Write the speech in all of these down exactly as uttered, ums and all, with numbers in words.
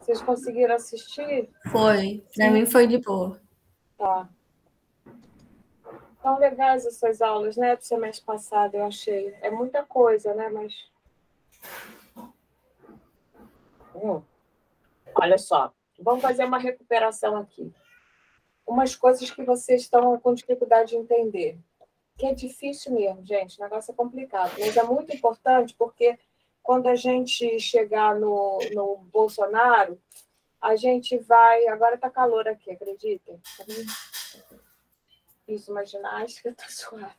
Vocês conseguiram assistir? Foi. Para mim foi de boa. Tá. Tão legais essas aulas, né? Do semestre passado, eu achei. É muita coisa, né? Mas... Hum. Olha só, vamos fazer uma recuperação aqui. Umas coisas que vocês estão com dificuldade de entender. Que é difícil mesmo, gente. O negócio é complicado. Mas é muito importante porque quando a gente chegar no, no Bolsonaro, a gente vai... Agora está calor aqui, acreditem? Fiz uma ginástica, estou suada.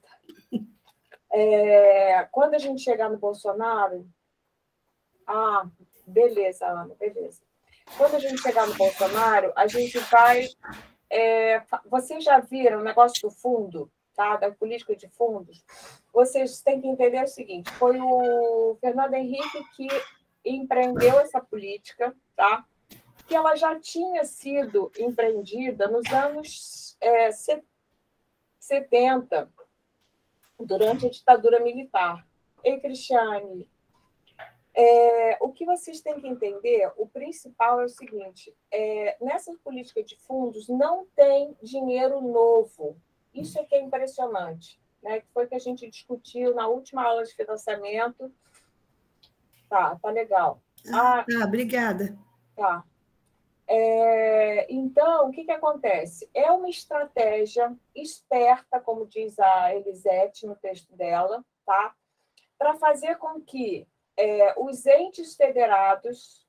É, quando a gente chegar no Bolsonaro... Ah, beleza, Ana, beleza. Quando a gente chegar no Bolsonaro, a gente vai... É, vocês já viram o negócio do fundo, tá? Da política de fundos? Vocês têm que entender o seguinte, foi o Fernando Henrique que empreendeu essa política, tá? Que ela já tinha sido empreendida nos anos é, setenta, durante a ditadura militar. E, Cristiane, é, o que vocês têm que entender, o principal é o seguinte, é, nessa política de fundos não tem dinheiro novo. Isso é que é impressionante, né? Que foi que a gente discutiu na última aula de financiamento. Tá, tá legal. Ah, ah obrigada. Tá. É, então, o que, que acontece? É uma estratégia esperta, como diz a Elisete no texto dela, tá? Para fazer com que é, os entes federados,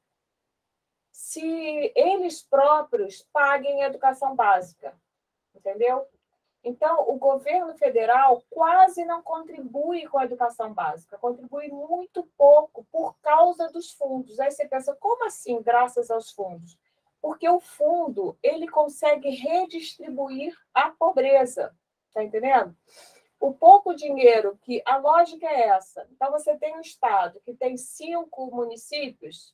se eles próprios paguem a educação básica, entendeu? Então, o governo federal quase não contribui com a educação básica, contribui muito pouco por causa dos fundos. Aí você pensa, como assim, graças aos fundos? Porque o fundo ele consegue redistribuir a pobreza, tá entendendo? O pouco dinheiro que... A lógica é essa. Então, você tem um estado que tem cinco municípios,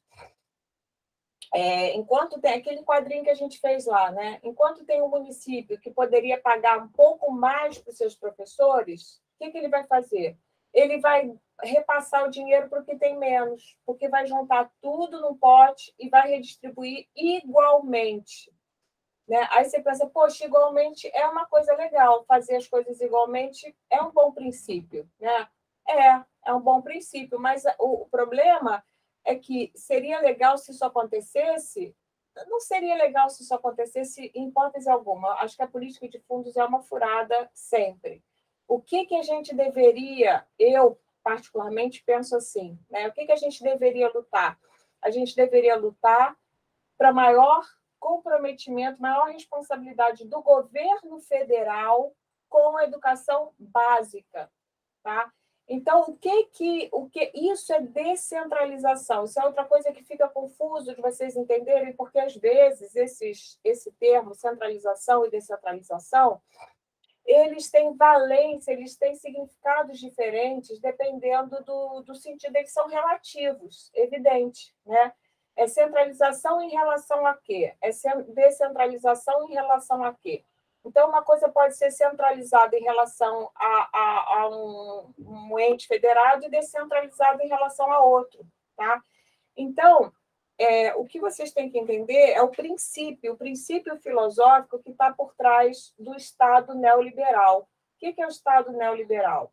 é, enquanto tem aquele quadrinho que a gente fez lá, né? Enquanto tem um município que poderia pagar um pouco mais para os seus professores, o que, que ele vai fazer? Ele vai repassar o dinheiro para o que tem menos, porque vai juntar tudo num pote e vai redistribuir igualmente. Né? Aí você pensa, poxa, igualmente é uma coisa legal, fazer as coisas igualmente é um bom princípio. Né? É, é um bom princípio, mas o, o problema é que seria legal se isso acontecesse, não seria legal se isso acontecesse em hipótese alguma. Acho que a política de fundos é uma furada sempre. O que, que a gente deveria, eu particularmente penso assim, né? O que, que a gente deveria lutar? A gente deveria lutar para maior comprometimento, maior responsabilidade do governo federal com a educação básica, tá? Então, o que que o que isso é descentralização? Isso é outra coisa que fica confuso de vocês entenderem, porque às vezes esses esse termo centralização e descentralização, eles têm valência, eles têm significados diferentes dependendo do, do sentido, eles são relativos, evidente, né? É centralização em relação a quê? É descentralização em relação a quê? Então, uma coisa pode ser centralizada em relação a, a, a um, um ente federado e descentralizada em relação a outro. Tá? Então, é, o que vocês têm que entender é o princípio, o princípio filosófico que está por trás do Estado neoliberal. O que é o Estado neoliberal?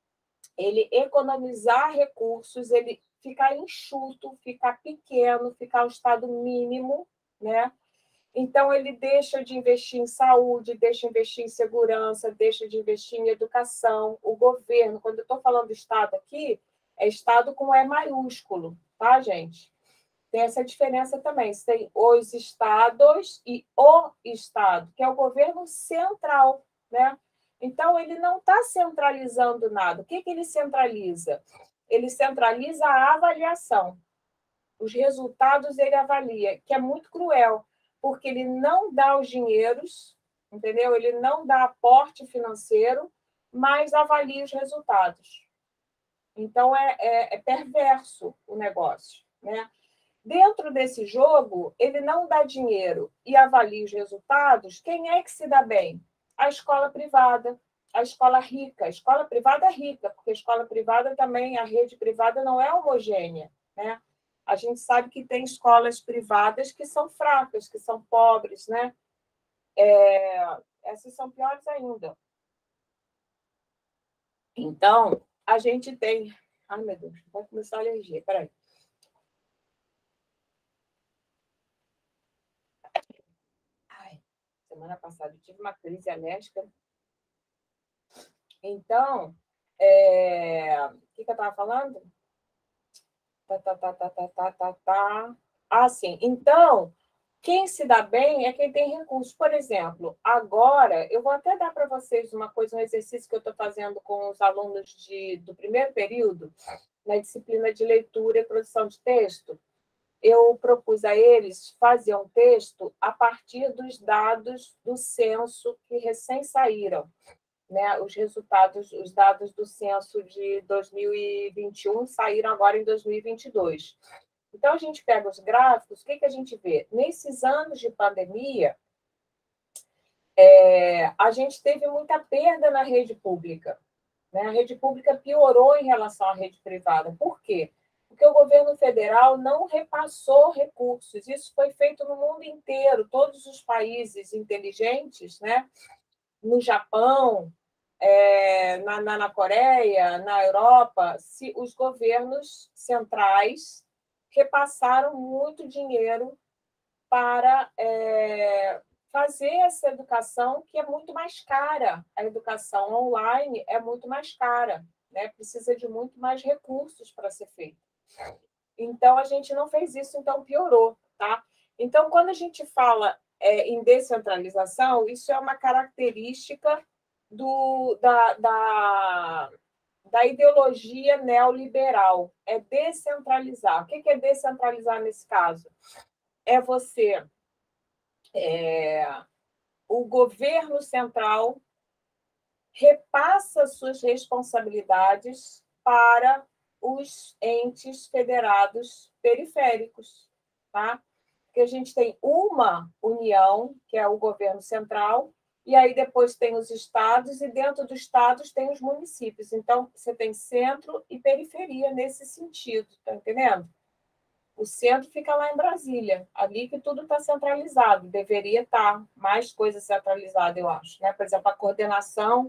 Ele economizar recursos, ele ficar enxuto, ficar pequeno, ficar o estado mínimo, né? Então, ele deixa de investir em saúde, deixa de investir em segurança, deixa de investir em educação. O governo, quando eu estou falando Estado aqui, é Estado com E maiúsculo, tá, gente? Tem essa diferença também. Você tem os estados e o Estado, que é o governo central, né? Então, ele não está centralizando nada. O que, que ele centraliza? Ele centraliza a avaliação. Os resultados ele avalia, que é muito cruel, porque ele não dá os dinheiros, entendeu? Ele não dá aporte financeiro, mas avalia os resultados. Então, é, é, é perverso o negócio, né? Dentro desse jogo, ele não dá dinheiro e avalia os resultados. Quem é que se dá bem? A escola privada, a escola rica. A escola privada é rica, porque a escola privada também, a rede privada não é homogênea, né? A gente sabe que tem escolas privadas que são fracas, que são pobres, né? É, essas são piores ainda. Então, a gente tem... Ai, meu Deus, vai começar a alergia, peraí. Ai, semana passada eu tive uma crise alérgica. Então, é... o que, que eu estava falando? Tá, tá, tá, tá, tá, tá, tá, tá. Ah, sim. Então, quem se dá bem é quem tem recursos. Por exemplo, agora, eu vou até dar para vocês uma coisa, um exercício que eu estou fazendo com os alunos de, do primeiro período, na disciplina de leitura e produção de texto. Eu propus a eles fazer um texto a partir dos dados do censo que recém saíram, né? Os resultados, os dados do censo de dois mil e vinte e um saíram agora em dois mil e vinte e dois. Então, a gente pega os gráficos, o que, que a gente vê? Nesses anos de pandemia, é, a gente teve muita perda na rede pública, né? A rede pública piorou em relação à rede privada. Por quê? Porque o governo federal não repassou recursos. Isso foi feito no mundo inteiro. Todos os países inteligentes, né? No Japão, é, na, na, na Coreia, na Europa, se os governos centrais repassaram muito dinheiro para é, fazer essa educação, que é muito mais cara. A educação online é muito mais cara, né? Precisa de muito mais recursos para ser feita. Então, a gente não fez isso, então piorou, tá? Então, quando a gente fala é, em descentralização, isso é uma característica do, da, da, da ideologia neoliberal, é descentralizar. O que é descentralizar nesse caso? É você... É, o governo central repassa suas responsabilidades para os entes federados periféricos, tá? Porque a gente tem uma união, que é o governo central, e aí depois tem os estados, e dentro dos estados tem os municípios. Então, você tem centro e periferia nesse sentido, tá entendendo? O centro fica lá em Brasília, ali que tudo está centralizado, deveria estar mais coisa centralizada, eu acho, né? Por exemplo, a coordenação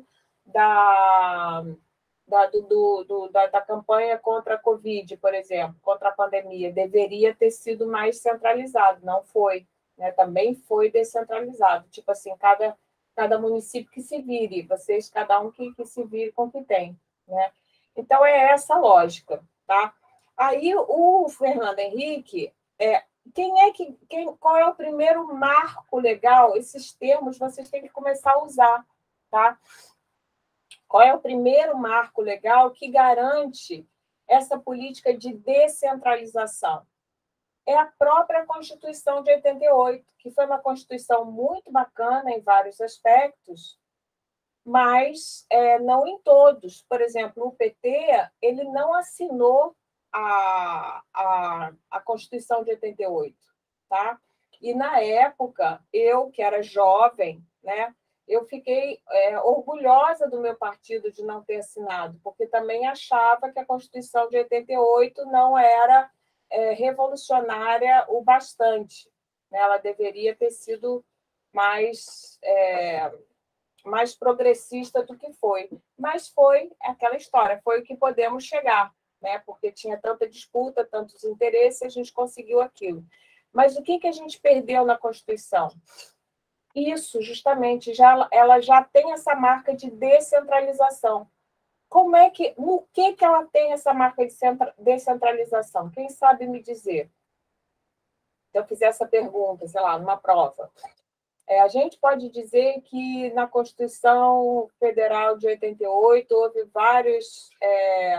da, da, do, do, da, da campanha contra a Covid, por exemplo, contra a pandemia, deveria ter sido mais centralizado, não foi, né? Também foi descentralizado, tipo assim, cada, cada município que se vire, vocês, cada um que, que se vire com o que tem, né? Então, é essa a lógica, tá? Aí o Fernando Henrique, é, quem é que, quem, qual é o primeiro marco legal? Esses termos vocês têm que começar a usar, tá? Qual é o primeiro marco legal que garante essa política de descentralização? É a própria Constituição de oitenta e oito, que foi uma Constituição muito bacana em vários aspectos, mas é, não em todos. Por exemplo, o P T ele não assinou a, a, a Constituição de oitenta e oito, tá? E, na época, eu, que era jovem, né, eu fiquei é, orgulhosa do meu partido de não ter assinado, porque também achava que a Constituição de oitenta e oito não era é, revolucionária o bastante, né? Ela deveria ter sido mais... É, mais progressista do que foi. Mas foi aquela história, foi o que podemos chegar, né? Porque tinha tanta disputa, tantos interesses, a gente conseguiu aquilo. Mas o que, que a gente perdeu na Constituição? Isso, justamente, já, ela já tem essa marca de descentralização. Como é que, no que, que ela tem essa marca de descentralização? Quem sabe me dizer? Se eu fizer essa pergunta, sei lá, numa prova. É, a gente pode dizer que na Constituição Federal de oitenta e oito houve vários é,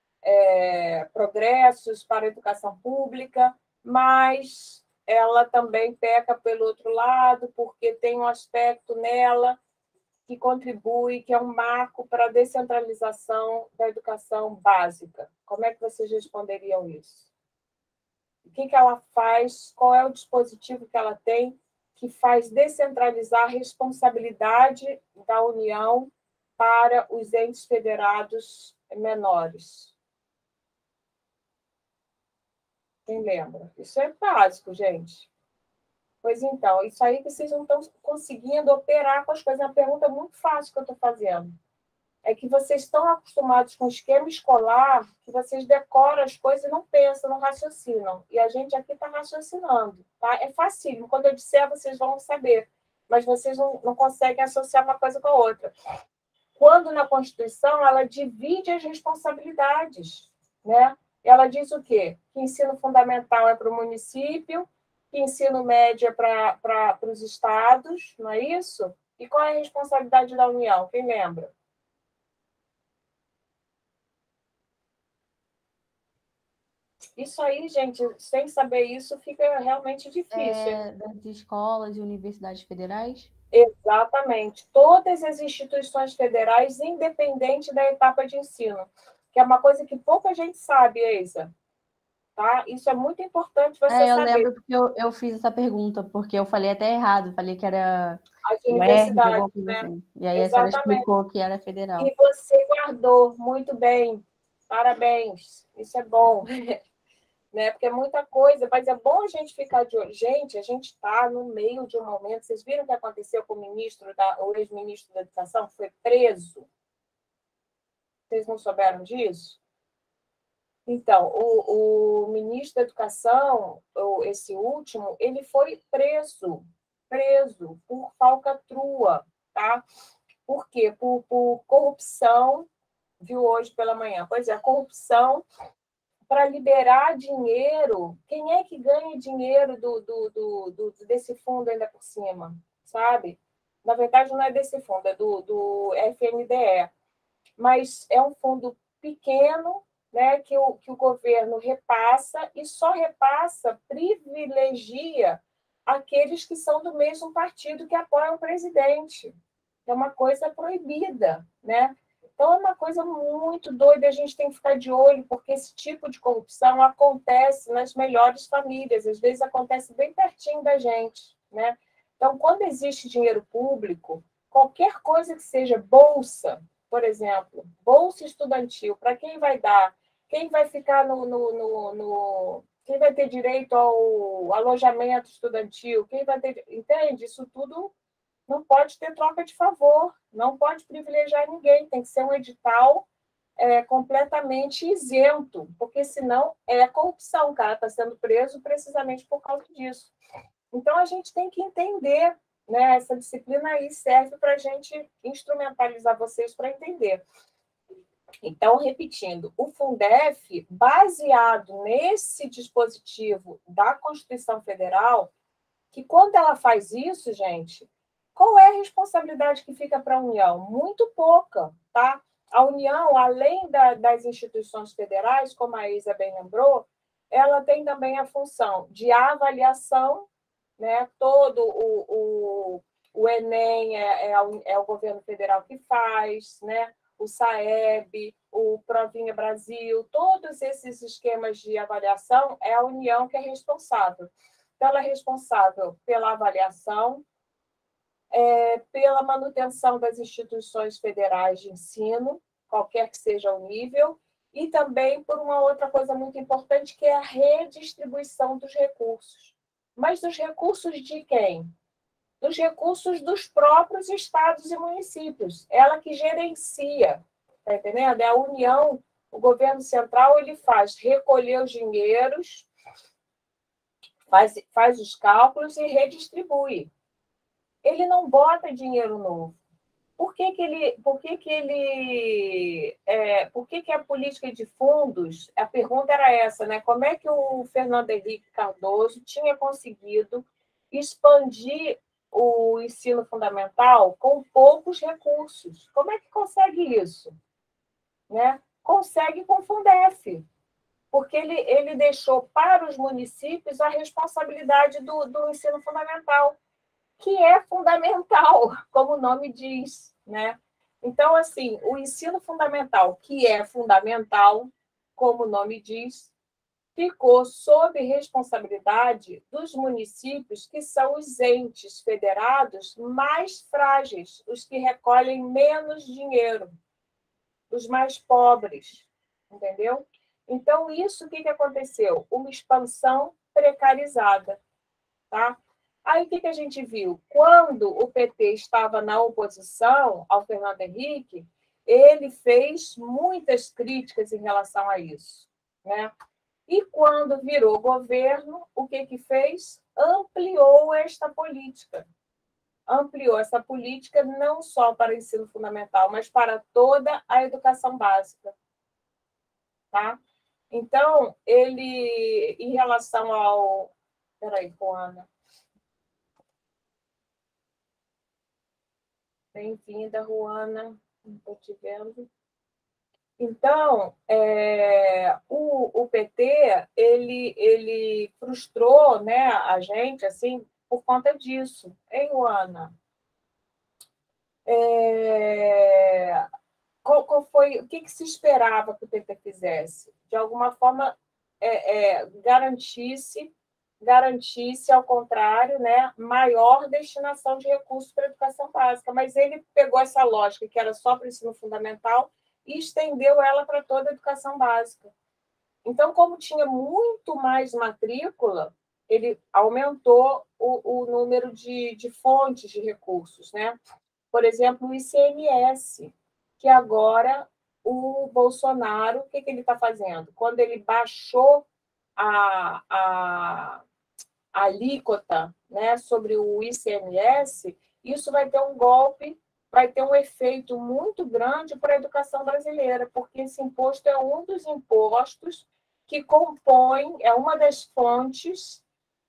é, progressos para a educação pública, mas ela também peca pelo outro lado, porque tem um aspecto nela que contribui, que é um marco para a descentralização da educação básica. Como é que vocês responderiam isso? O que, que ela faz? Qual é o dispositivo que ela tem que faz descentralizar a responsabilidade da União para os entes federados menores? Quem lembra? Isso é básico, gente. Pois então, isso aí que vocês não estão conseguindo operar com as coisas. É uma pergunta muito fácil que eu estou fazendo. É que vocês estão acostumados com o esquema escolar, que vocês decoram as coisas e não pensam, não raciocinam. E a gente aqui está raciocinando. Tá? É facílimo. Quando eu disser, vocês vão saber. Mas vocês não, não conseguem associar uma coisa com a outra. Quando na Constituição ela divide as responsabilidades, né? Ela diz o quê? Que ensino fundamental é para o município, que ensino médio é para, para, para os estados, não é isso? E qual é a responsabilidade da União? Quem lembra? Isso aí, gente, sem saber isso, fica realmente difícil. É, das escolas e universidades federais? Exatamente. Todas as instituições federais, independente da etapa de ensino, que é uma coisa que pouca gente sabe, Eisa. Tá? Isso é muito importante você é, eu saber. lembro porque eu, eu fiz essa pergunta, porque eu falei até errado, falei que era As U E R J, universidades, alguma coisa né? assim. E aí a senhora Exatamente. explicou que era federal. E você guardou muito bem. Parabéns. Isso é bom. Né? Porque é muita coisa, mas é bom a gente ficar de olho. Gente, a gente está no meio de um momento. Vocês viram o que aconteceu com o ministro, da, o ex-ministro da Educação, que foi preso? Vocês não souberam disso? Então, o, o ministro da Educação, esse último, ele foi preso, preso por falcatrua, tá? Por quê? Por, por corrupção, viu hoje pela manhã. Pois é, corrupção para liberar dinheiro. Quem é que ganha dinheiro do, do, do, do, desse fundo ainda por cima, sabe? Na verdade, não é desse fundo, é do, do F N D E. Mas é um fundo pequeno, né, que, o, que o governo repassa e só repassa, privilegia aqueles que são do mesmo partido que apoiam o presidente. É uma coisa proibida, né? Então, é uma coisa muito doida, a gente tem que ficar de olho, porque esse tipo de corrupção acontece nas melhores famílias, às vezes acontece bem pertinho da gente, né? Então, quando existe dinheiro público, qualquer coisa que seja bolsa, por exemplo, bolsa estudantil, para quem vai dar? Quem vai ficar no, no, no, no... Quem vai ter direito ao alojamento estudantil? Quem vai ter... Entende? Isso tudo não pode ter troca de favor, não pode privilegiar ninguém, tem que ser um edital é, completamente isento, porque senão é corrupção, o cara está sendo preso precisamente por causa disso. Então, a gente tem que entender, né? Essa disciplina aí serve para a gente instrumentalizar vocês para entender. Então, repetindo, o Fundef, baseado nesse dispositivo da Constituição Federal, que quando ela faz isso, gente, qual é a responsabilidade que fica para a União? Muito pouca, tá? A União, além da, das instituições federais, como a Isa bem lembrou, ela tem também a função de avaliação, né? Todo o, o, o Enem é, é, o, é o governo federal que faz, né? O SAEB, o Provinha Brasil, todos esses esquemas de avaliação é a União que é responsável. Então, ela é responsável pela avaliação, é, pela manutenção das instituições federais de ensino, qualquer que seja o nível, e também por uma outra coisa muito importante, que é a redistribuição dos recursos. Mas dos recursos de quem? Dos recursos dos próprios estados e municípios. Ela que gerencia, está entendendo? É a União, o governo central, ele faz recolher os dinheiros, faz, faz os cálculos e redistribui. Ele não bota dinheiro novo. Por que que ele, por que que ele, é, por que que a política de fundos? A pergunta era essa, né? Como é que o Fernando Henrique Cardoso tinha conseguido expandir o ensino fundamental com poucos recursos? Como é que consegue isso? Né? Consegue com o Fundef, porque ele, ele deixou para os municípios a responsabilidade do, do ensino fundamental, que é fundamental, como o nome diz, né? Então, assim, o ensino fundamental, que é fundamental, como o nome diz, ficou sob responsabilidade dos municípios, que são os entes federados mais frágeis, os que recolhem menos dinheiro, os mais pobres, entendeu? Então, isso, o que, que aconteceu? Uma expansão precarizada. Tá? Aí, o que, que a gente viu? Quando o P T estava na oposição ao Fernando Henrique, ele fez muitas críticas em relação a isso. Né? E quando virou governo, o que, que fez? Ampliou esta política. Ampliou essa política não só para o ensino fundamental, mas para toda a educação básica. Tá? Então, ele, em relação ao... Peraí, Juana. Bem-vinda, Juana. Não estou te vendo. Então, é, o, o P T, ele, ele frustrou, né, a gente, assim, por conta disso. Hein, Juana? É, qual, qual foi, o que, que se esperava que o P T fizesse? De alguma forma, é, é, garantisse, garantisse, ao contrário, né, maior destinação de recursos para a educação básica. Mas ele pegou essa lógica, que era só para o ensino fundamental, e estendeu ela para toda a educação básica. Então, como tinha muito mais matrícula, ele aumentou o, o número de, de fontes de recursos, né? Por exemplo, o I C M S, que agora o Bolsonaro, o que, que ele está fazendo? Quando ele baixou a, a, a alíquota, né, sobre o I C M S, isso vai ter um golpe, vai ter um efeito muito grande para a educação brasileira, porque esse imposto é um dos impostos que compõe, é uma das fontes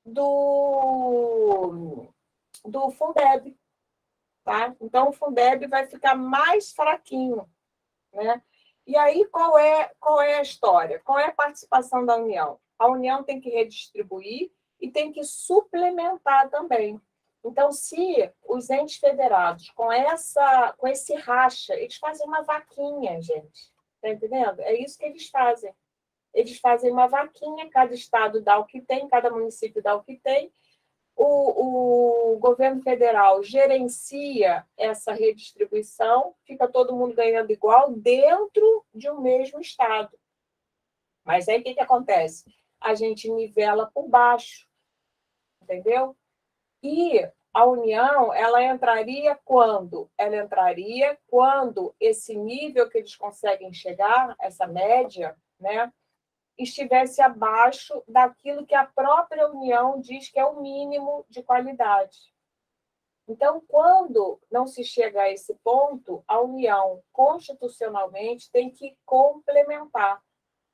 do, do Fundeb. Tá? Então, o Fundeb vai ficar mais fraquinho. Né? E aí, qual é, qual é a história? Qual é a participação da União? A União tem que redistribuir e tem que suplementar também. Então, se os entes federados, com, essa, com esse racha, eles fazem uma vaquinha, gente. Está entendendo? É isso que eles fazem. Eles fazem uma vaquinha, cada estado dá o que tem, cada município dá o que tem, O, o governo federal gerencia essa redistribuição, fica todo mundo ganhando igual dentro de um mesmo estado. Mas aí o que, que acontece? A gente nivela por baixo, entendeu? E a União, ela entraria quando? Ela entraria quando esse nível que eles conseguem chegar, essa média, né, estivesse abaixo daquilo que a própria União diz que é o mínimo de qualidade. Então, quando não se chega a esse ponto, a União, constitucionalmente, tem que complementar.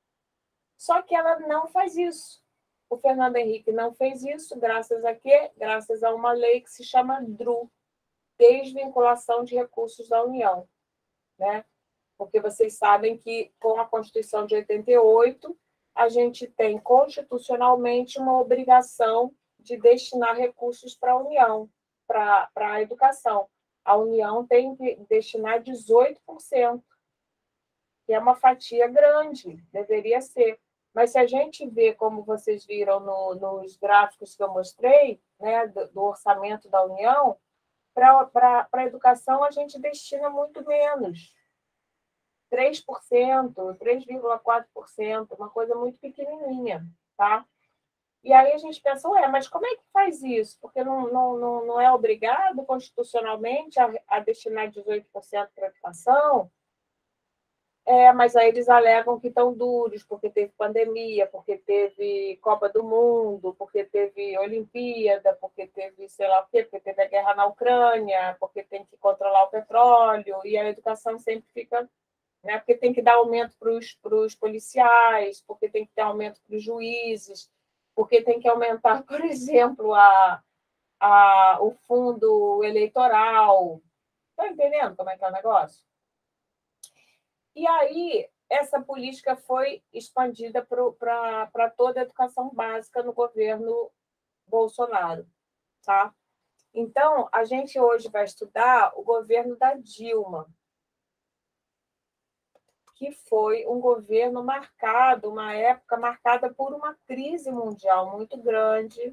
Só que ela não faz isso. O Fernando Henrique não fez isso, graças a quê? Graças a uma lei que se chama D R U, Desvinculação de Recursos da União. Né? Porque vocês sabem que, com a Constituição de oitenta e oito, a gente tem constitucionalmente uma obrigação de destinar recursos para a União, para a educação. A União tem que destinar dezoito por cento, que é uma fatia grande, deveria ser. Mas se a gente vê, como vocês viram no, nos gráficos que eu mostrei, né, do, do orçamento da União, para a educação a gente destina muito menos. três por cento, três vírgula quatro por cento, uma coisa muito pequenininha, tá? E aí a gente pensa, ué, mas como é que faz isso? Porque não, não, não, não é obrigado constitucionalmente a, a destinar dezoito por cento para a educação? É, mas aí eles alegam que estão duros, porque teve pandemia, porque teve Copa do Mundo, porque teve Olimpíada, porque teve sei lá o quê, porque teve a guerra na Ucrânia, porque tem que controlar o petróleo, e a educação sempre fica... Né? Porque tem que dar aumento para os policiais, porque tem que dar aumento para os juízes, porque tem que aumentar, por exemplo, a, a, o fundo eleitoral. Está entendendo como é que é o negócio? E aí, essa política foi expandida para toda a educação básica no governo Bolsonaro. Tá? Então, a gente hoje vai estudar o governo da Dilma, que foi um governo marcado, uma época marcada por uma crise mundial muito grande,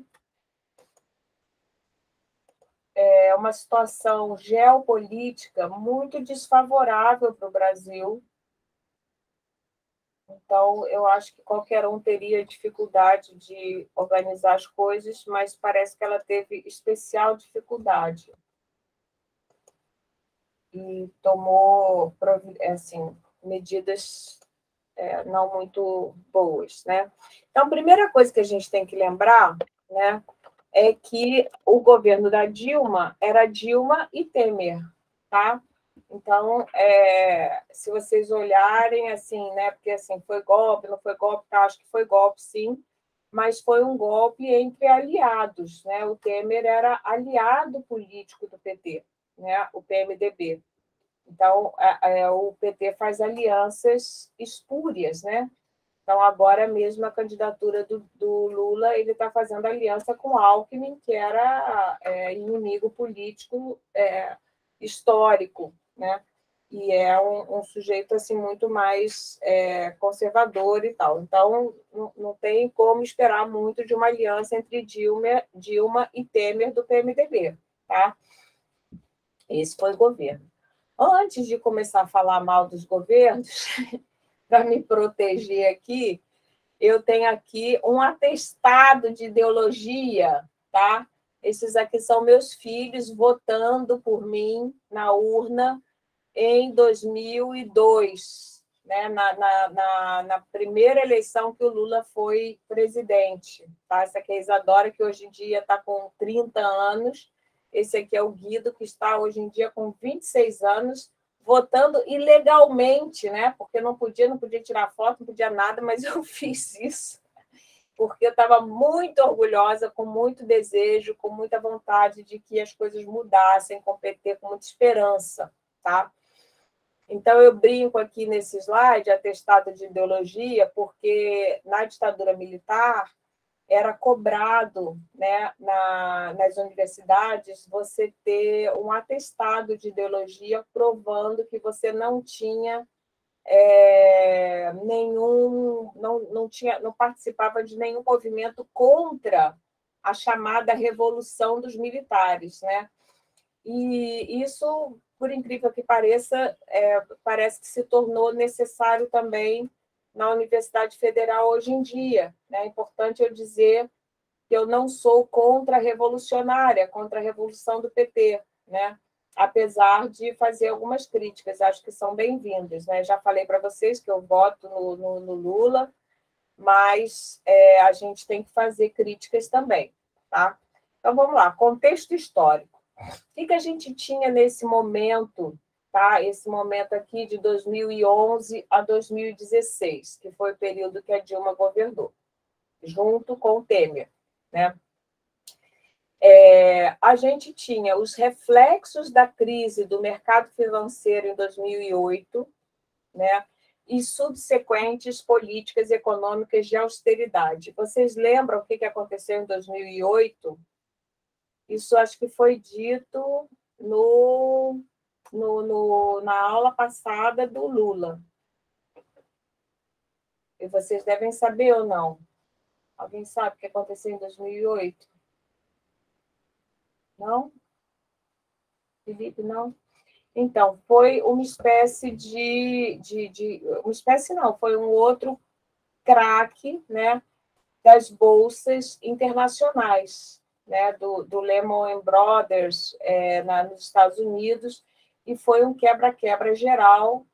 é uma situação geopolítica muito desfavorável para o Brasil. Então, eu acho que qualquer um teria dificuldade de organizar as coisas, mas parece que ela teve especial dificuldade. E tomou, assim, medidas é, não muito boas, né? Então, a primeira coisa que a gente tem que lembrar, né, é que o governo da Dilma era Dilma e Temer, tá? Então, é, se vocês olharem, assim, né, porque assim, foi golpe, não foi golpe, tá? Acho que foi golpe, sim, mas foi um golpe entre aliados, né? O Temer era aliado político do P T, né? O P M D B. Então, é, é, o P T faz alianças espúrias, né? Então, agora mesmo a candidatura do, do Lula, ele está fazendo aliança com Alckmin, que era é, inimigo político é, histórico, né? E é um, um sujeito assim muito mais é, conservador e tal. Então, não, não tem como esperar muito de uma aliança entre Dilma, Dilma e Temer do P M D B, tá? Esse foi o governo. Antes de começar a falar mal dos governos, para me proteger aqui, eu tenho aqui um atestado de ideologia, tá? Esses aqui são meus filhos votando por mim na urna em dois mil e dois, né? na, na, na, na primeira eleição que o Lula foi presidente. Tá? Essa aqui é a Isadora, que hoje em dia está com trinta anos. Esse aqui é o Guido, que está hoje em dia com vinte e seis anos, votando ilegalmente, né? Porque não podia, não podia tirar foto, não podia nada, mas eu fiz isso porque eu estava muito orgulhosa, com muito desejo, com muita vontade de que as coisas mudassem, com o P T, com muita esperança, tá? Então, eu brinco aqui nesse slide, atestado de ideologia, porque na ditadura militar era cobrado, né, na, nas universidades você ter um atestado de ideologia provando que você não tinha é, nenhum, não, não, tinha, não participava de nenhum movimento contra a chamada Revolução dos Militares, né? E isso, por incrível que pareça, é, parece que se tornou necessário também na Universidade Federal hoje em dia. Né? É importante eu dizer que eu não sou contra-revolucionária, contra a revolução do P T, né? Apesar de fazer algumas críticas, acho que são bem-vindas. Né? Já falei para vocês que eu voto no, no, no Lula, mas é, a gente tem que fazer críticas também. Tá? Então, vamos lá, contexto histórico. O que, que a gente tinha nesse momento, tá? Esse momento aqui de dois mil e onze a dois mil e dezesseis, que foi o período que a Dilma governou, junto com o Temer, né? É, a gente tinha os reflexos da crise do mercado financeiro em dois mil e oito, né? E subsequentes políticas econômicas de austeridade. Vocês lembram o que aconteceu em dois mil e oito? Isso acho que foi dito no, no, no, na aula passada do Lula. E vocês devem saber ou não? Alguém sabe o que aconteceu em dois mil e oito? Não? Felipe, não? Então, foi uma espécie de, de, de... Uma espécie não, foi um outro craque, né, das bolsas internacionais, né, do, do Lehman Brothers é, na, nos Estados Unidos, e foi um quebra-quebra geral,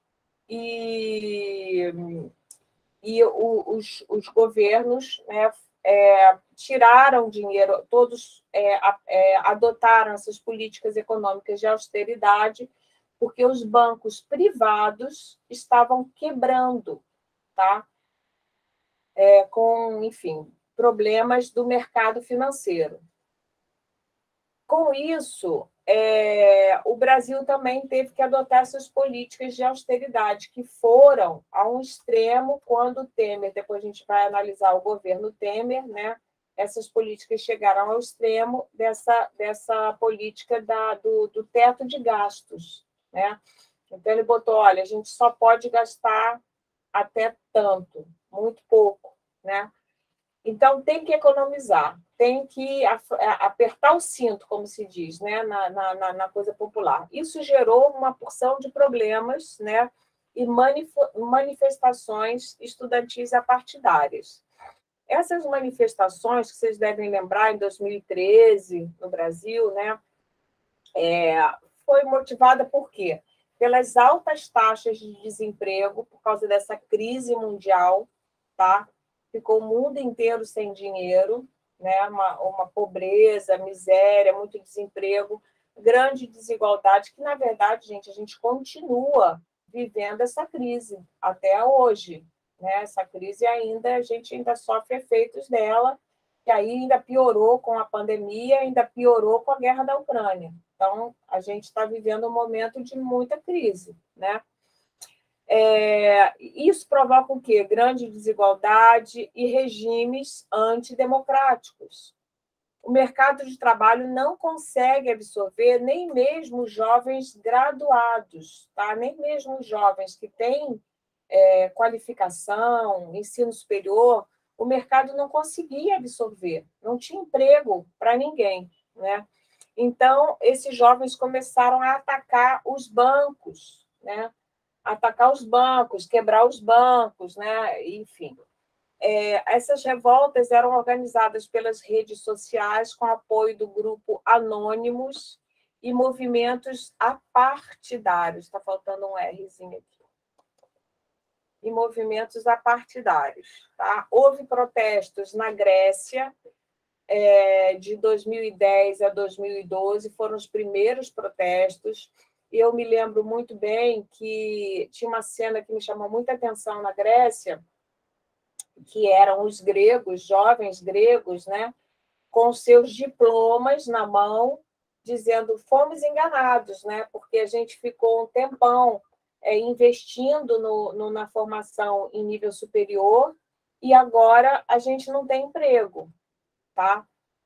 e, e o, os, os governos, né, é, tiraram dinheiro, todos é, é, adotaram essas políticas econômicas de austeridade, porque os bancos privados estavam quebrando, tá? É, com, enfim, problemas do mercado financeiro. Com isso, é, o Brasil também teve que adotar essas políticas de austeridade, que foram a um extremo quando o Temer, depois a gente vai analisar o governo Temer, né? Essas políticas chegaram ao extremo dessa, dessa política da, do, do teto de gastos, né? Então, ele botou, olha, a gente só pode gastar até tanto, muito pouco, né? Então, tem que economizar, tem que apertar o cinto, como se diz, né? na, na, na coisa popular. Isso gerou uma porção de problemas, né? e manifestações estudantis apartidárias. Essas manifestações, que vocês devem lembrar, em dois mil e treze, no Brasil, né, é, foi motivada por quê? Pelas altas taxas de desemprego, por causa dessa crise mundial, tá? Ficou o mundo inteiro sem dinheiro, né? uma, uma pobreza, miséria, muito desemprego, grande desigualdade, que, na verdade, gente, a gente continua vivendo essa crise até hoje. Né? Essa crise ainda, a gente ainda sofre efeitos dela, que aí ainda piorou com a pandemia, ainda piorou com a guerra da Ucrânia. Então, a gente está vivendo um momento de muita crise, né? É, isso provoca o quê? Grande desigualdade e regimes antidemocráticos. O mercado de trabalho não consegue absorver nem mesmo os jovens graduados, tá? Nem mesmo os jovens que têm é, qualificação, ensino superior, o mercado não conseguia absorver, não tinha emprego para ninguém, né? Então, esses jovens começaram a atacar os bancos, né? Atacar os bancos, quebrar os bancos, né? Enfim. É, essas revoltas eram organizadas pelas redes sociais com apoio do grupo Anônimos e movimentos apartidários. Está faltando um Rzinho aqui. E movimentos apartidários. Tá? Houve protestos na Grécia, é, de dois mil e dez a dois mil e doze, foram os primeiros protestos. E eu me lembro muito bem que tinha uma cena que me chamou muita atenção na Grécia, que eram os gregos, jovens gregos, né, com seus diplomas na mão, dizendo fomos enganados, né, porque a gente ficou um tempão é, investindo no, no, na formação em nível superior e agora a gente não tem emprego. Tá?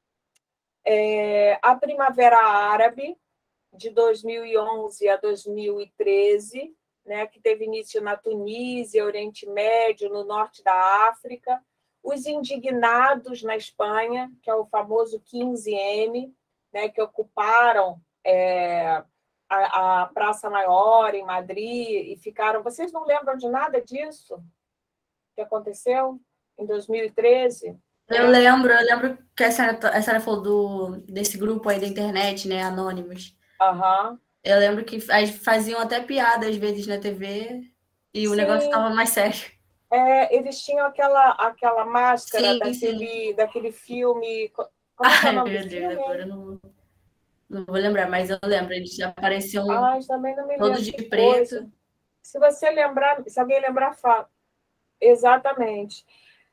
É, a Primavera Árabe, de dois mil e onze a dois mil e treze, né, que teve início na Tunísia, Oriente Médio, no norte da África, os indignados na Espanha, que é o famoso quinze eme, né, que ocuparam é, a, a Praça Maior em Madrid e ficaram... Vocês não lembram de nada disso que aconteceu em dois mil e treze? Eu lembro, eu lembro que a senhora, a senhora falou do, desse grupo aí da internet, né, Anônimos. Aham. Eu lembro que faziam até piada às vezes na T V e o Sim. negócio estava mais sério. É, eles tinham aquela, aquela máscara Sim, daquele, sim. daquele filme. Como é que é o Ai, nome do meu Deus, filme? agora eu não, não vou lembrar, mas eu lembro, eles apareciam Ah, também não me todos lembro. de Que preto. coisa. Se você lembrar, se alguém lembrar, fala. Exatamente.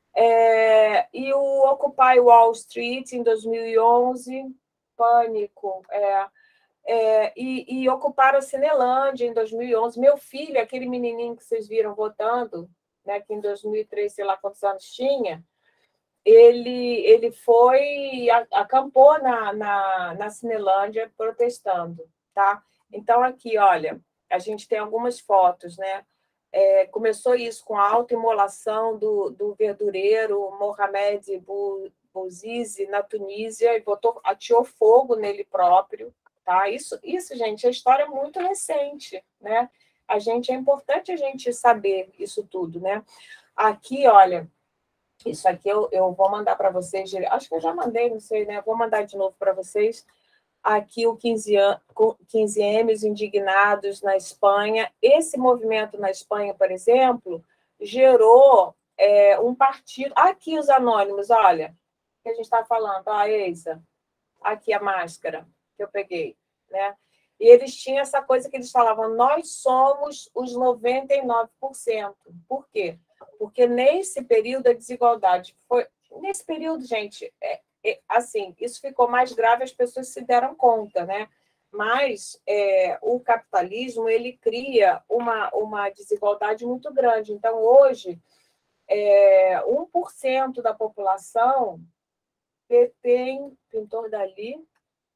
É, e o Occupy Wall Street, em dois mil e onze, Pânico, é, é, e, e ocuparam a Cinelândia em dois mil e onze. Meu filho, aquele menininho que vocês viram votando, né, que em dois mil e três, sei lá quantos anos tinha, ele, ele foi, acampou na, na, na Cinelândia protestando. Tá? Então, aqui, olha, a gente tem algumas fotos, né? É, começou isso com a autoimolação do, do verdureiro Mohamed Bouazizi na Tunísia e botou, ateou fogo nele próprio. Tá? Isso, isso, gente, é história muito recente. Né? A gente, é importante a gente saber isso tudo. Né? Aqui, olha, isso aqui eu, eu vou mandar para vocês, acho que eu já mandei, não sei, né? Vou mandar de novo para vocês. Aqui o quinze eme, os indignados na Espanha. Esse movimento na Espanha, por exemplo, gerou é, um partido. Aqui os anônimos, olha, que a gente está falando, a Eisa, aqui a máscara que eu peguei, né? E eles tinham essa coisa que eles falavam, nós somos os noventa e nove por cento. Por quê? Porque nesse período a desigualdade foi... Nesse período, gente, é, assim, isso ficou mais grave, as pessoas se deram conta, né? Mas é, o capitalismo, ele cria uma, uma desigualdade muito grande. Então, hoje, é, um por cento da população tem pintor dali.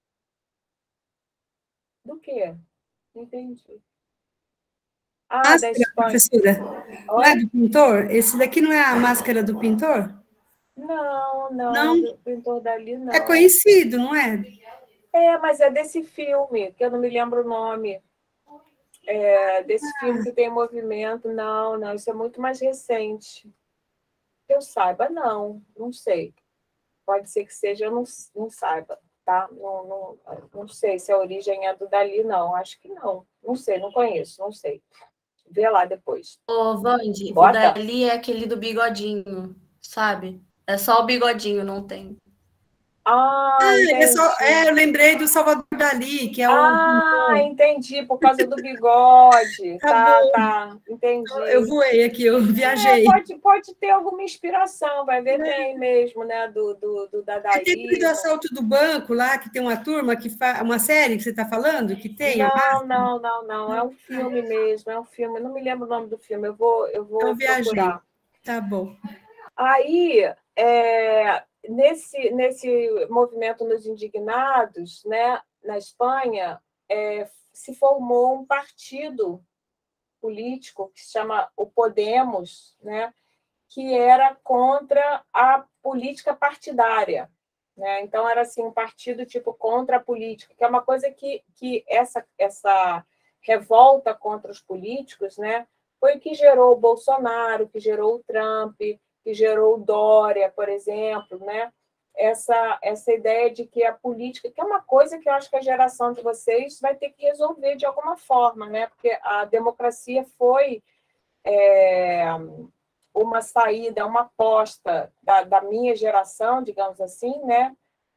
Do quê? Não entendi. Ah, Máscara, da Espanha. professora, não é do pintor? Esse daqui não é a máscara do pintor? Não, não, Não. do pintor dali não. É conhecido, não é? É, mas é desse filme, que eu não me lembro o nome. É, desse filme que tem movimento, não, não, isso é muito mais recente. Que eu saiba, não, não sei. Pode ser que seja, eu não, não saiba, tá? Não, não, não sei se a origem é do Dali, não, acho que não. Não sei, não conheço, não sei. Vê lá depois. Ô, Vande, o Bota. Dali é aquele do bigodinho, sabe? É só o bigodinho, não tem. Ah, Ah, é entendi. só, é, eu lembrei do Salvador Dali, que é o Ah, pintor. entendi, por causa do bigode. Tá Tá, bom, tá, eu entendi. voei aqui, eu É, viajei. pode, pode ter alguma inspiração, vai ver, tem mesmo, né, do, do, do É depois do dadaísmo. assalto do banco lá, que tem uma turma que faz uma série que você está falando, que tem a Não, máscara. não, não, não, é um filme mesmo, é um filme, não me lembro o nome do filme, eu vou, eu Eu vou viajei. procurar. Tá bom. Aí, é, nesse, nesse movimento nos indignados, né, na Espanha, é, se formou um partido político que se chama o Podemos, né, que era contra a política partidária. Né? Então, era assim, um partido tipo contra a política, que é uma coisa que, que essa, essa revolta contra os políticos, né, foi o que gerou o Bolsonaro, que gerou o Trump, que gerou o Dória, por exemplo, né? Essa, essa ideia de que a política, que é uma coisa que eu acho que a geração de vocês vai ter que resolver de alguma forma, né? Porque a democracia foi é, uma saída, uma aposta da, da minha geração, digamos assim, né?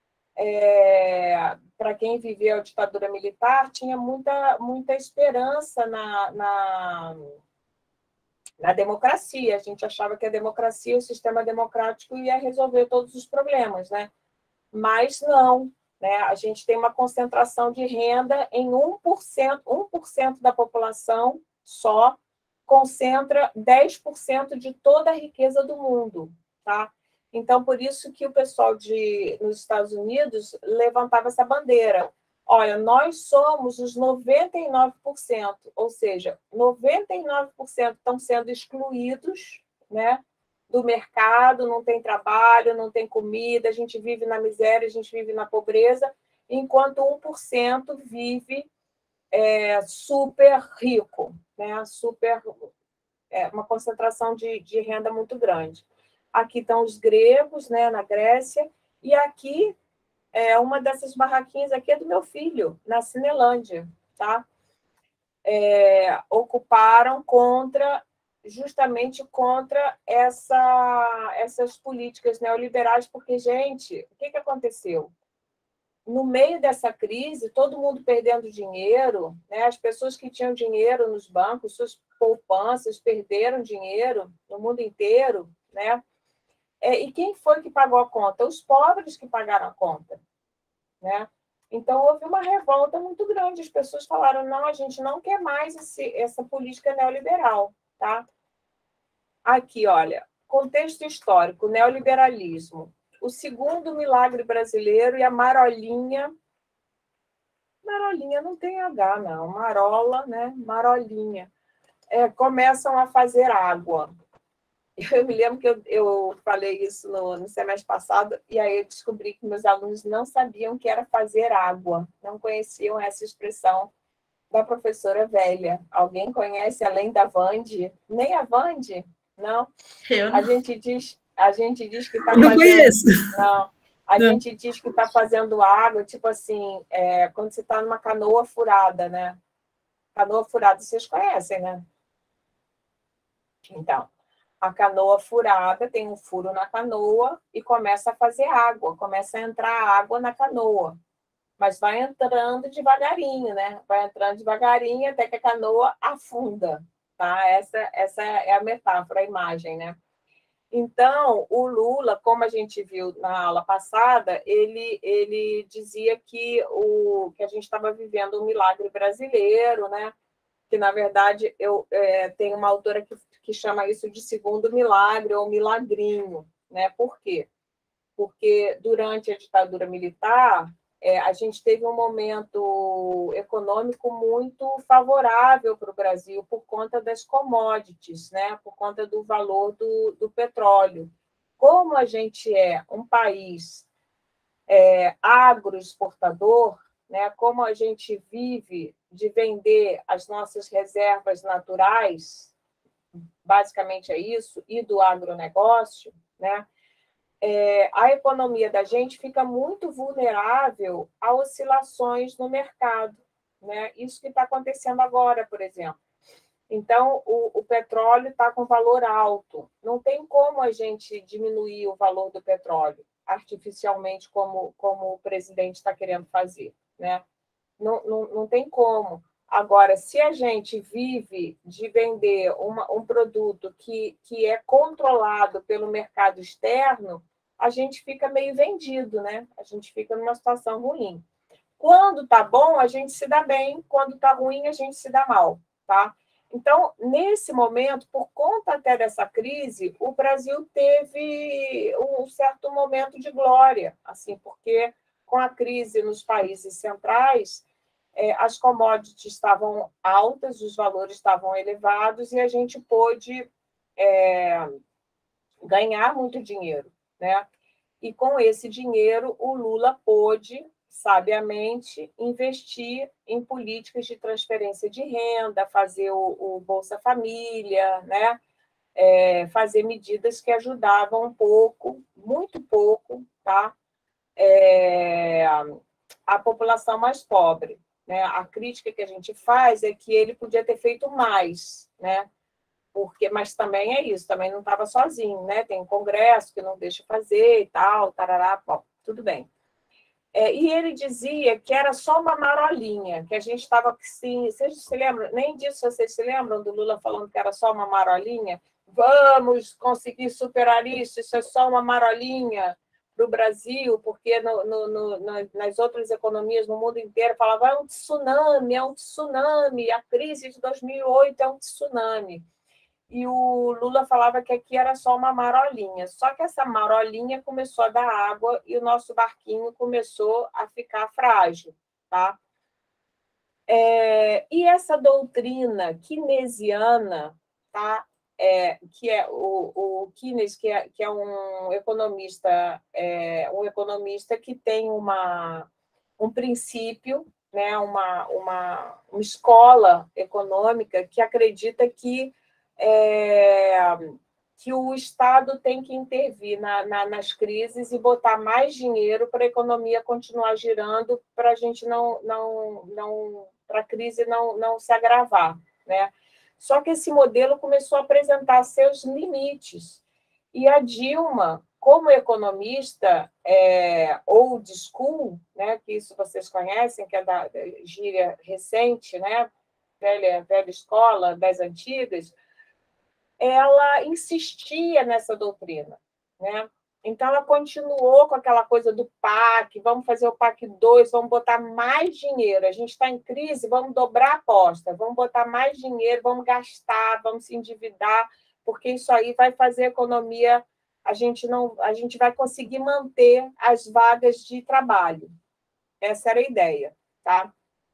É, para quem viveu a ditadura militar, tinha muita, muita esperança na, na, na democracia. A gente achava que a democracia, o sistema democrático, ia resolver todos os problemas, né? Mas não. Né? A gente tem uma concentração de renda em um por cento, um por cento da população só concentra dez por cento de toda a riqueza do mundo. Tá? Então, por isso que o pessoal de, nos Estados Unidos levantava essa bandeira. Olha, nós somos os noventa e nove por cento, ou seja, noventa e nove por cento estão sendo excluídos, né, do mercado, não tem trabalho, não tem comida, a gente vive na miséria, a gente vive na pobreza, enquanto um por cento vive é, super rico, né, super, é, uma concentração de, de renda muito grande. Aqui estão os gregos, né, na Grécia, e aqui, é, uma dessas barraquinhas aqui é do meu filho, na Cinelândia, tá? É, ocuparam contra, justamente contra essa, essas políticas neoliberais, porque, gente, o que, que aconteceu? No meio dessa crise, todo mundo perdendo dinheiro, né? As pessoas que tinham dinheiro nos bancos, suas poupanças, perderam dinheiro no mundo inteiro, né? É, e quem foi que pagou a conta? Os pobres que pagaram a conta, né? Então, houve uma revolta muito grande. As pessoas falaram, não, a gente não quer mais esse, essa política neoliberal. Tá? Aqui, olha, contexto histórico, neoliberalismo. O segundo milagre brasileiro e a marolinha. Marolinha não tem H, não. Marola, né? Marolinha. É, começam a fazer água. Eu me lembro que eu, eu falei isso no, no semestre passado, e aí eu descobri que meus alunos não sabiam o que era fazer água, não conheciam essa expressão da professora velha. Alguém conhece além da Vande? Nem a Vande? Não. Eu A não. gente diz, a gente diz que está Não fazendo. conheço. Não. A Não. gente diz que está fazendo água, tipo assim, é, quando você está numa canoa furada, né? Canoa furada, vocês conhecem, né? Então. A canoa furada, tem um furo na canoa e começa a fazer água, começa a entrar água na canoa. Mas vai entrando devagarinho, né? Vai entrando devagarinho até que a canoa afunda. Tá? Essa, essa é a metáfora, a imagem, né? Então, o Lula, como a gente viu na aula passada, ele, ele dizia que, o, que a gente estava vivendo um milagre brasileiro, né? Que, na verdade, eu é, tenho uma autora que, que chama isso de segundo milagre ou milagrinho. Né? Por quê? Porque durante a ditadura militar, é, a gente teve um momento econômico muito favorável para o Brasil por conta das commodities, né? Por conta do valor do, do petróleo. Como a gente é um país é, agroexportador, né, como a gente vive de vender as nossas reservas naturais, basicamente é isso, e do agronegócio, né, é, a economia da gente fica muito vulnerável a oscilações no mercado, né? Isso que está acontecendo agora, por exemplo. Então, o, o petróleo está com valor alto. Não tem como a gente diminuir o valor do petróleo artificialmente, como, como o presidente está querendo fazer, né? Não, não, não tem como. Agora, se a gente vive de vender uma, um produto que, que é controlado pelo mercado externo, a gente fica meio vendido, né? A gente fica numa situação ruim. Quando está bom, a gente se dá bem. Quando está ruim, a gente se dá mal, tá? Então, nesse momento, por conta até dessa crise, o Brasil teve um certo momento de glória, assim, porque com a crise nos países centrais, as commodities estavam altas, os valores estavam elevados e a gente pôde é, ganhar muito dinheiro, né? E com esse dinheiro, o Lula pôde, sabiamente, investir em políticas de transferência de renda, fazer o, o Bolsa Família, né? É, fazer medidas que ajudavam um pouco, muito pouco, tá? É, a população mais pobre. Né? A crítica que a gente faz é que ele podia ter feito mais, né? Porque, mas também é isso, também não estava sozinho, né? Tem um congresso que não deixa fazer e tal, tarará, bom, tudo bem. É, e ele dizia que era só uma marolinha, que a gente estava assim, vocês se lembram, nem disso vocês se lembram do Lula falando que era só uma marolinha? Vamos conseguir superar isso, isso é só uma marolinha para o Brasil, porque no, no, no, nas outras economias no mundo inteiro falavam é um tsunami, é um tsunami, a crise de dois mil e oito é um tsunami. E o Lula falava que aqui era só uma marolinha. Só que essa marolinha começou a dar água e o nosso barquinho começou a ficar frágil. Tá? É, e essa doutrina keynesiana, tá? É, que é o, o Keynes, que é, que é um economista, é, um economista que tem uma, um princípio, né? uma, uma, uma escola econômica que acredita que É, que o Estado tem que intervir na, na, nas crises e botar mais dinheiro para a economia continuar girando, para a gente não, não, não para a crise não, não se agravar, né? Só que esse modelo começou a apresentar seus limites. E a Dilma, como economista é, old school, né, que isso vocês conhecem, que é da, da gíria recente, né, velha, velha escola das antigas, ela insistia nessa doutrina, né? Então, ela continuou com aquela coisa do P A C, vamos fazer o P A C dois, vamos botar mais dinheiro, a gente está em crise, vamos dobrar a aposta, vamos botar mais dinheiro, vamos gastar, vamos se endividar, porque isso aí vai fazer a economia, a gente, não, a gente vai conseguir manter as vagas de trabalho. Essa era a ideia. Tá?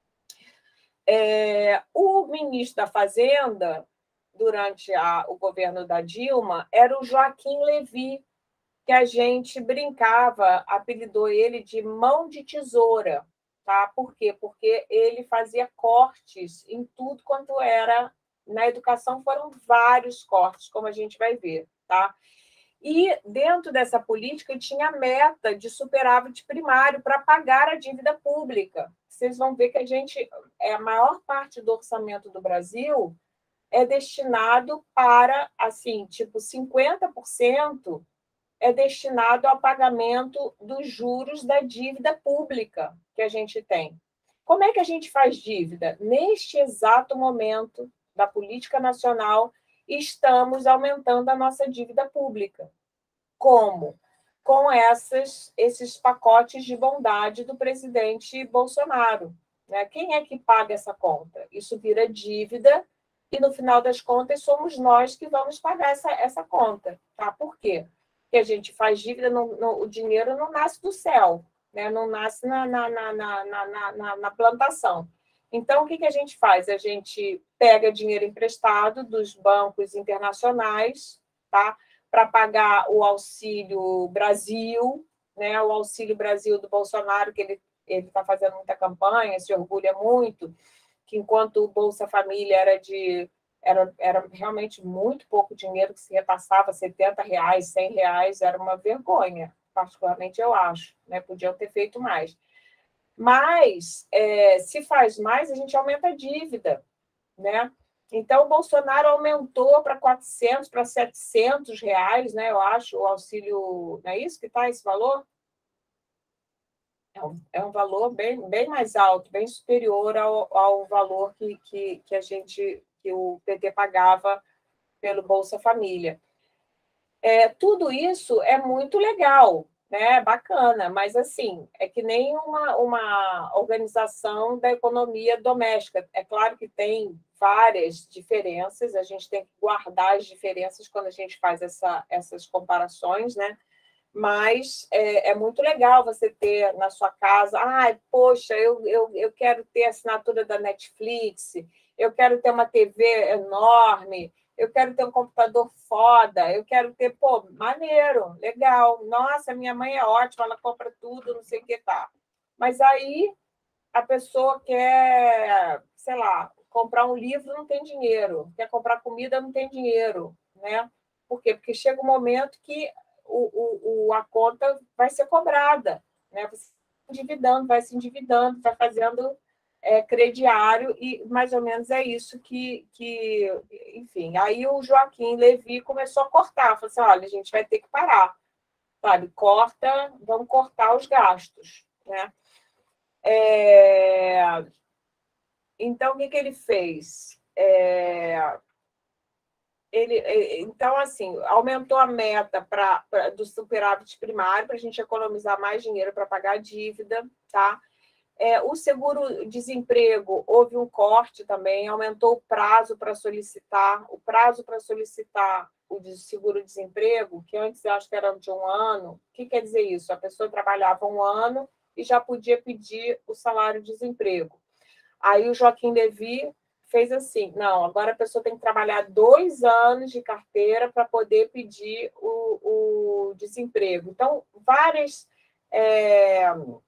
É, o ministro da Fazenda, durante a, o governo da Dilma, era o Joaquim Levy, que a gente brincava, apelidou ele de mão de tesoura. Tá? Por quê? Porque ele fazia cortes em tudo quanto era. Na educação foram vários cortes, como a gente vai ver. Tá? E, dentro dessa política, tinha a meta de superávit primário para pagar a dívida pública. Vocês vão ver que a gente, a maior parte do orçamento do Brasil é destinado para, assim, tipo, cinquenta por cento é destinado ao pagamento dos juros da dívida pública que a gente tem. Como é que a gente faz dívida? Neste exato momento da política nacional, estamos aumentando a nossa dívida pública. Como? Com essas, esses pacotes de bondade do presidente Bolsonaro. Né? Quem é que paga essa conta? Isso vira dívida e, no final das contas, somos nós que vamos pagar essa, essa conta. Tá? Por quê? Porque a gente faz dívida, não, não, o dinheiro não nasce do céu, né? Não nasce na, na, na, na, na, na, na plantação. Então, o que, que a gente faz? A gente pega dinheiro emprestado dos bancos internacionais, tá? Para pagar o Auxílio Brasil, né? O Auxílio Brasil do Bolsonaro, que ele ele está fazendo muita campanha, se orgulha muito, que enquanto o Bolsa Família era de era, era realmente muito pouco dinheiro que se repassava, setenta reais, cem reais, era uma vergonha, particularmente eu acho, né? Podiam ter feito mais. Mas, é, se faz mais, a gente aumenta a dívida, né? Então, o Bolsonaro aumentou para quatrocentos, para setecentos reais, né? Eu acho, o auxílio... Não é isso que está esse valor? É um, é um valor bem, bem mais alto, bem superior ao, ao valor que, que, que a gente, que o P T pagava pelo Bolsa Família. É, tudo isso é muito legal, né? Bacana, mas assim, é que nem uma, uma organização da economia doméstica. É claro que tem várias diferenças, a gente tem que guardar as diferenças quando a gente faz essa, essas comparações, né? Mas é, é muito legal você ter na sua casa, ah, poxa, eu, eu, eu quero ter a assinatura da Netflix, eu quero ter uma T V enorme, eu quero ter um computador foda, eu quero ter, pô, maneiro, legal, nossa, minha mãe é ótima, ela compra tudo, não sei o que tá. Mas aí a pessoa quer, sei lá, comprar um livro, não tem dinheiro, quer comprar comida, não tem dinheiro, né? Por quê? Porque chega um momento que o, o, a conta vai ser cobrada, né? Você vai se endividando, vai se endividando, vai fazendo é, crediário, e mais ou menos é isso que, que, enfim. Aí o Joaquim Levy começou a cortar, falou assim, olha, a gente vai ter que parar, sabe? Corta, vamos cortar os gastos, né? É... Então, o que, que ele fez? É... Ele, então, assim, aumentou a meta pra, pra, do superávit primário para a gente economizar mais dinheiro para pagar a dívida, tá? É, o seguro-desemprego, houve um corte também, aumentou o prazo para solicitar, o prazo para solicitar o seguro-desemprego, que antes eu acho que era de um ano. O que quer dizer isso? A pessoa trabalhava um ano e já podia pedir o salário-desemprego. Aí o Joaquim Levy fez assim, não, agora a pessoa tem que trabalhar dois anos de carteira para poder pedir o, o desemprego. Então, várias, é,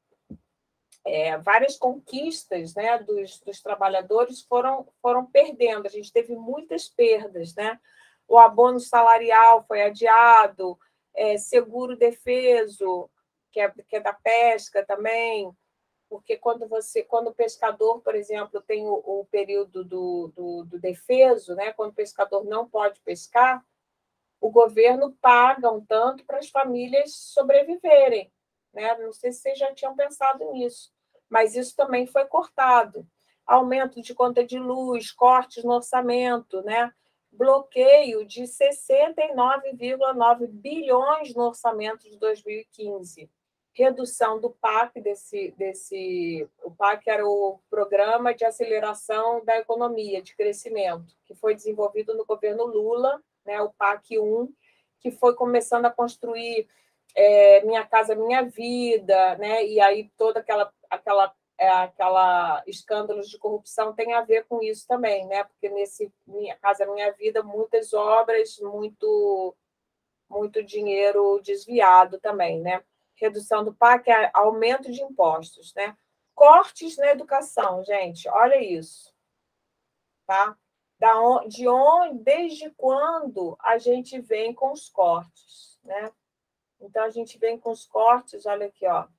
é, várias conquistas, né, dos, dos trabalhadores foram, foram perdendo. A gente teve muitas perdas, né? O abono salarial foi adiado, é, seguro-defeso, que é, que é da pesca também, porque quando você, quando o pescador, por exemplo, tem o, o período do, do, do defeso, né? Quando o pescador não pode pescar, o governo paga um tanto para as famílias sobreviverem, né? Não sei se vocês já tinham pensado nisso, mas isso também foi cortado. Aumento de conta de luz, cortes no orçamento, né? Bloqueio de sessenta e nove vírgula nove bilhões no orçamento de dois mil e quinze. Redução do P A C, desse, desse, o P A C era o Programa de Aceleração da Economia, de Crescimento, que foi desenvolvido no governo Lula, né, o P A C um, que foi começando a construir é, Minha Casa Minha Vida, né, e aí toda aquela, aquela, é, aquela escândalos de corrupção tem a ver com isso também, né, porque nesse Minha Casa Minha Vida, muitas obras, muito, muito dinheiro desviado também, né? Redução do P A C, é aumento de impostos, né? Cortes na educação, gente, olha isso, tá? Da on, de onde, desde quando a gente vem com os cortes, né? Então, a gente vem com os cortes, olha aqui, ó.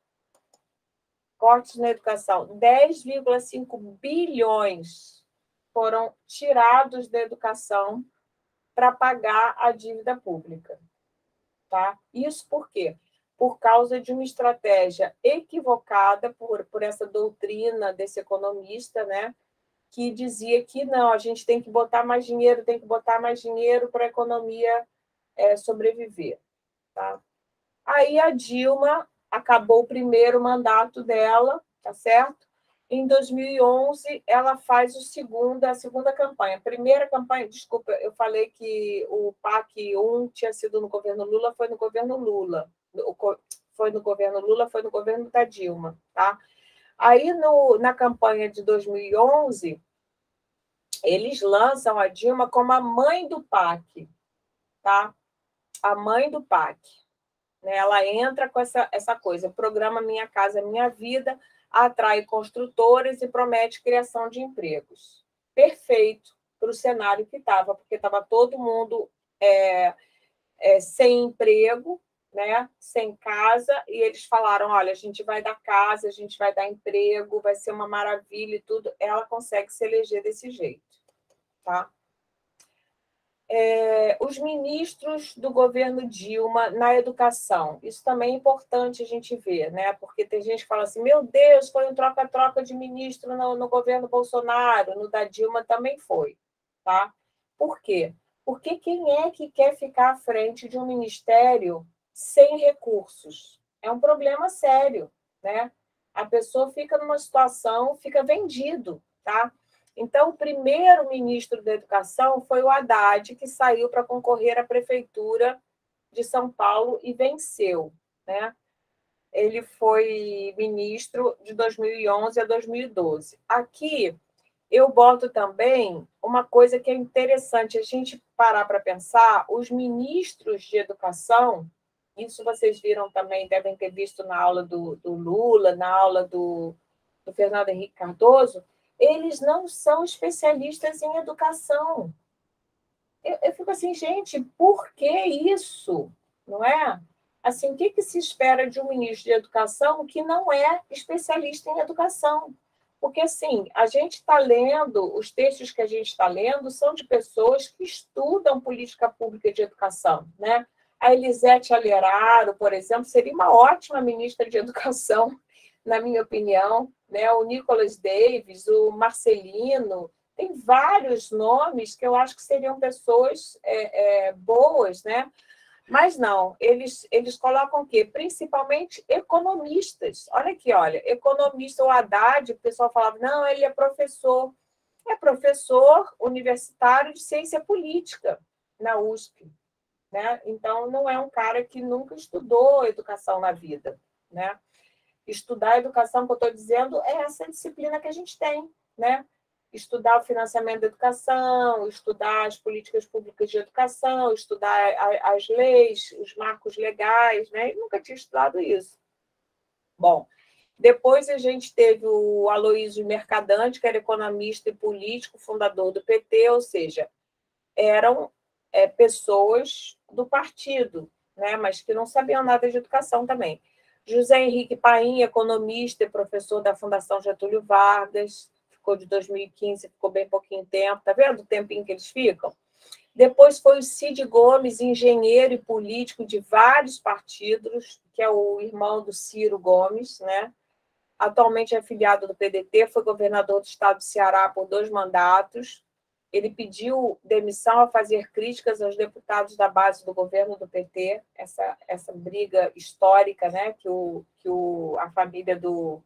Cortes na educação, dez vírgula cinco bilhões foram tirados da educação para pagar a dívida pública, tá? Isso por quê? Por causa de uma estratégia equivocada por, por essa doutrina desse economista, né, que dizia que não, a gente tem que botar mais dinheiro, tem que botar mais dinheiro para a economia é, sobreviver. Tá? Aí a Dilma acabou o primeiro mandato dela, tá certo? Em dois mil e onze, ela faz o segundo, a segunda campanha. A primeira campanha, desculpa, eu falei que o P A C um tinha sido no governo Lula, foi no governo Lula. Foi no governo Lula, foi no governo da Dilma. Tá? Aí, no, na campanha de dois mil e onze, eles lançam a Dilma como a mãe do P A C. Tá? A mãe do P A C. Ela entra com essa, essa coisa, programa Minha Casa Minha Vida, atrai construtoras e promete criação de empregos. Perfeito para o cenário que estava, porque estava todo mundo é, é, sem emprego, né, sem casa, e eles falaram, olha, a gente vai dar casa, a gente vai dar emprego, vai ser uma maravilha e tudo. Ela consegue se eleger desse jeito. Tá? É, os ministros do governo Dilma na educação, isso também é importante a gente ver, né? Porque tem gente que fala assim, meu Deus, foi um troca-troca de ministro no, no governo Bolsonaro, no da Dilma também foi. Tá? Por quê? Porque quem é que quer ficar à frente de um ministério sem recursos? É um problema sério, né? A pessoa fica numa situação, fica vendido, tá? Então, o primeiro ministro da Educação foi o Haddad, que saiu para concorrer à Prefeitura de São Paulo e venceu, né? Ele foi ministro de dois mil e onze a dois mil e doze. Aqui, eu boto também uma coisa que é interessante a gente parar para pensar, os ministros de educação, isso vocês viram também, devem ter visto na aula do, do Lula, na aula do, do Fernando Henrique Cardoso, eles não são especialistas em educação. Eu, eu fico assim, gente, por que isso? Não é? Assim, o que, que se espera de um ministro de educação que não é especialista em educação? Porque, assim, a gente está lendo, os textos que a gente está lendo são de pessoas que estudam política pública de educação, né? A Elisete Aleraro, por exemplo, seria uma ótima ministra de educação, na minha opinião, né? O Nicholas Davis, o Marcelino, tem vários nomes que eu acho que seriam pessoas é, é, boas, né? Mas não, eles, eles colocam o quê? Principalmente economistas. Olha aqui, olha, economista, o Haddad, o pessoal falava, não, ele é professor. É professor universitário de ciência política na U S P, né? Então, não é um cara que nunca estudou educação na vida, né? Estudar a educação, que eu estou dizendo, é essa disciplina que a gente tem, né? Estudar o financiamento da educação, estudar as políticas públicas de educação, estudar as leis, os marcos legais, né? Eu nunca tinha estudado isso. Bom, depois a gente teve o Aloysio Mercadante, que era economista e político, fundador do P T, ou seja, eram é, pessoas do partido, né? Mas que não sabiam nada de educação também. José Henrique Paim, economista e professor da Fundação Getúlio Vargas, ficou de dois mil e quinze, ficou bem pouquinho tempo, tá vendo o tempinho que eles ficam? Depois foi o Cid Gomes, engenheiro e político de vários partidos, que é o irmão do Ciro Gomes, né? Atualmente é afiliado do P D T, foi governador do estado do Ceará por dois mandatos. Ele pediu demissão a fazer críticas aos deputados da base do governo do P T, essa, essa briga histórica, né, que, o, que o, a família do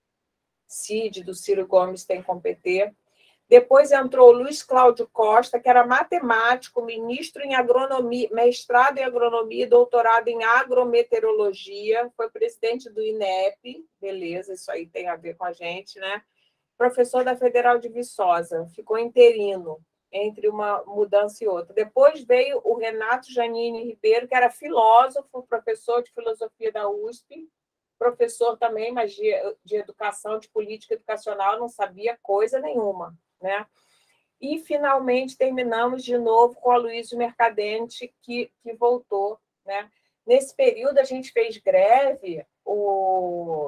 Cid, do Ciro Gomes, tem com o P T. Depois entrou o Luiz Cláudio Costa, que era matemático, ministro em agronomia, mestrado em agronomia, doutorado em agrometeorologia, foi presidente do I N E P, beleza, isso aí tem a ver com a gente, né? Professor da Federal de Viçosa, ficou interino entre uma mudança e outra. Depois veio o Renato Janine Ribeiro, que era filósofo, professor de filosofia da U S P, professor também, mas de, de educação, de política educacional, não sabia coisa nenhuma, né? E, finalmente, terminamos de novo com o Aloysio Mercadante, que, que voltou, né? Nesse período, a gente fez greve, o...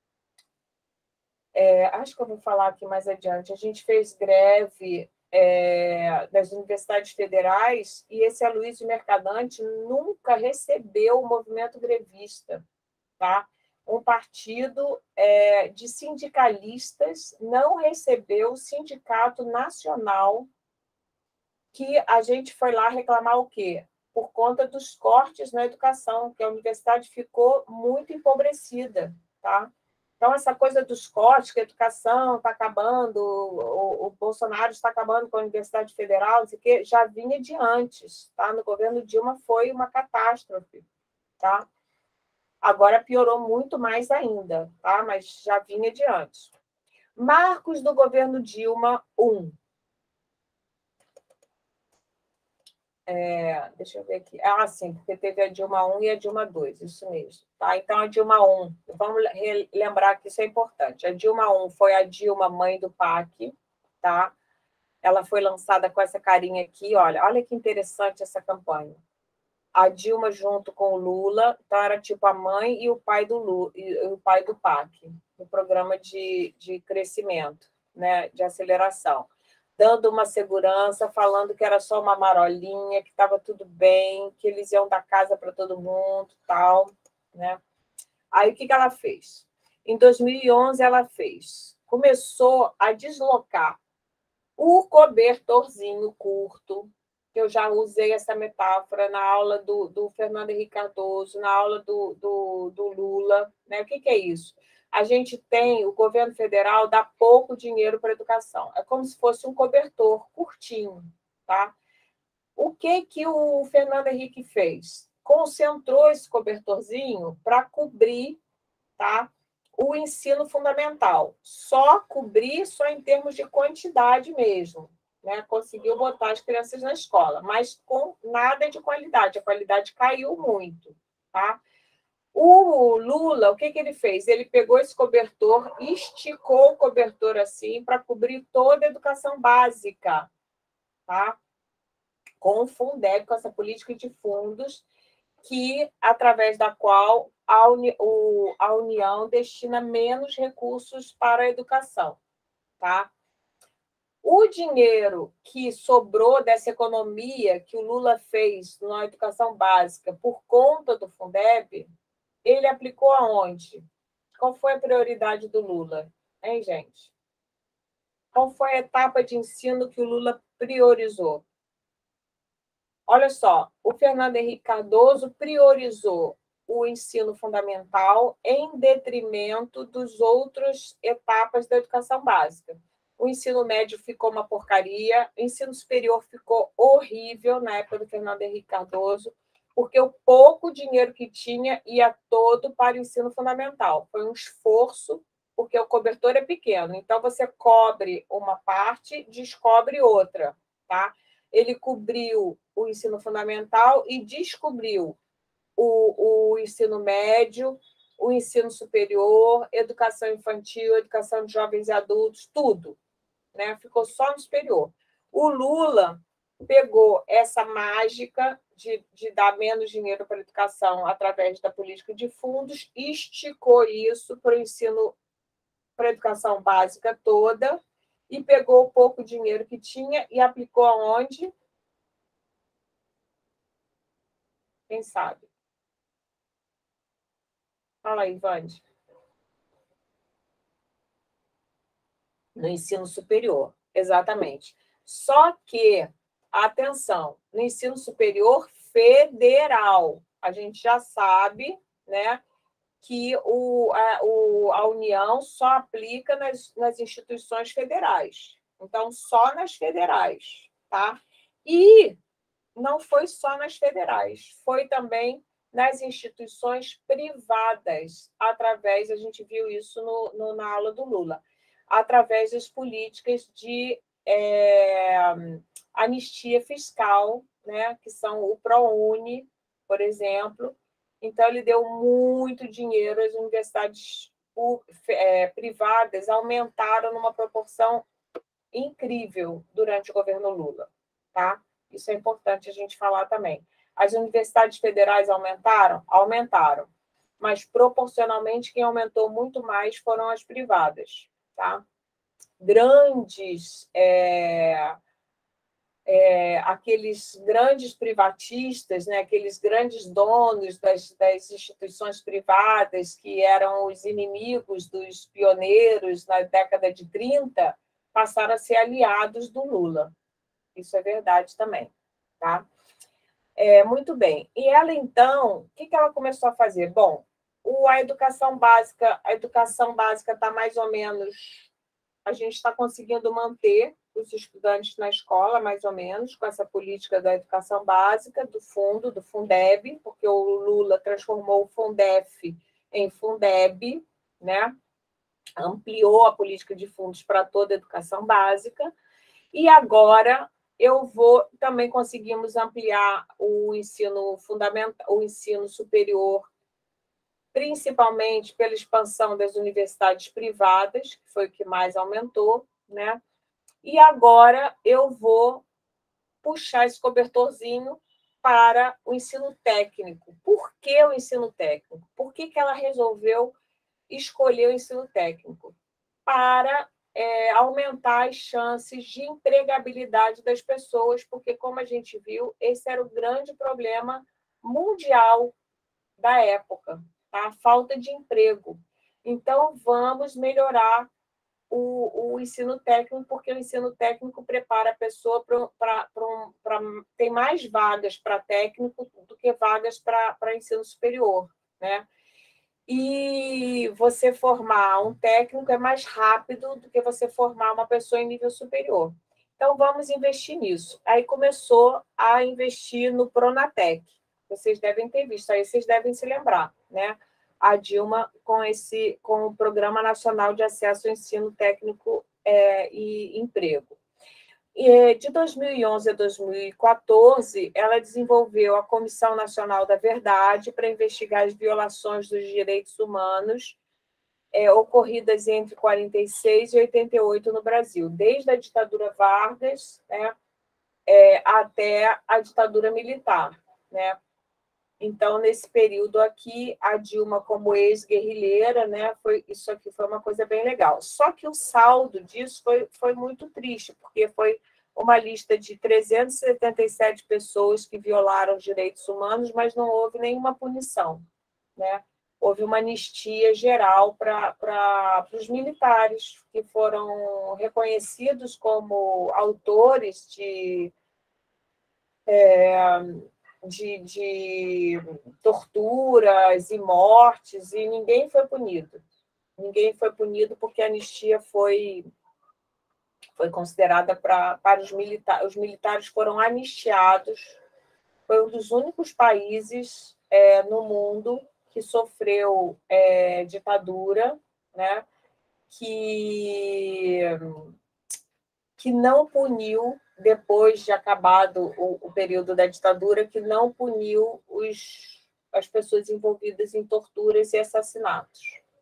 É, acho que eu vou falar aqui mais adiante, a gente fez greve é, das universidades federais e esse Aloysio Mercadante nunca recebeu o movimento grevista, tá? Um partido é, de sindicalistas não recebeu o Sindicato Nacional, que a gente foi lá reclamar o quê? Por conta dos cortes na educação, que a universidade ficou muito empobrecida, tá? Então, essa coisa dos cortes, que a educação está acabando, o, o Bolsonaro está acabando com a Universidade Federal, não sei o quê, já vinha de antes, tá? No governo Dilma foi uma catástrofe, tá? Agora piorou muito mais ainda, tá? Mas já vinha de antes. Marcos do governo Dilma, um. É, deixa eu ver aqui. Ah, sim, porque teve a Dilma um e a Dilma dois, isso mesmo. Tá? Então, a Dilma um, vamos lembrar que isso é importante. A Dilma um foi a Dilma, mãe do P A C, tá? Ela foi lançada com essa carinha aqui, olha, olha que interessante essa campanha. A Dilma junto com o Lula, então era tipo a mãe e o pai do Lula, e o pai do P A C, no programa de, de crescimento, né, de aceleração, dando uma segurança, falando que era só uma marolinha, que estava tudo bem, que eles iam dar casa para todo mundo, tal, né? Aí o que, que ela fez? Em dois mil e onze ela fez, começou a deslocar o cobertorzinho curto, que eu já usei essa metáfora na aula do, do Fernando Henrique Cardoso, na aula do, do, do Lula. Né? O que, que é isso? A gente tem, o governo federal dá pouco dinheiro para a educação. É como se fosse um cobertor curtinho. Tá? O que, que o Fernando Henrique fez? Concentrou esse cobertorzinho para cobrir, tá? O ensino fundamental. Só cobrir, só em termos de quantidade mesmo. Né? Conseguiu botar as crianças na escola, mas com nada de qualidade. A qualidade caiu muito. Tá? O Lula, o que, que ele fez? Ele pegou esse cobertor, esticou o cobertor assim para cobrir toda a educação básica. Tá? Com o Fundeb, com essa política de fundos, que, através da qual a, Uni, o, a União destina menos recursos para a educação. Tá? O dinheiro que sobrou dessa economia que o Lula fez na educação básica por conta do Fundeb, ele aplicou aonde? Qual foi a prioridade do Lula? Hein, gente? Qual foi a etapa de ensino que o Lula priorizou? Olha só, o Fernando Henrique Cardoso priorizou o ensino fundamental em detrimento das outras etapas da educação básica. O ensino médio ficou uma porcaria, o ensino superior ficou horrível na época do Fernando Henrique Cardoso, porque o pouco dinheiro que tinha ia todo para o ensino fundamental. Foi um esforço, porque o cobertor é pequeno. Então, você cobre uma parte, descobre outra, tá? Ele cobriu o ensino fundamental e descobriu o, o ensino médio, o ensino superior, educação infantil, educação de jovens e adultos, tudo. Né? Ficou só no superior. O Lula pegou essa mágica de, de dar menos dinheiro para a educação através da política de fundos e esticou isso para o ensino, para a educação básica toda, e pegou o pouco dinheiro que tinha e aplicou aonde? Quem sabe? Fala aí, Vande. No ensino superior, exatamente. Só que, atenção, no ensino superior federal, a gente já sabe, né, que o, a, o, a União só aplica nas, nas instituições federais. Então, só nas federais, tá? E não foi só nas federais, foi também nas instituições privadas, através, a gente viu isso no, no, na aula do Lula, através das políticas de é, anistia fiscal, né, que são o ProUni, por exemplo. Então, ele deu muito dinheiro, as universidades é, privadas aumentaram numa proporção incrível durante o governo Lula, tá? Isso é importante a gente falar também. As universidades federais aumentaram? Aumentaram. Mas, proporcionalmente, quem aumentou muito mais foram as privadas. Tá? Grandes, é, é, aqueles grandes privatistas, né? Aqueles grandes donos das, das instituições privadas que eram os inimigos dos pioneiros na década de trinta, passaram a ser aliados do Lula. Isso é verdade também, tá? É, muito bem. E ela, então, o que, que ela começou a fazer? Bom, o, a educação básica, a educação básica está mais ou menos... A gente está conseguindo manter os estudantes na escola, mais ou menos, com essa política da educação básica, do fundo, do Fundeb, porque o Lula transformou o Fundef em Fundeb, né? Ampliou a política de fundos para toda a educação básica. E agora eu vou, também conseguimos ampliar o ensino fundamental, o ensino superior, principalmente pela expansão das universidades privadas, que foi o que mais aumentou, né? E agora eu vou puxar esse cobertorzinho para o ensino técnico. Por que o ensino técnico? Por que que ela resolveu escolher o ensino técnico? Para é, aumentar as chances de empregabilidade das pessoas, porque, como a gente viu, esse era o grande problema mundial da época, tá? A falta de emprego. Então, vamos melhorar o, o ensino técnico, porque o ensino técnico prepara a pessoa para... Um, tem mais vagas para técnico do que vagas para ensino superior, né? E você formar um técnico é mais rápido do que você formar uma pessoa em nível superior. Então, vamos investir nisso. Aí começou a investir no Pronatec. Vocês devem ter visto, aí vocês devem se lembrar, né? A Dilma com, esse, com o Programa Nacional de Acesso ao Ensino Técnico é, e Emprego. E, de dois mil e onze a dois mil e quatorze, ela desenvolveu a Comissão Nacional da Verdade para investigar as violações dos direitos humanos é, ocorridas entre quarenta e seis e oitenta e oito no Brasil, desde a ditadura Vargas, né, é, até a ditadura militar, né? Então, nesse período aqui, a Dilma, como ex-guerrilheira, né, foi, isso aqui foi uma coisa bem legal. Só que o saldo disso foi, foi muito triste, porque foi uma lista de trezentas e setenta e sete pessoas que violaram os direitos humanos, mas não houve nenhuma punição, né? Houve uma anistia geral para os militares, que foram reconhecidos como autores de... É, De, de torturas e mortes, e ninguém foi punido. Ninguém foi punido porque a anistia foi, foi considerada pra, para os militares. Os militares foram anistiados. Foi um dos únicos países é, no mundo que sofreu é, ditadura, né? que, que não puniu, depois de acabado o, o período da ditadura, que não puniu os, as pessoas envolvidas em torturas e assassinatos.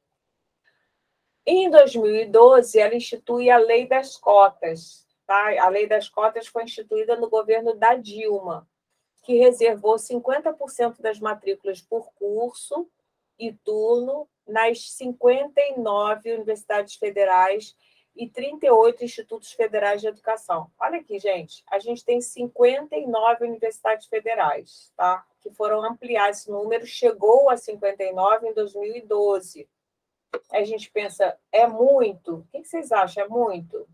Em dois mil e doze, ela institui a Lei das Cotas. Tá? A Lei das Cotas foi instituída no governo da Dilma, que reservou cinquenta por cento das matrículas por curso e turno nas cinquenta e nove universidades federais e trinta e oito institutos federais de educação. Olha aqui, gente, a gente tem cinquenta e nove universidades federais, tá? Que foram ampliar esse número, chegou a cinquenta e nove em dois mil e doze. Aí a gente pensa, é muito? O que vocês acham? É muito?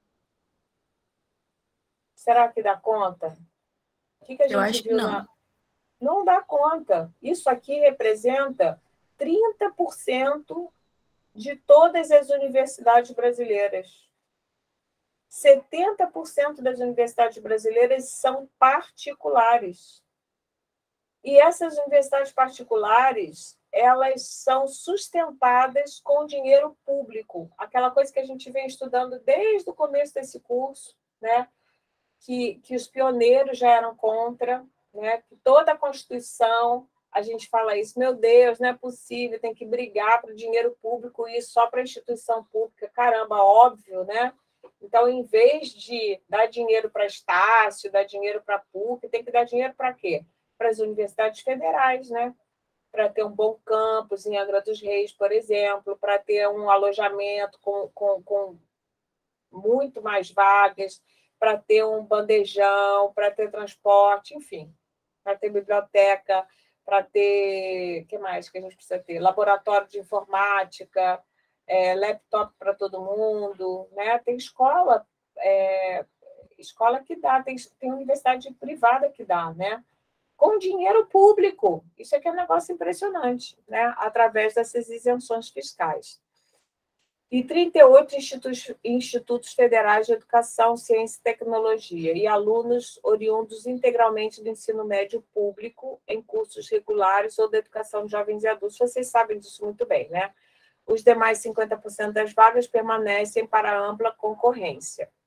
Será que dá conta? O que, que a gente Eu acho que viu não. na... Não dá conta. Isso aqui representa trinta por cento de todas as universidades brasileiras. setenta por cento das universidades brasileiras são particulares. E essas universidades particulares, elas são sustentadas com dinheiro público. Aquela coisa que a gente vem estudando desde o começo desse curso, né? que, que os pioneiros já eram contra, né? Que toda a Constituição, a gente fala isso, meu Deus, não é possível, tem que brigar para o dinheiro público e só para a instituição pública. Caramba, óbvio, né? Então, em vez de dar dinheiro para Estácio, dar dinheiro para a P U C, tem que dar dinheiro para quê? Para as universidades federais, né? Para ter um bom campus em Angra dos Reis, por exemplo, para ter um alojamento com, com, com muito mais vagas, para ter um bandejão, para ter transporte, enfim, para ter biblioteca, para ter... O que mais que a gente precisa ter? Laboratório de informática, é, laptop para todo mundo, né? Tem escola, é, escola que dá, tem, tem universidade privada que dá, né? Com dinheiro público. Isso aqui é um negócio impressionante, né? Através dessas isenções fiscais. E trinta e oito institutos, institutos federais de educação, ciência e tecnologia, e alunos oriundos integralmente do ensino médio público em cursos regulares ou da educação de jovens e adultos. Vocês sabem disso muito bem, né? Os demais cinquenta por cento das vagas permanecem para ampla concorrência.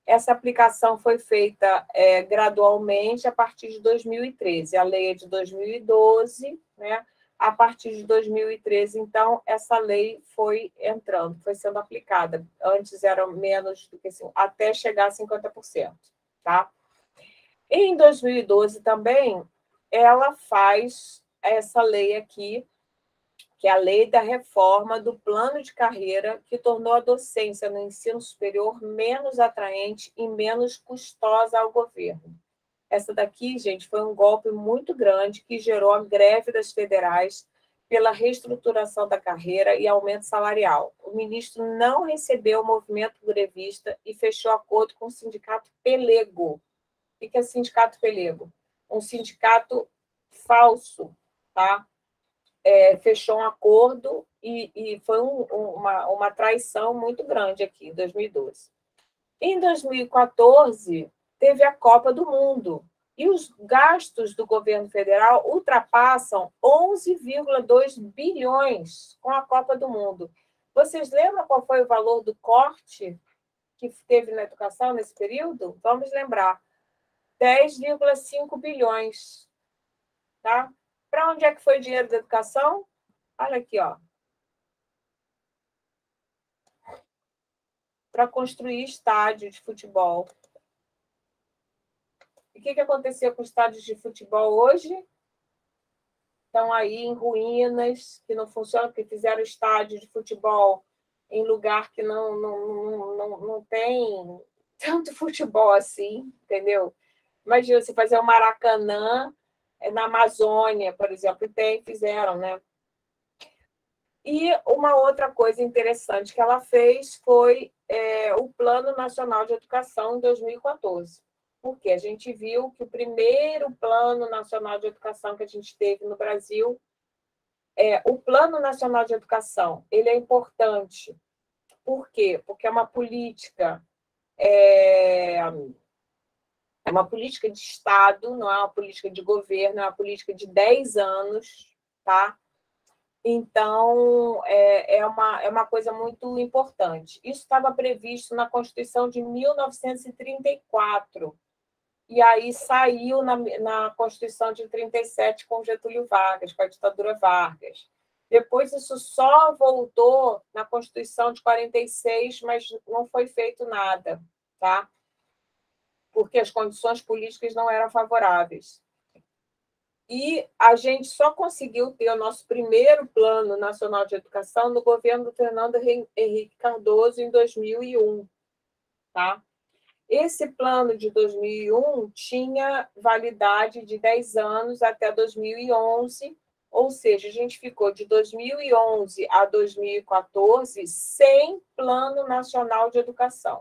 essa aplicação foi feita é, gradualmente a partir de dois mil e treze. A lei é de dois mil e doze, né? A partir de dois mil e treze, então, essa lei foi entrando, foi sendo aplicada. Antes eram menos do que assim, até chegar a cinquenta por cento, tá? Em dois mil e doze também, ela faz essa lei aqui, que é a lei da reforma do plano de carreira, que tornou a docência no ensino superior menos atraente e menos custosa ao governo. Essa daqui, gente, foi um golpe muito grande que gerou a greve das federais pela reestruturação da carreira e aumento salarial. O ministro não recebeu o movimento grevista e fechou acordo com o sindicato Pelego. O que é sindicato Pelego? Um sindicato falso, tá? É, fechou um acordo e, e foi um, uma, uma traição muito grande aqui, em dois mil e doze. Em dois mil e quatorze, teve a Copa do Mundo, e os gastos do governo federal ultrapassam onze vírgula dois bilhões com a Copa do Mundo. Vocês lembram qual foi o valor do corte que teve na educação nesse período? Vamos lembrar. dez vírgula cinco bilhões. Tá? Para onde é que foi o dinheiro da educação? Olha aqui, ó. Para construir estádio de futebol. E o que, que acontecia com os estádios de futebol hoje? Estão aí em ruínas, que não funcionam, porque fizeram estádio de futebol em lugar que não, não, não, não tem tanto futebol assim, entendeu? Imagina, você fazer um Maracanã na Amazônia, por exemplo, e tem, fizeram, né? E uma outra coisa interessante que ela fez foi é, o Plano Nacional de Educação em dois mil e quatorze. Porque a gente viu que o primeiro Plano Nacional de Educação que a gente teve no Brasil, é, o Plano Nacional de Educação, ele é importante. Por quê? Porque é uma política, é, é uma política de Estado, não é uma política de governo, é uma política de dez anos, tá? Então, é, é, uma, é uma coisa muito importante. Isso estava previsto na Constituição de mil novecentos e trinta e quatro, e aí saiu na, na Constituição de trinta e sete com Getúlio Vargas, com a ditadura Vargas. Depois isso só voltou na Constituição de quarenta e seis, mas não foi feito nada, tá? Porque as condições políticas não eram favoráveis. E a gente só conseguiu ter o nosso primeiro Plano Nacional de Educação no governo do Fernando Henrique Cardoso, em dois mil e um. Tá? Esse plano de dois mil e um tinha validade de dez anos até dois mil e onze, ou seja, a gente ficou de dois mil e onze a dois mil e quatorze sem Plano Nacional de Educação.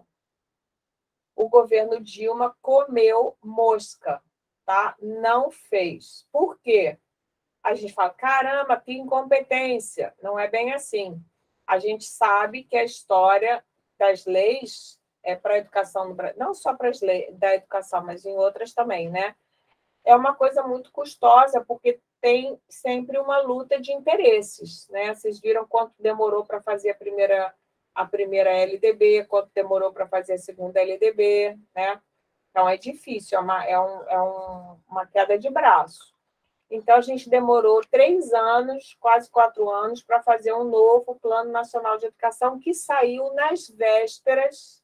O governo Dilma comeu mosca. Tá? Não fez. Por quê? A gente fala, caramba, que incompetência. Não é bem assim. A gente sabe que a história das leis é para a educação, no Brasil, não só para as leis da educação, mas em outras também, né? É uma coisa muito custosa, porque tem sempre uma luta de interesses, né? Vocês viram quanto demorou para fazer a primeira, a primeira L D B, quanto demorou para fazer a segunda L D B, né? Então, é difícil, é, uma, é, um, é um, uma queda de braço. Então, a gente demorou três anos, quase quatro anos, para fazer um novo Plano Nacional de Educação que saiu nas vésperas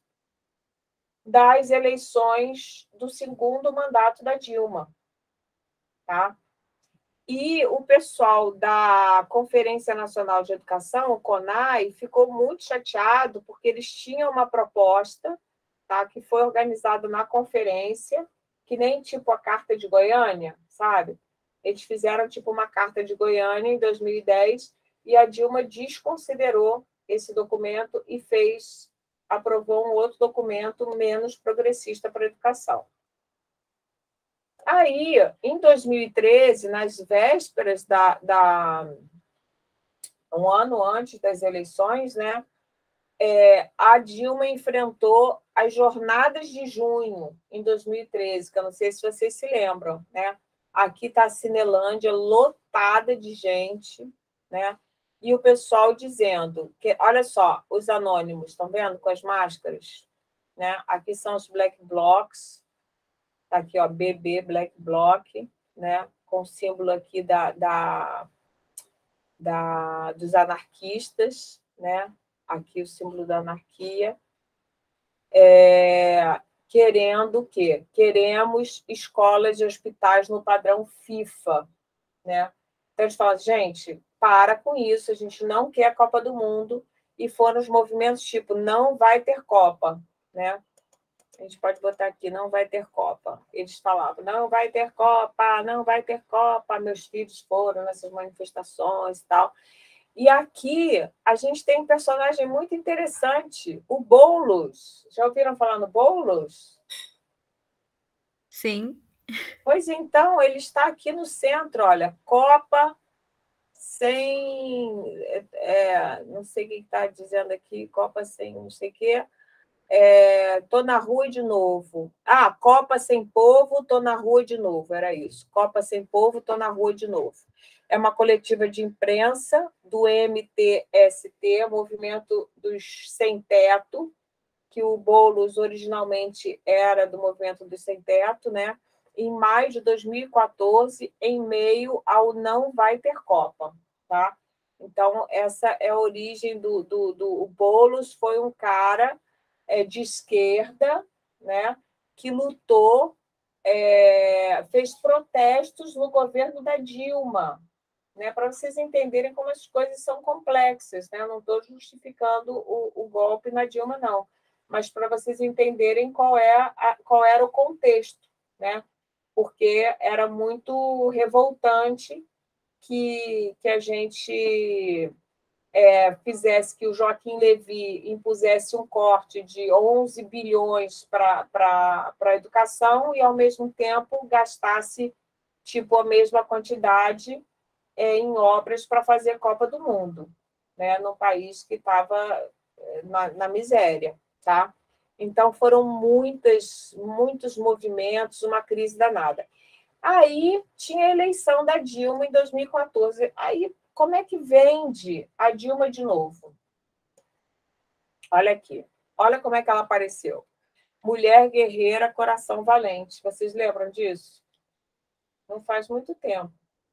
das eleições do segundo mandato da Dilma. Tá? E o pessoal da Conferência Nacional de Educação, o CONAE, ficou muito chateado porque eles tinham uma proposta, tá, que foi organizada na conferência, que nem tipo a Carta de Goiânia, sabe? Eles fizeram tipo uma Carta de Goiânia em dois mil e dez e a Dilma desconsiderou esse documento e fez, aprovou um outro documento menos progressista para a educação. Aí, em dois mil e treze, nas vésperas da, da um ano antes das eleições, né, é, a Dilma enfrentou as jornadas de junho, em dois mil e treze, que eu não sei se vocês se lembram, né? Aqui está a Cinelândia lotada de gente, né? E o pessoal dizendo que, olha só, os anônimos, estão vendo, com as máscaras? né? Aqui são os Black Blocs, tá aqui, ó, B B Black Bloc, né? Com o símbolo aqui da, da, da, dos anarquistas, né? Aqui o símbolo da anarquia. É, querendo o quê? Queremos escolas e hospitais no padrão FIFA, né? Então, eles falam, gente, para com isso, a gente não quer a Copa do Mundo, e foram os movimentos tipo, não vai ter Copa, né? A gente pode botar aqui, não vai ter Copa. Eles falavam, não vai ter Copa, não vai ter Copa. Meus filhos foram nessas manifestações e tal. E aqui a gente tem um personagem muito interessante, o Boulos. Já ouviram falar no Boulos? Sim. Pois então, ele está aqui no centro, olha, Copa sem... É, não sei o que está dizendo aqui, Copa sem não sei o quê. Estou é, na rua de novo. Ah, Copa sem povo, estou na rua de novo. Era isso. Copa sem povo, estou na rua de novo. É uma coletiva de imprensa do M T S T, Movimento dos Sem Teto, que o Boulos originalmente era do Movimento dos Sem Teto, né? Em maio de dois mil e quatorze, em meio ao Não Vai Ter Copa. Tá? Então, essa é a origem do, do, do... O Boulos foi um cara de esquerda, né, que lutou, é, fez protestos no governo da Dilma, né, para vocês entenderem como as coisas são complexas. Né? Eu não estou justificando o, o golpe na Dilma, não, mas para vocês entenderem qual, é a, qual era o contexto, né? Porque era muito revoltante que, que a gente... É, fizesse que o Joaquim Levy impusesse um corte de onze bilhões para a educação e, ao mesmo tempo, gastasse tipo, a mesma quantidade é, em obras para fazer a Copa do Mundo, né, num país que estava na, na miséria. Tá? Então, foram muitas, muitos movimentos, uma crise danada. Aí tinha a eleição da Dilma em dois mil e quatorze. Aí, como é que vende a Dilma de novo? Olha aqui. Olha como é que ela apareceu. Mulher guerreira, coração valente. Vocês lembram disso? Não faz muito tempo.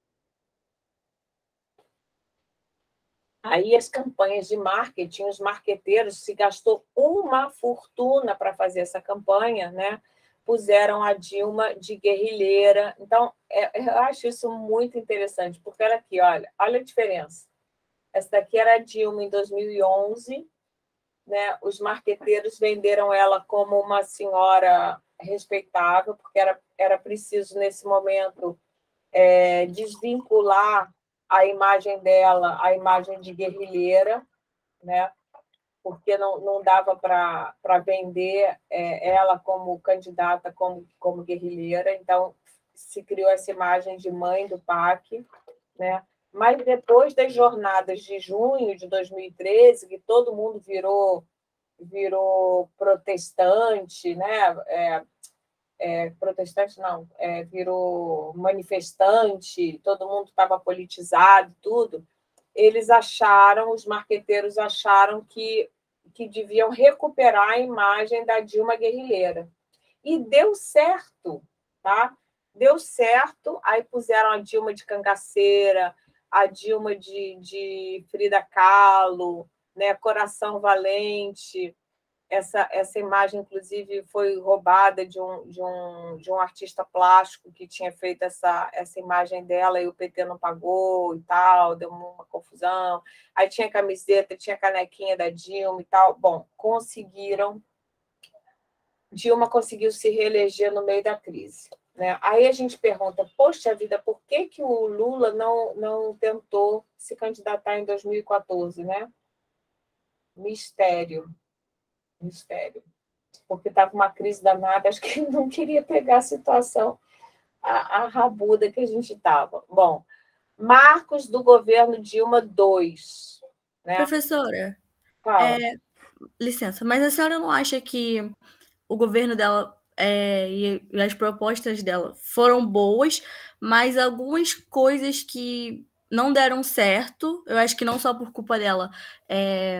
Aí as campanhas de marketing, os marqueteiros se gastou uma fortuna para fazer essa campanha, né? Puseram a Dilma de guerrilheira. Então, eu acho isso muito interessante, porque olha aqui, olha, olha a diferença. Essa daqui era a Dilma em dois mil e onze, né? Os marqueteiros venderam ela como uma senhora respeitável, porque era, era preciso, nesse momento, é, desvincular a imagem dela, a imagem de guerrilheira, né? Porque não, não dava para vender é, ela como candidata, como, como guerrilheira. Então, se criou essa imagem de mãe do P A C, né? Mas depois das jornadas de junho de dois mil e treze, que todo mundo virou, virou protestante, né? É, é, protestante não, é, virou manifestante, todo mundo estava politizado, tudo. Eles acharam, os marqueteiros acharam que, que deviam recuperar a imagem da Dilma guerrilheira. E deu certo, tá? Deu certo, aí puseram a Dilma de cangaceira, a Dilma de, de Frida Kahlo, né? Coração valente. Essa, essa imagem, inclusive, foi roubada de um, de, um, de um artista plástico que tinha feito essa, essa imagem dela e o P T não pagou e tal, deu uma confusão. Aí tinha camiseta, tinha canequinha da Dilma e tal. Bom, conseguiram. Dilma conseguiu se reeleger no meio da crise. Né? Aí a gente pergunta, poxa vida, por que, que o Lula não, não tentou se candidatar em dois mil e quatorze? Né? Mistério. Mistério. Porque estava uma crise danada, acho que ele não queria pegar a situação, a, a rabuda que a gente estava. Bom, marcos do governo Dilma dois. Né? Professora, Fala. é, licença, mas a senhora não acha que o governo dela é, e, e as propostas dela foram boas, mas algumas coisas que não deram certo, eu acho que não só por culpa dela, é,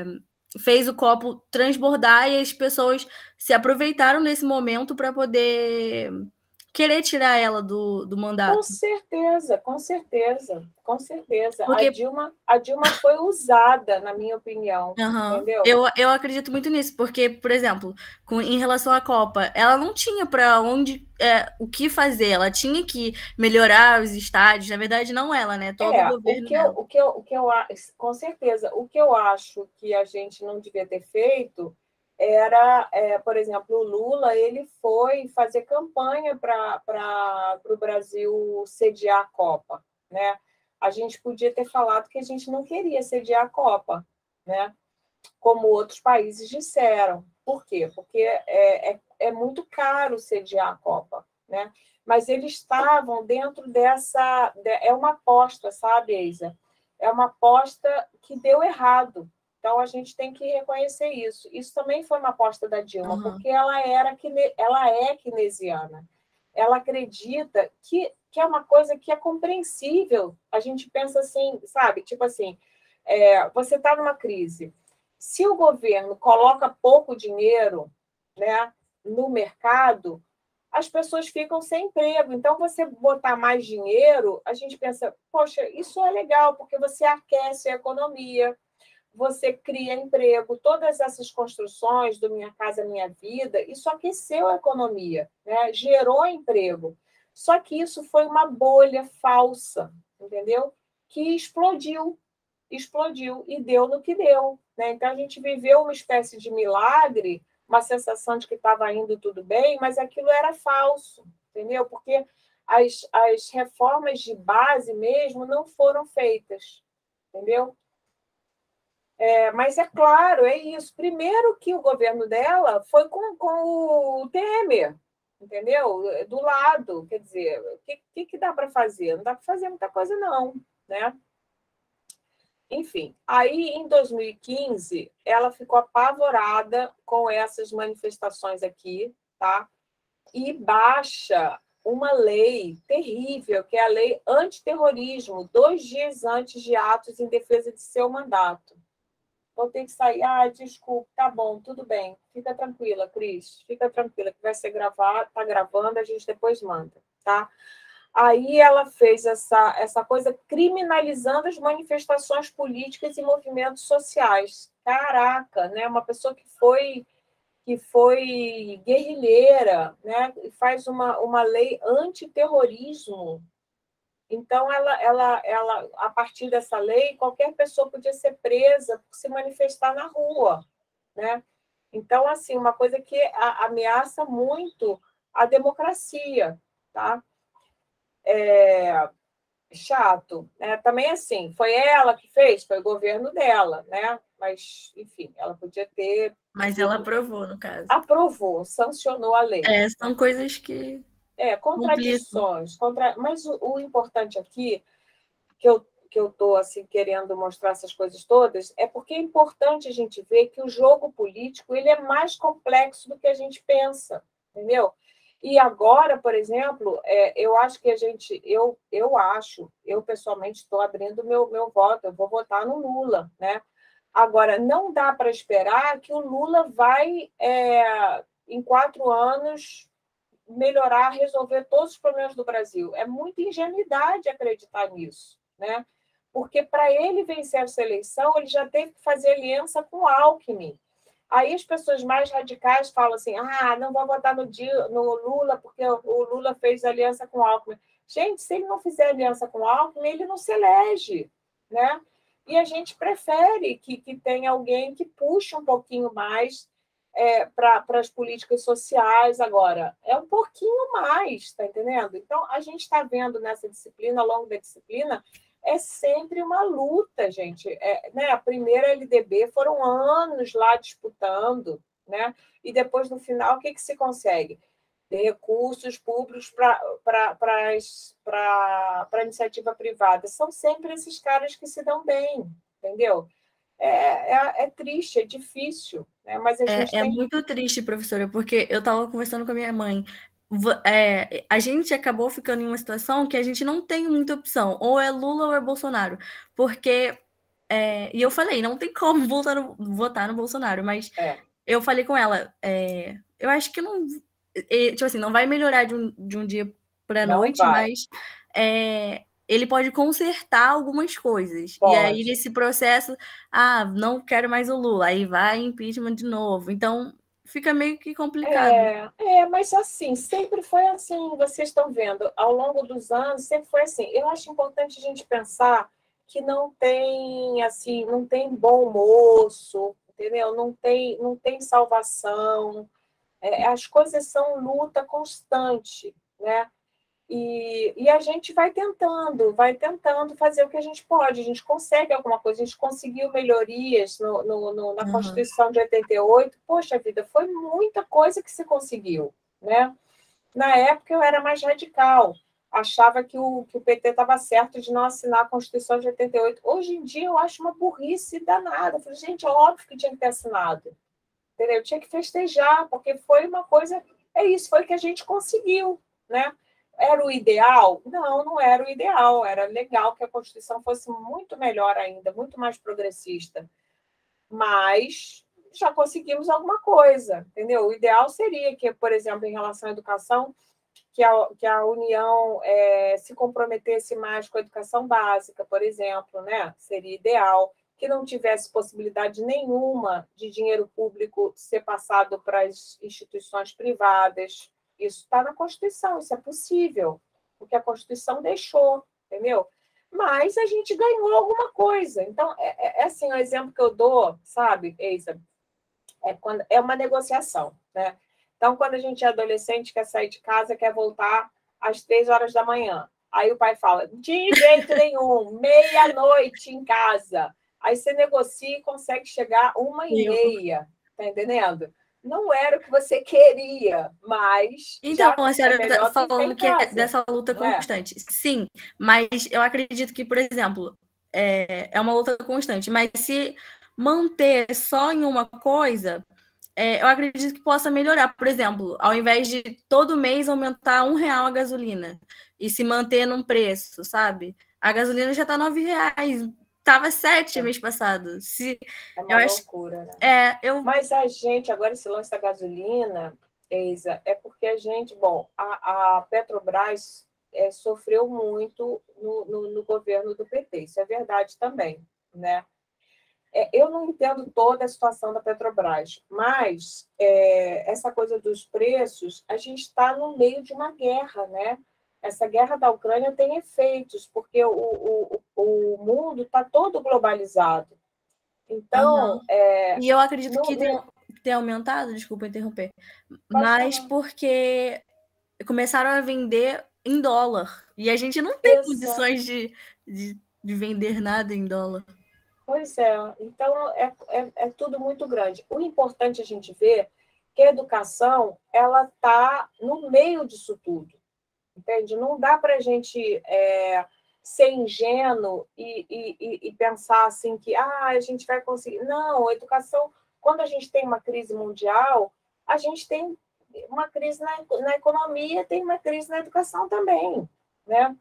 fez o copo transbordar e as pessoas se aproveitaram desse momento para poder querer tirar ela do, do mandato. Com certeza, com certeza, com certeza. Porque... A Dilma, a Dilma foi usada, na minha opinião, uhum. entendeu? Eu, eu acredito muito nisso, porque, por exemplo, com, em relação à Copa, ela não tinha para onde, é, o que fazer, ela tinha que melhorar os estádios, na verdade não ela, né? Todo é, o governo o que eu, dela. o que eu, o que eu, com certeza, o que eu acho que a gente não devia ter feito era, é, por exemplo, o Lula, ele foi fazer campanha para o Brasil sediar a Copa, né? A gente podia ter falado que a gente não queria sediar a Copa, né? Como outros países disseram. Por quê? Porque é, é, é muito caro sediar a Copa, né? Mas eles estavam dentro dessa... É uma aposta, sabe, Eisa? É uma aposta que deu errado. Então, a gente tem que reconhecer isso. Isso também foi uma aposta da Dilma, uhum. porque ela, era, ela é keynesiana. Ela acredita que, que é uma coisa que é compreensível. A gente pensa assim, sabe? Tipo assim, é, você está numa crise. Se o governo coloca pouco dinheiro, né, no mercado, as pessoas ficam sem emprego. Então, você botar mais dinheiro, a gente pensa, poxa, isso é legal, porque você aquece a economia, você cria emprego. Todas essas construções do Minha Casa Minha Vida, isso aqueceu a economia, né? Gerou emprego. Só que isso foi uma bolha falsa, entendeu? Que explodiu, explodiu e deu no que deu, né? Então, a gente viveu uma espécie de milagre, uma sensação de que estava indo tudo bem, mas aquilo era falso, entendeu? Porque as, as reformas de base mesmo não foram feitas, entendeu? É, mas é claro, é isso. Primeiro que o governo dela foi com, com o Temer, entendeu? Do lado, quer dizer, o que, que, que dá para fazer? Não dá para fazer muita coisa, não, né? Enfim, aí em dois mil e quinze, ela ficou apavorada com essas manifestações aqui, tá? E baixa uma lei terrível, que é a lei antiterrorismo, dois dias antes de atos em defesa de seu mandato. Vou ter que sair. Ah, desculpa, tá bom, tudo bem. Fica tranquila, Cris. Fica tranquila, que vai ser gravado, tá gravando, a gente depois manda, tá? Aí ela fez essa, essa coisa criminalizando as manifestações políticas e movimentos sociais. Caraca, né? Uma pessoa que foi, que foi guerrilheira, né? E faz uma, uma lei antiterrorismo. Então, ela, ela, ela, a partir dessa lei, qualquer pessoa podia ser presa por se manifestar na rua, né? Então, assim, uma coisa que a, ameaça muito a democracia, tá? É, chato, né? Também, assim, foi ela que fez, foi o governo dela, né? Mas, enfim, ela podia ter... Mas ela aprovou, no caso. Aprovou, sancionou a lei. É, são coisas que... É, contradições. Contra... Mas o, o importante aqui, que eu que eu estou assim, querendo mostrar essas coisas todas, é porque é importante a gente ver que o jogo político ele é mais complexo do que a gente pensa, entendeu? E agora, por exemplo, é, eu acho que a gente, eu, eu acho, eu pessoalmente estou abrindo meu, meu voto, eu vou votar no Lula, né? Agora, não dá para esperar que o Lula vai, é, em quatro anos, melhorar, resolver todos os problemas do Brasil. É muita ingenuidade acreditar nisso, né? Porque para ele vencer essa eleição, ele já teve que fazer aliança com o Alckmin. Aí as pessoas mais radicais falam assim, ah, não vou votar no, no Lula porque o Lula fez aliança com o Alckmin. Gente, se ele não fizer aliança com o Alckmin, ele não se elege, né? E a gente prefere que, que tenha alguém que puxe um pouquinho mais é, para as políticas sociais agora. É um pouquinho mais, está entendendo? Então, a gente está vendo nessa disciplina, ao longo da disciplina, é sempre uma luta, gente. É, né? A primeira L D B foram anos lá disputando, né? E depois, no final, o que, que se consegue? Ter recursos públicos para a iniciativa privada. São sempre esses caras que se dão bem, entendeu? É, é, é triste, é difícil, né? Mas a gente é, tem... é muito triste, professora, porque eu estava conversando com a minha mãe. É, a gente acabou ficando em uma situação que a gente não tem muita opção, ou é Lula ou é Bolsonaro, porque É, e eu falei, não tem como votar no, votar no Bolsonaro, mas É. eu falei com ela, é, eu acho que não, é, tipo assim, não vai melhorar de um, de um dia para Não noite, vai. mas é, ele pode consertar algumas coisas. E aí, Pode. nesse processo, ah, não quero mais o Lula, aí vai impeachment de novo. Então, fica meio que complicado. É, é, mas assim, sempre foi assim, vocês estão vendo, ao longo dos anos, sempre foi assim. Eu acho importante a gente pensar que não tem, assim, não tem bom moço, entendeu? Não tem, não tem salvação. É, as coisas são luta constante, né? E, e a gente vai tentando, vai tentando fazer o que a gente pode. A gente consegue alguma coisa, a gente conseguiu melhorias no, no, no, na Uhum. Constituição de oitenta e oito. Poxa vida, foi muita coisa que se conseguiu, né? Na época eu era mais radical, achava que o, que o P T estava certo de não assinar a Constituição de oitenta e oito. Hoje em dia eu acho uma burrice danada. Eu falei, gente, é óbvio que tinha que ter assinado. Entendeu? Eu tinha que festejar, porque foi uma coisa. É isso, foi que a gente conseguiu, né? Era o ideal? Não, não era o ideal. Era legal que a Constituição fosse muito melhor ainda, muito mais progressista. Mas já conseguimos alguma coisa, entendeu? O ideal seria que, por exemplo, em relação à educação, que a, que a União é, se comprometesse mais com a educação básica, por exemplo, né? Seria ideal. Que não tivesse possibilidade nenhuma de dinheiro público ser passado para as instituições privadas. Isso está na Constituição, isso é possível, porque a Constituição deixou, entendeu? Mas a gente ganhou alguma coisa. Então, é, é assim, o exemplo que eu dou, sabe, Eisa, é, quando, é uma negociação, né? Então, quando a gente é adolescente, quer sair de casa, quer voltar às três horas da manhã. Aí o pai fala, de jeito nenhum, meia-noite em casa. Aí você negocia e consegue chegar uma e Eu. meia, tá entendendo? Não era o que você queria, mas Então, já a é senhora está melhor que ficar falando em que é casa, dessa luta não é? constante. Sim, mas eu acredito que, por exemplo, é, é uma luta constante. Mas se manter só em uma coisa, é, eu acredito que possa melhorar. Por exemplo, ao invés de todo mês aumentar um real a gasolina e se manter num preço, sabe? A gasolina já está nove reais. Estava sete É. mês passado. Se, É eu uma acho, loucura, né? é, eu Mas a gente, agora, esse lance da gasolina, Eisa, é porque a gente, bom, a, a Petrobras é, sofreu muito no, no, no governo do P T, isso é verdade também, né? É, eu não entendo toda a situação da Petrobras, mas é, essa coisa dos preços, a gente está no meio de uma guerra, né? Essa guerra da Ucrânia tem efeitos, porque o, o, o mundo está todo globalizado. Então, Uhum. é, E eu acredito não, que tem, não, tem aumentado, desculpa interromper, pode mas falar. porque começaram a vender em dólar. E a gente não tem Exato. condições de, de, de vender nada em dólar. Pois é, então é, é, é tudo muito grande. O importante a gente ver que a educação ela está no meio disso tudo, entende? Não dá para a gente é, ser ingênuo e, e, e pensar assim que ah, a gente vai conseguir. Não, a educação, quando a gente tem uma crise mundial, a gente tem uma crise na, na economia, tem uma crise na educação também, né?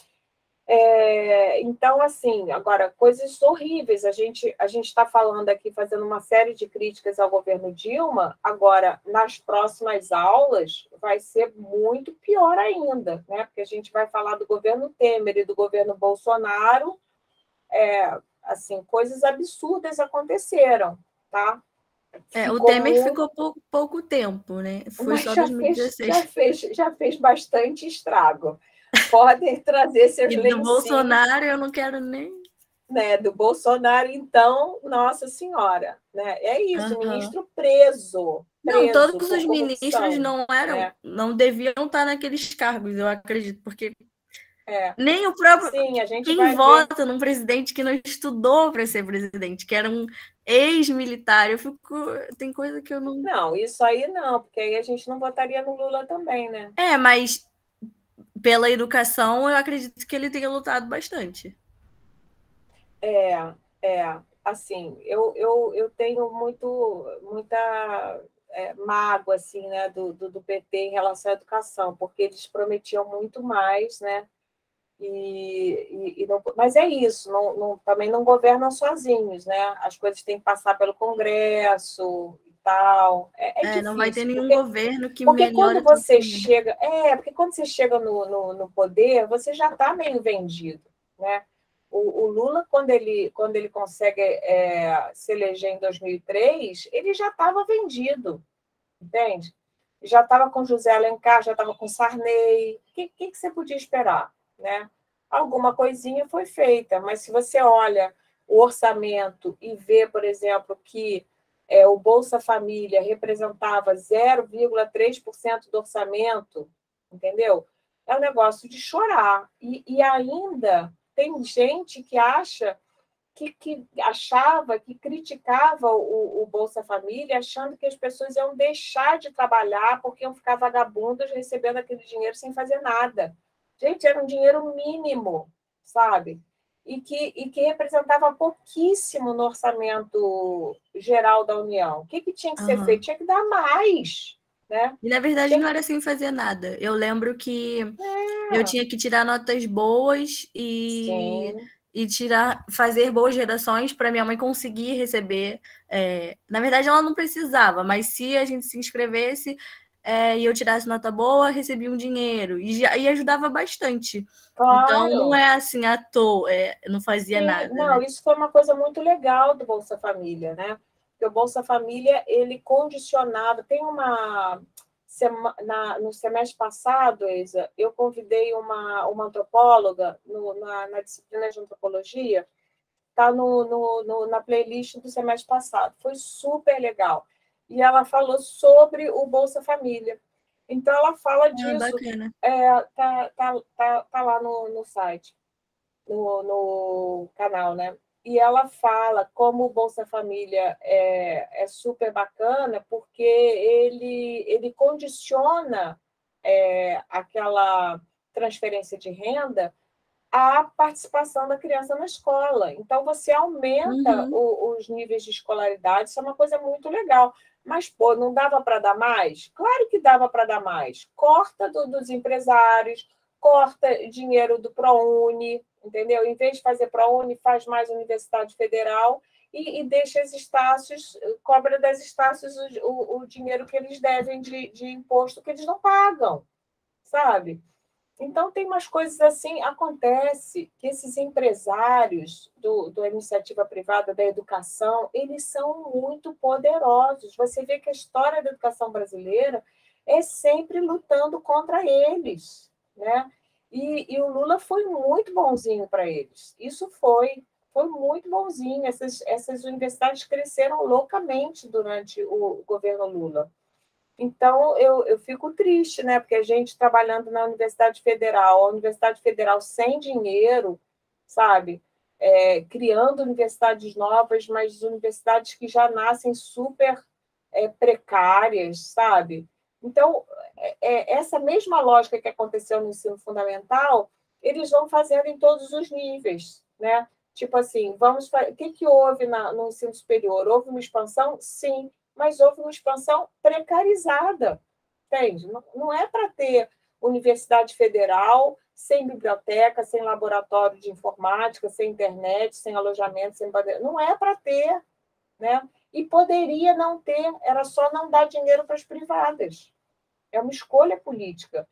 É, então, assim, agora, coisas horríveis. A gente a gente está falando aqui, fazendo uma série de críticas ao governo Dilma. Agora, nas próximas aulas, vai ser muito pior ainda, né? Porque a gente vai falar do governo Temer e do governo Bolsonaro. É, assim, coisas absurdas aconteceram, tá? É, o Ficou Temer muito, ficou pouco, pouco tempo, né? Foi mas só já fez, já dois mil e dezesseis. fez, já fez bastante estrago. Podem trazer seus E do lencinhos, Bolsonaro eu não quero nem. né, do Bolsonaro, então, Nossa Senhora, né? É isso, Uhum. ministro preso, Não, preso todos por os ministros corrupção, não eram, né? não deviam estar naqueles cargos, eu acredito, porque É, nem o próprio. sim, a gente Quem vai ver. vota num presidente que não estudou para ser presidente, que era um ex-militar, eu fico. Tem coisa que eu não. Não, isso aí não, porque aí a gente não votaria no Lula também, né? É, mas pela educação, eu acredito que ele tenha lutado bastante. É, é, assim, eu, eu, eu tenho muito, muita é, mágoa, assim, né, do, do, do P T em relação à educação, porque eles prometiam muito mais, né? E, e, e não, mas é isso, não, não, também não governam sozinhos, né? As coisas têm que passar pelo Congresso e tal. É, é É, não vai ter difícil, nenhum porque, governo que porque quando melhore você totalmente. chega. É, porque quando você chega no, no, no poder, você já está meio vendido, né? O, o Lula, quando ele, quando ele consegue é, se eleger em dois mil e três, ele já estava vendido, entende? Já estava com José Alencar, já estava com Sarney. O que, que, que você podia esperar, né? Alguma coisinha foi feita, mas se você olha o orçamento e vê, por exemplo, que é, o Bolsa Família representava zero vírgula três por cento do orçamento, entendeu? É um negócio de chorar. E, e ainda tem gente que acha que, que achava, que criticava o, o Bolsa Família, achando que as pessoas iam deixar de trabalhar porque iam ficar vagabundas recebendo aquele dinheiro sem fazer nada. Gente, era um dinheiro mínimo, sabe? E que, e que representava pouquíssimo no orçamento geral da União. O que, que tinha que ser Aham. feito? Tinha que dar mais, né? E, na verdade, Tinha não que... era sem fazer nada. Eu lembro que eu É, tinha que tirar notas boas e, sim, e tirar, fazer boas redações para minha mãe conseguir receber. É, na verdade, ela não precisava, mas se a gente se inscrevesse é, e eu tirasse nota boa, recebia um dinheiro. E, já, e ajudava bastante. Então, não claro. é assim à toa, é, não fazia Sim, nada, não, né? isso foi uma coisa muito legal do Bolsa Família, né? Porque o Bolsa Família, ele condicionava, tem uma sema- na, no semestre passado, Isa, eu convidei uma, uma antropóloga no, na, na disciplina de antropologia, tá no, no, no- na playlist do semestre passado, foi super legal. E ela falou sobre o Bolsa Família. Então, ela fala Ah, disso, bacana. é, tá, tá, tá, tá lá no, no site no, no canal, né? E ela fala como o Bolsa Família é, é super bacana porque ele, ele condiciona é, aquela transferência de renda à participação da criança na escola. Então, você aumenta Uhum. o, os níveis de escolaridade, isso é uma coisa muito legal. Mas, pô, não dava para dar mais? Claro que dava para dar mais. Corta do, dos empresários, corta dinheiro do ProUni, entendeu? Em vez de fazer ProUni, faz mais Universidade Federal e, e deixa as Estácios, cobra das Estácios o, o, o dinheiro que eles devem de, de imposto que eles não pagam, sabe? Então, tem umas coisas assim, acontece que esses empresários do, do iniciativa privada, da educação, eles são muito poderosos. Você vê que a história da educação brasileira é sempre lutando contra eles, né? E, e o Lula foi muito bonzinho para eles. Isso foi, foi muito bonzinho. Essas, essas universidades cresceram loucamente durante o governo Lula. Então, eu, eu fico triste, né? Porque a gente trabalhando na Universidade Federal, a Universidade Federal sem dinheiro, sabe? É, criando universidades novas, mas universidades que já nascem super é, precárias, sabe? Então, é, é, essa mesma lógica que aconteceu no ensino fundamental, eles vão fazendo em todos os níveis, né? Tipo assim, vamos fa- o que, que houve na, no ensino superior? Houve uma expansão? Sim, mas houve uma expansão precarizada, entende? Não, não é para ter universidade federal sem biblioteca, sem laboratório de informática, sem internet, sem alojamento, sem bandeira. Não é para ter, né? E poderia não ter, era só não dar dinheiro para as privadas. É uma escolha política.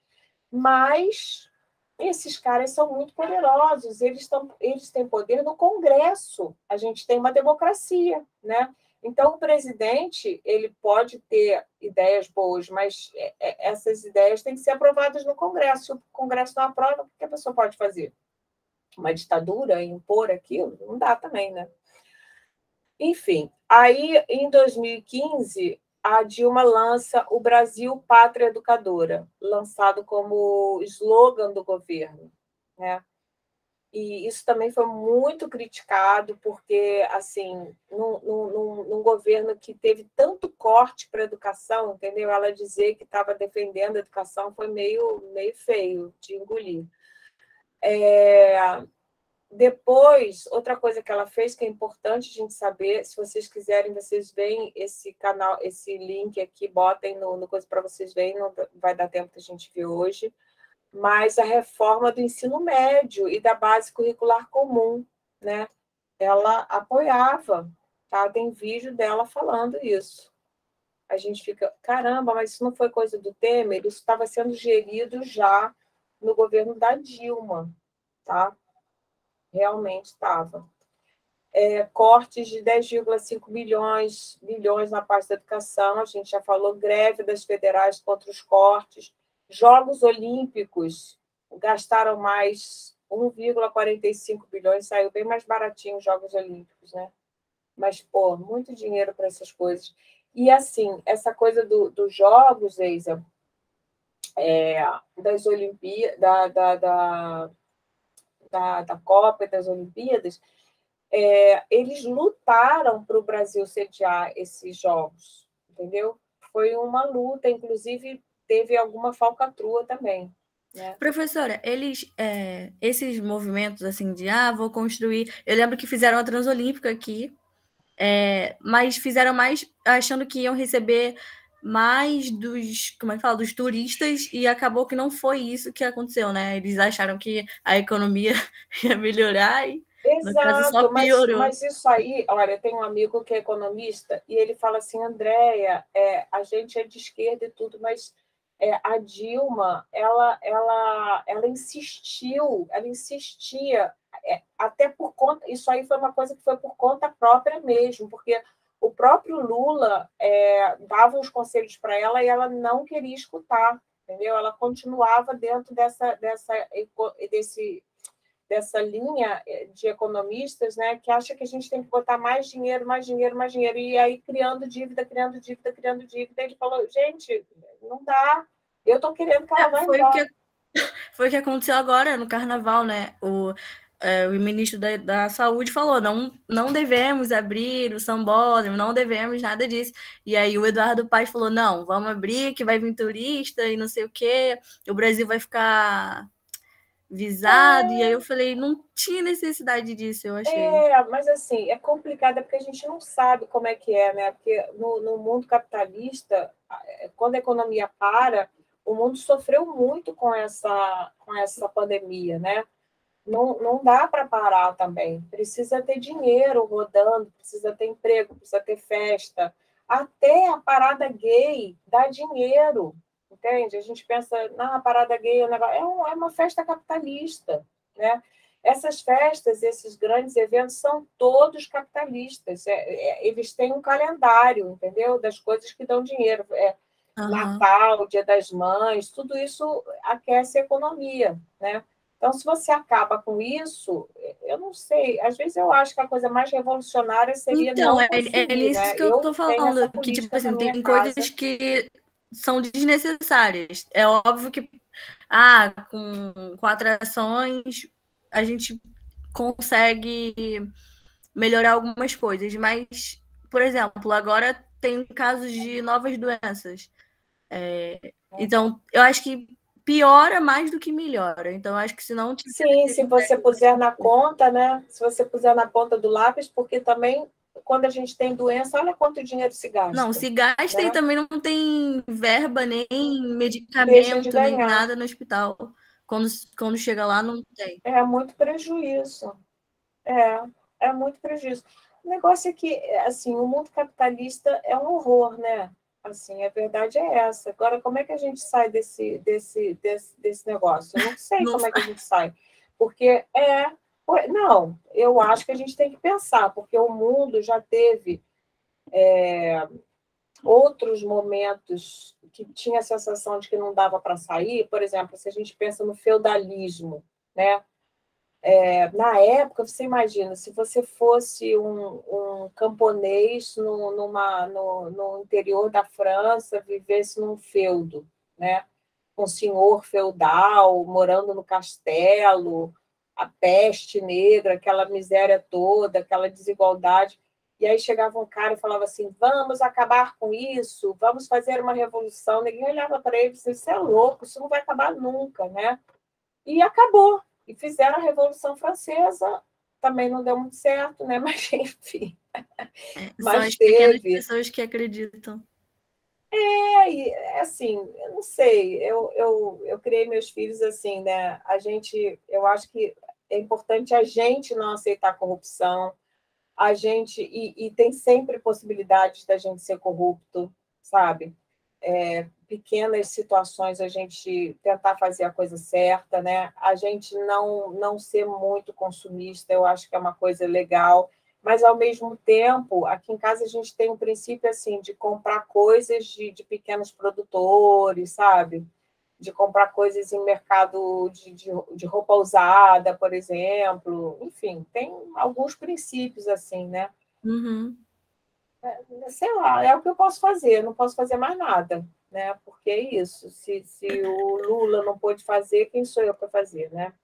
Mas esses caras são muito poderosos, eles, tão, eles têm poder no Congresso. A gente tem uma democracia, né? Então, o presidente ele pode ter ideias boas, mas essas ideias têm que ser aprovadas no Congresso. Se o Congresso não aprova, o que a pessoa pode fazer? Uma ditadura, impor aquilo? Não dá também, né? Enfim, aí em dois mil e quinze, a Dilma lança o Brasil Pátria Educadora, lançado como slogan do governo, né? E isso também foi muito criticado, porque, assim, num, num, num governo que teve tanto corte para a educação, entendeu? Ela dizer que estava defendendo a educação foi meio, meio feio de engolir. É, depois, outra coisa que ela fez que é importante a gente saber, se vocês quiserem, vocês veem esse canal, esse link aqui, botem no, no coisa para vocês verem, não vai dar tempo que a gente ver hoje. mas a reforma do ensino médio e da base curricular comum, né? Ela apoiava, tá? Tem vídeo dela falando isso. A gente fica, caramba, mas isso não foi coisa do Temer, isso estava sendo gerido já no governo da Dilma, tá? Realmente estava. É, cortes de dez vírgula cinco bilhões, bilhões na parte da educação, a gente já falou, greve das federais contra os cortes, Jogos Olímpicos gastaram mais um vírgula quarenta e cinco bilhões, saiu bem mais baratinho os Jogos Olímpicos, né? Mas, pô, muito dinheiro para essas coisas. E, assim, essa coisa do, dos Jogos, Eisa, é, das Olimpíadas, da, da, da, da, da Copa e das Olimpíadas, é, eles lutaram para o Brasil sediar esses Jogos, entendeu? Foi uma luta, inclusive teve alguma falcatrua também. Né? Professora, eles, é, esses movimentos assim de, ah, vou construir... Eu lembro que fizeram a Transolímpica aqui, é, mas fizeram mais achando que iam receber mais dos, como é que fala, dos turistas, e acabou que não foi isso que aconteceu, né? Eles acharam que a economia ia melhorar e no caso só Exato, mas, piorou. mas isso aí, olha, tem um amigo que é economista e ele fala assim, Andréia, é, a gente é de esquerda e tudo, mas é, a Dilma, ela, ela, ela insistiu, ela insistia, é, até por conta, isso aí foi uma coisa que foi por conta própria mesmo, porque o próprio Lula é, dava os conselhos para ela e ela não queria escutar, entendeu? Ela continuava dentro dessa, dessa, desse dessa linha de economistas, né, que acha que a gente tem que botar mais dinheiro, mais dinheiro, mais dinheiro, e aí criando dívida, criando dívida, criando dívida. Ele falou, gente, não dá, eu estou querendo que ela É, vá foi, o embora. que, foi o que aconteceu agora no Carnaval, né? O, é, o ministro da, da Saúde falou, não, não devemos abrir o sambódromo, não devemos nada disso. E aí o Eduardo Paes falou, não, vamos abrir, que vai vir turista e não sei o quê, o Brasil vai ficar... visado, é. E aí eu falei, não tinha necessidade disso, eu achei. É, mas assim, é complicado, é porque a gente não sabe como é que é, né? Porque no, no mundo capitalista, quando a economia para, o mundo sofreu muito com essa, com essa pandemia, né? Não, não dá para parar também. Precisa ter dinheiro rodando, precisa ter emprego, precisa ter festa. Até a parada gay dá dinheiro. Entende? A gente pensa, na parada gay é, um negócio... é, um, é uma festa capitalista, né? Essas festas, esses grandes eventos são todos capitalistas. É, é, eles têm um calendário, entendeu? Das coisas que dão dinheiro. É, uhum. Natal, Dia das Mães, tudo isso aquece a economia, né? Então, se você acaba com isso, eu não sei. Às vezes eu acho que a coisa mais revolucionária seria então, não conseguir, é, é nisso né? que eu estou falando, que tipo assim, tem casa. coisas que são desnecessárias. É óbvio que ah, com, com atrações a gente consegue melhorar algumas coisas, mas, por exemplo, agora tem casos de novas doenças. É, então, eu acho que piora mais do que melhora. Então, acho que se não... Sim, se você puser na conta, né? Se você puser na ponta do lápis, porque também... Quando a gente tem doença, olha quanto dinheiro se gasta. Não, se gasta, né? E também não tem verba, nem medicamento, de nem nada no hospital. Quando, quando chega lá, não tem. É muito prejuízo. É, é muito prejuízo. O negócio é que, assim, o mundo capitalista é um horror, né? Assim, a verdade é essa. Agora, como é que a gente sai desse, desse, desse, desse negócio? Eu não sei não como sai. é que a gente sai. Porque é... Não, eu acho que a gente tem que pensar, porque o mundo já teve é, outros momentos que tinha a sensação de que não dava para sair. Por exemplo, se a gente pensa no feudalismo, né? É, na época, você imagina, se você fosse um, um camponês no, numa, no, no interior da França, vivesse num feudo, né? Um senhor feudal, morando no castelo, a peste negra, aquela miséria toda, aquela desigualdade. E aí chegava um cara e falava assim, vamos acabar com isso, vamos fazer uma revolução. Ninguém olhava para ele e disse, você é louco, isso não vai acabar nunca, né? E acabou. E fizeram a Revolução Francesa, também não deu muito certo, né? Mas, enfim. É, Mas são as teve... pequenas pessoas que acreditam. É, aí, é assim, eu não sei, eu, eu, eu criei meus filhos assim, né? A gente, eu acho que é importante a gente não aceitar corrupção, a gente, e, e tem sempre possibilidades da gente ser corrupto, sabe? É, pequenas situações a gente tentar fazer a coisa certa, né? A gente não, não ser muito consumista, eu acho que é uma coisa legal, mas, ao mesmo tempo, aqui em casa a gente tem um princípio assim de comprar coisas de, de pequenos produtores, sabe? De comprar coisas em mercado de, de, de roupa usada, por exemplo. Enfim, tem alguns princípios assim, né? Uhum. Sei lá, é o que eu posso fazer, eu não posso fazer mais nada, né? Porque é isso. Se, se o Lula não pôde fazer, quem sou eu para fazer, né?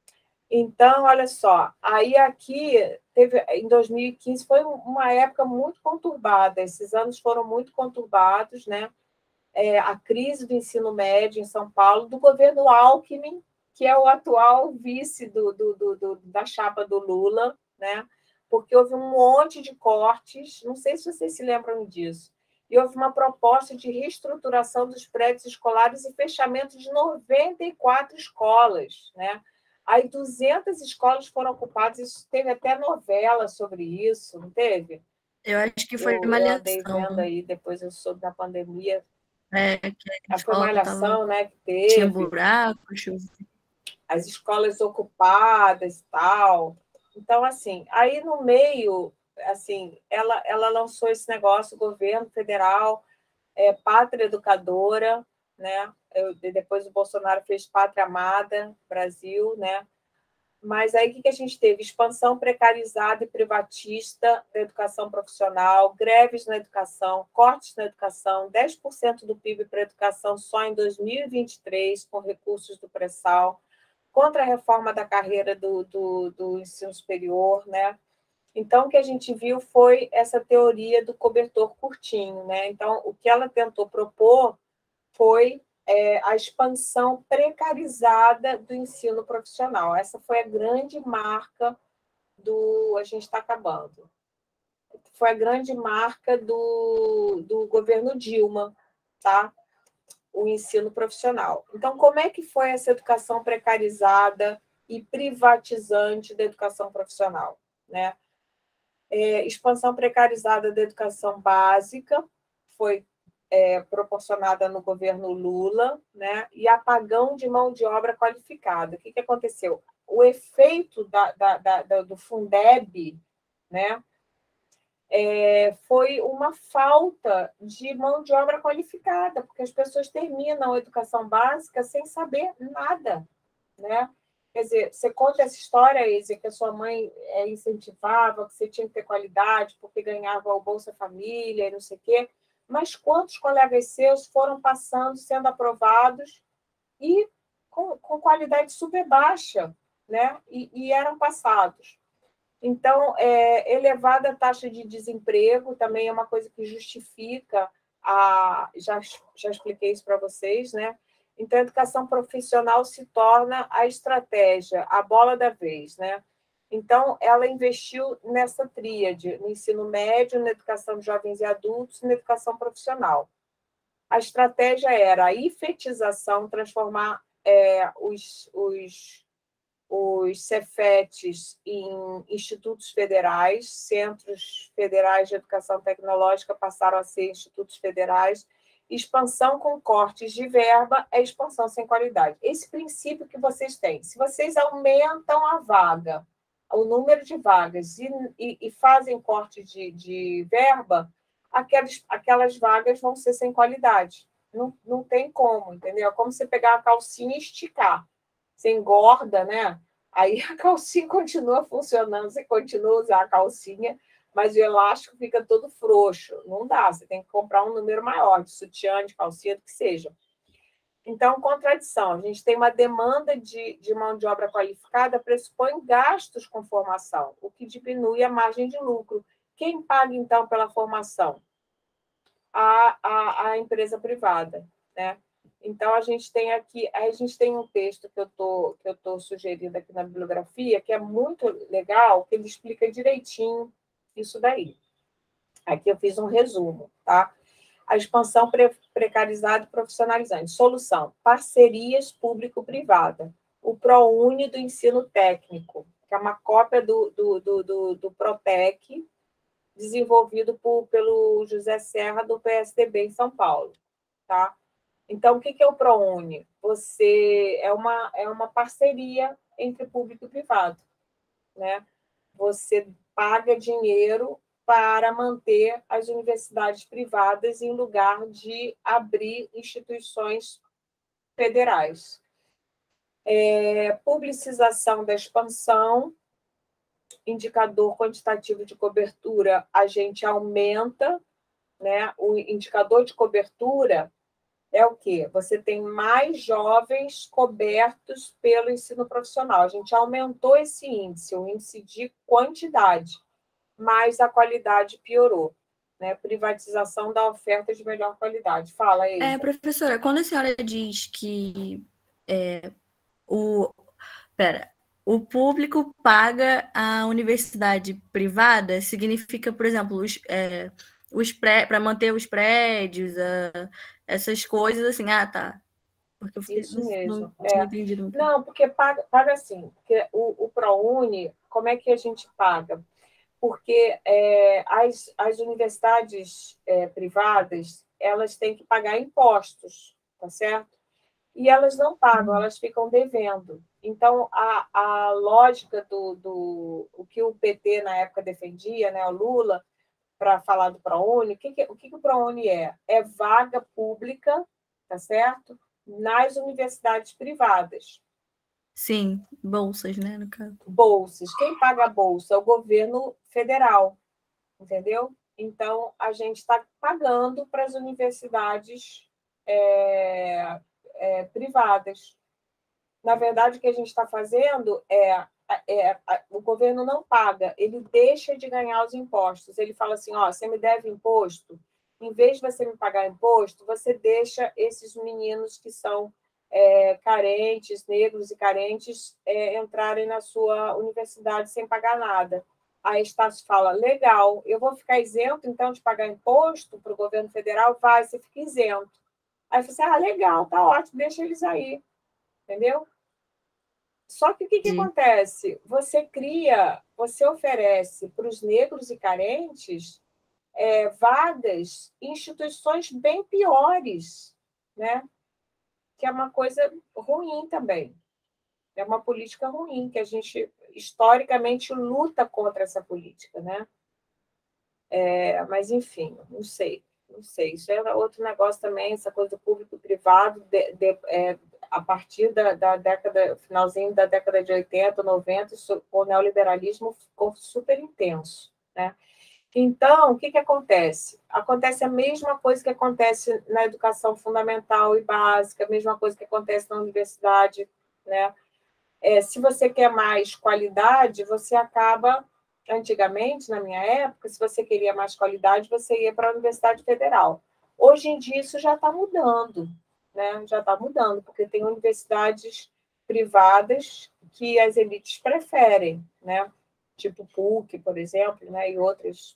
Então, olha só, aí aqui teve em dois mil e quinze foi uma época muito conturbada. Esses anos foram muito conturbados, né? É, a crise do ensino médio em São Paulo, do governo Alckmin, que é o atual vice do, do, do, do, da chapa do Lula, né? Porque houve um monte de cortes, não sei se vocês se lembram disso, e houve uma proposta de reestruturação dos prédios escolares e fechamento de noventa e quatro escolas, né? Aí duzentas escolas foram ocupadas, isso teve até novela sobre isso, não teve? Eu acho que foi Eu, eu andei Malhação. vendo aí, depois eu soube na pandemia. É, que a Ah, foi escola tava, Malhação, né, que tinha teve, buraco, chovia. as escolas ocupadas e tal. Então, assim, aí no meio, assim, ela, ela lançou esse negócio, o governo federal, é, Pátria Educadora, né? Eu, depois o Bolsonaro fez Pátria Amada, Brasil, né? Mas aí o que a gente teve? Expansão precarizada e privatista da educação profissional, greves na educação, cortes na educação, dez por cento do P I B para a educação só em dois mil e vinte e três, com recursos do pré-sal, contra a reforma da carreira do, do, do ensino superior, né? Então, o que a gente viu foi essa teoria do cobertor curtinho, né? Então, o que ela tentou propor foi é, a expansão precarizada do ensino profissional. Essa foi a grande marca do... A gente está acabando. Foi a grande marca do, do governo Dilma, tá? O ensino profissional. Então, como é que foi essa educação precarizada e privatizante da educação profissional, né? É, expansão precarizada da educação básica foi é, proporcionada no governo Lula, né? E apagão de mão de obra qualificada. O que, que aconteceu? O efeito da, da, da, do Fundeb, né? É, foi uma falta de mão de obra qualificada, porque as pessoas terminam a educação básica sem saber nada, né? Quer dizer, você conta essa história, Isa, que a sua mãe é, incentivava, que você tinha que ter qualidade, porque ganhava o Bolsa Família e não sei o quê, mas quantos colegas seus foram passando, sendo aprovados e com, com qualidade super baixa, né? E, e eram passados. Então, é, elevada taxa de desemprego também é uma coisa que justifica a... Já, já expliquei isso para vocês, né? Então, a educação profissional se torna a estratégia, a bola da vez, né? Então, ela investiu nessa tríade, no ensino médio, na educação de jovens e adultos e na educação profissional. A estratégia era a efetização, transformar é, os, os os Cefetes em institutos federais, centros federais de educação tecnológica passaram a ser institutos federais. Expansão com cortes de verba é expansão sem qualidade. Esse princípio que vocês têm. Se vocês aumentam a vaga, o número de vagas, e, e, e fazem corte de, de verba, aquelas, aquelas vagas vão ser sem qualidade. Não, não tem como, entendeu? É como você pegar a calcinha e esticar. Você engorda, né? Aí a calcinha continua funcionando, você continua a usar a calcinha, mas o elástico fica todo frouxo. Não dá, você tem que comprar um número maior de sutiã, de calcinha, do que seja. Então, contradição. A gente tem uma demanda de, de mão de obra qualificada, pressupõe gastos com formação, o que diminui a margem de lucro. Quem paga, então, pela formação? A, a, a empresa privada, né? Então, a gente tem aqui, a gente tem um texto que eu tô, que eu tô sugerindo aqui na bibliografia, que é muito legal, que ele explica direitinho isso daí. Aqui eu fiz um resumo, tá? A expansão pre precarizada e profissionalizante. Solução, parcerias público-privada. O ProUni do ensino técnico, que é uma cópia do, do, do, do, do Protec, desenvolvido por, pelo José Serra, do P S D B em São Paulo. Tá? Então, o que é o ProUni? Você, é, uma, é uma parceria entre público e privado. Né? Você paga dinheiro para manter as universidades privadas em lugar de abrir instituições federais. É, publicização da expansão, indicador quantitativo de cobertura, a gente aumenta, né? O indicador de cobertura é o quê? Você tem mais jovens cobertos pelo ensino profissional. A gente aumentou esse índice, o índice de quantidade, mas a qualidade piorou. Né? Privatização da oferta de melhor qualidade. Fala aí. É, professora, quando a senhora diz que é, o, pera, o público paga a universidade privada, significa, por exemplo, os, é, os pré, para manter os prédios, a, essas coisas assim, ah, tá. Porque eu fiquei, Isso não, mesmo. não é. tinha entendido muito. Não, porque paga, paga assim, porque o, o ProUni, como é que a gente paga? Porque é, as, as universidades é, privadas, elas têm que pagar impostos, tá certo? E elas não pagam, elas ficam devendo. Então, a, a lógica do, do o que o P T na época defendia, né, o Lula, para falar do ProUni, o que, que, o que, que o ProUni é? É vaga pública, tá certo? Nas universidades privadas. Sim, bolsas, né, no caso. Bolsas. Quem paga a bolsa? É o governo federal, entendeu? Então, a gente está pagando para as universidades é, é, privadas. Na verdade, o que a gente está fazendo é, é, o governo não paga, ele deixa de ganhar os impostos. Ele fala assim, ó, você me deve imposto, em vez de você me pagar imposto, você deixa esses meninos que são é, carentes, negros e carentes, é, entrarem na sua universidade sem pagar nada. Aí a Estácio fala, legal, eu vou ficar isento, então, de pagar imposto para o governo federal? Vai, você fica isento. Aí você, ah, legal, tá ótimo, deixa eles aí. Entendeu? Só que o que, que acontece? Você cria, você oferece para os negros e carentes é, vagas em instituições bem piores, né? Que é uma coisa ruim também. É uma política ruim, que a gente, historicamente, luta contra essa política, né? É, mas, enfim, não sei, não sei. Isso é outro negócio também, essa coisa do público-privado, de, de, é, a partir da, da década, finalzinho da década de oitenta, noventa, o neoliberalismo ficou super intenso, né? Então, o que, que acontece? Acontece a mesma coisa que acontece na educação fundamental e básica, a mesma coisa que acontece na universidade, né? É, se você quer mais qualidade, você acaba... Antigamente, na minha época, se você queria mais qualidade, você ia para a Universidade Federal. Hoje em dia, isso já está mudando, né? Já está mudando, porque tem universidades privadas que as elites preferem, né? Tipo P U C, por exemplo, né? E outras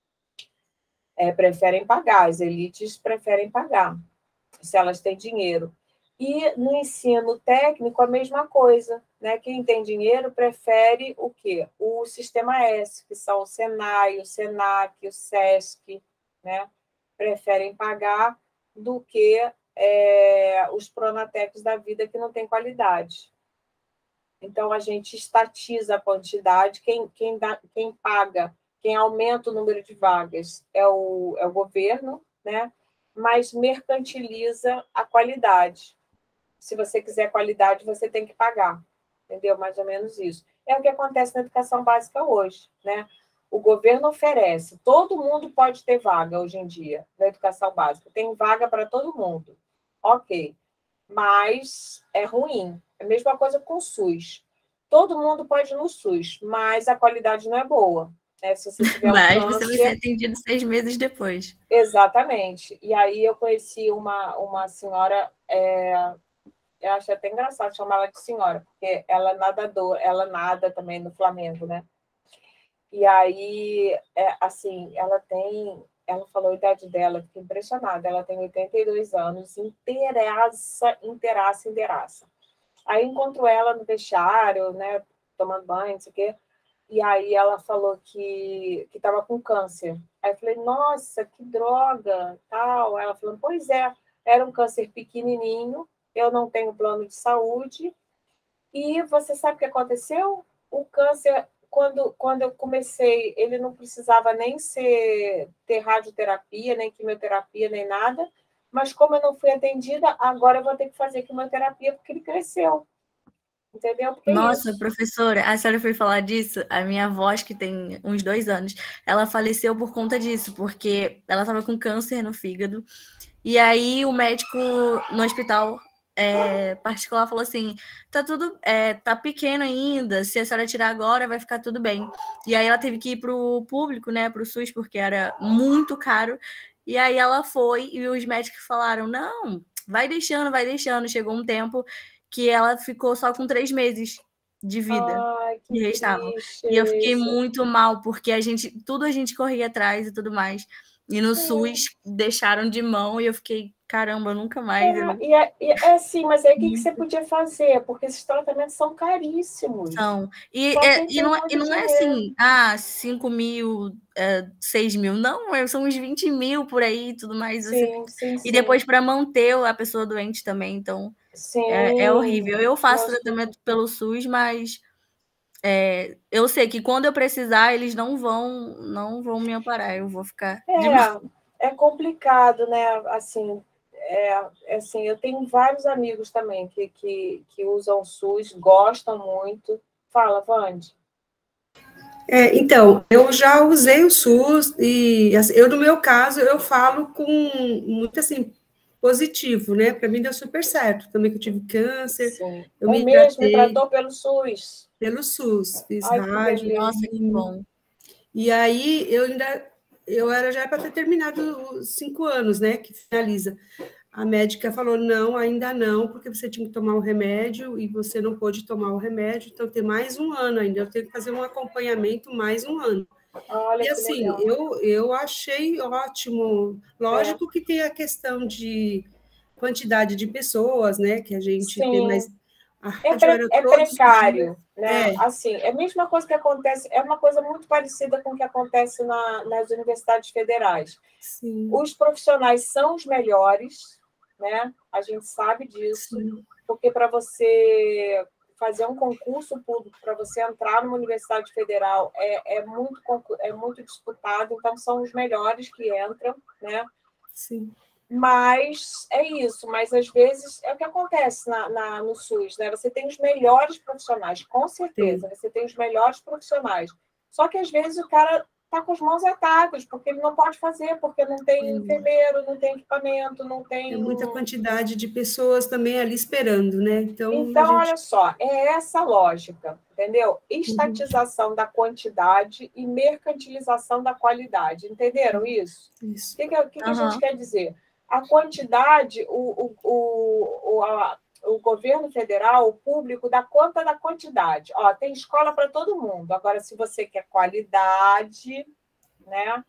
é, preferem pagar, as elites preferem pagar, se elas têm dinheiro. E no ensino técnico, a mesma coisa, né? Quem tem dinheiro prefere o quê? O Sistema S, que são o Senai, o Senac, o Sesc, né? Preferem pagar do que é, os Pronatecs da vida que não têm qualidade. Então, a gente estatiza a quantidade, quem, quem, dá, quem paga, quem aumenta o número de vagas é o, é o governo, né? Mas mercantiliza a qualidade. Se você quiser qualidade, você tem que pagar. Entendeu? Mais ou menos isso. É o que acontece na educação básica hoje, né? O governo oferece, todo mundo pode ter vaga hoje em dia na educação básica. Tem vaga para todo mundo. Ok. Mas é ruim. É a mesma coisa com o SUS. Todo mundo pode ir no SUS, mas a qualidade não é boa. Né? Se você tiver um Mas câncer... você vai ser atendido seis meses depois. Exatamente. E aí eu conheci uma, uma senhora... É... Eu acho até engraçado chamar ela de senhora, porque ela é nadadora, ela nada também no Flamengo, né? E aí, é, assim, ela tem ela falou a idade dela, fiquei impressionada, ela tem oitenta e dois anos, inteiraça, inteiraça, inteiraça. Aí encontro ela no vestiário, né, tomando banho, não sei o quê, e aí ela falou que estava com câncer. Aí eu falei, nossa, que droga, tal. Ela falou, pois é, era um câncer pequenininho, eu não tenho plano de saúde, e você sabe o que aconteceu? O câncer, quando, quando eu comecei, ele não precisava nem ser, ter radioterapia, nem quimioterapia, nem nada, mas como eu não fui atendida, agora eu vou ter que fazer quimioterapia porque ele cresceu. Entendeu? Porque é Nossa, isso. professora, a senhora foi falar disso? A minha avó, que tem uns dois anos, ela faleceu por conta disso, porque ela estava com câncer no fígado. E aí o médico no hospital é, particular falou assim: tá tudo, é, tá pequeno ainda, se a senhora tirar agora, vai ficar tudo bem. E aí ela teve que ir pro público, né, pro SUS, porque era muito caro. E aí ela foi e os médicos falaram: não, vai deixando, vai deixando. Chegou um tempo que ela ficou só com três meses de vida. Ai, que E restavam. triste E eu fiquei isso. muito mal, porque a gente, tudo a gente corria atrás e tudo mais. E no SUS deixaram de mão e eu fiquei, caramba, nunca mais. É, Eu... e é, e é assim, mas aí o que, que você podia fazer? Porque esses tratamentos são caríssimos. São. E, Só é, quem e, tem não, é, e muito não é dinheiro. assim, ah, cinco mil, é, seis mil. Não, é, são uns vinte mil por aí e tudo mais. Você Sim, fica... sim, E sim. depois para manter a pessoa doente também. Então, Sim. é, é horrível. Eu faço Nossa. tratamento pelo SUS, mas é, eu sei que quando eu precisar, eles não vão, não vão me amparar. Eu vou ficar de mal. É, é complicado, né? Assim, é, é assim, eu tenho vários amigos também que, que, que usam o SUS, gostam muito. Fala, Vande. É, então, eu já usei o SUS e assim, eu, no meu caso, eu falo com muito assim, positivo, né? Para mim deu super certo. Também que eu tive câncer, Sim. eu É me mesmo, me tratei tratou pelo SUS. pelo SUS, fiz Ai, que rádio, beleza. Nossa, que bom. e aí eu ainda eu era já para ter terminado os cinco anos, né? Que finaliza. A médica falou, não, ainda não, porque você tinha que tomar o remédio e você não pôde tomar o remédio, então tem mais um ano ainda, eu tenho que fazer um acompanhamento mais um ano. Olha E que assim, legal. eu, eu achei ótimo. Lógico é. que tem a questão de quantidade de pessoas, né, que a gente Sim. tem, mas a é, rádio era é todos precário, os né? É. Assim, é a mesma coisa que acontece, é uma coisa muito parecida com o que acontece na, nas universidades federais. Sim. Os profissionais são os melhores, né? A gente sabe disso, Sim. porque para você fazer um concurso público, para você entrar numa universidade federal, é, é, muito, é muito disputado, então são os melhores que entram, né? Sim. Mas é isso, mas às vezes é o que acontece na, na, no SUS, né? Você tem os melhores profissionais, com certeza, Sim. você tem os melhores profissionais. Só que às vezes o cara está com as mãos atadas, porque ele não pode fazer, porque não tem Sim. enfermeiro, não tem equipamento, não tem. É muita quantidade de pessoas também ali esperando, né? Então, então gente... olha só, é essa lógica, entendeu? Estatização uhum. da quantidade e mercantilização da qualidade. Entenderam isso? Isso. O que, que, que, que uhum. a gente quer dizer? A quantidade, o, o, o, a, o governo federal, o público, dá conta da quantidade. Ó, tem escola para todo mundo. Agora, se você quer qualidade, né?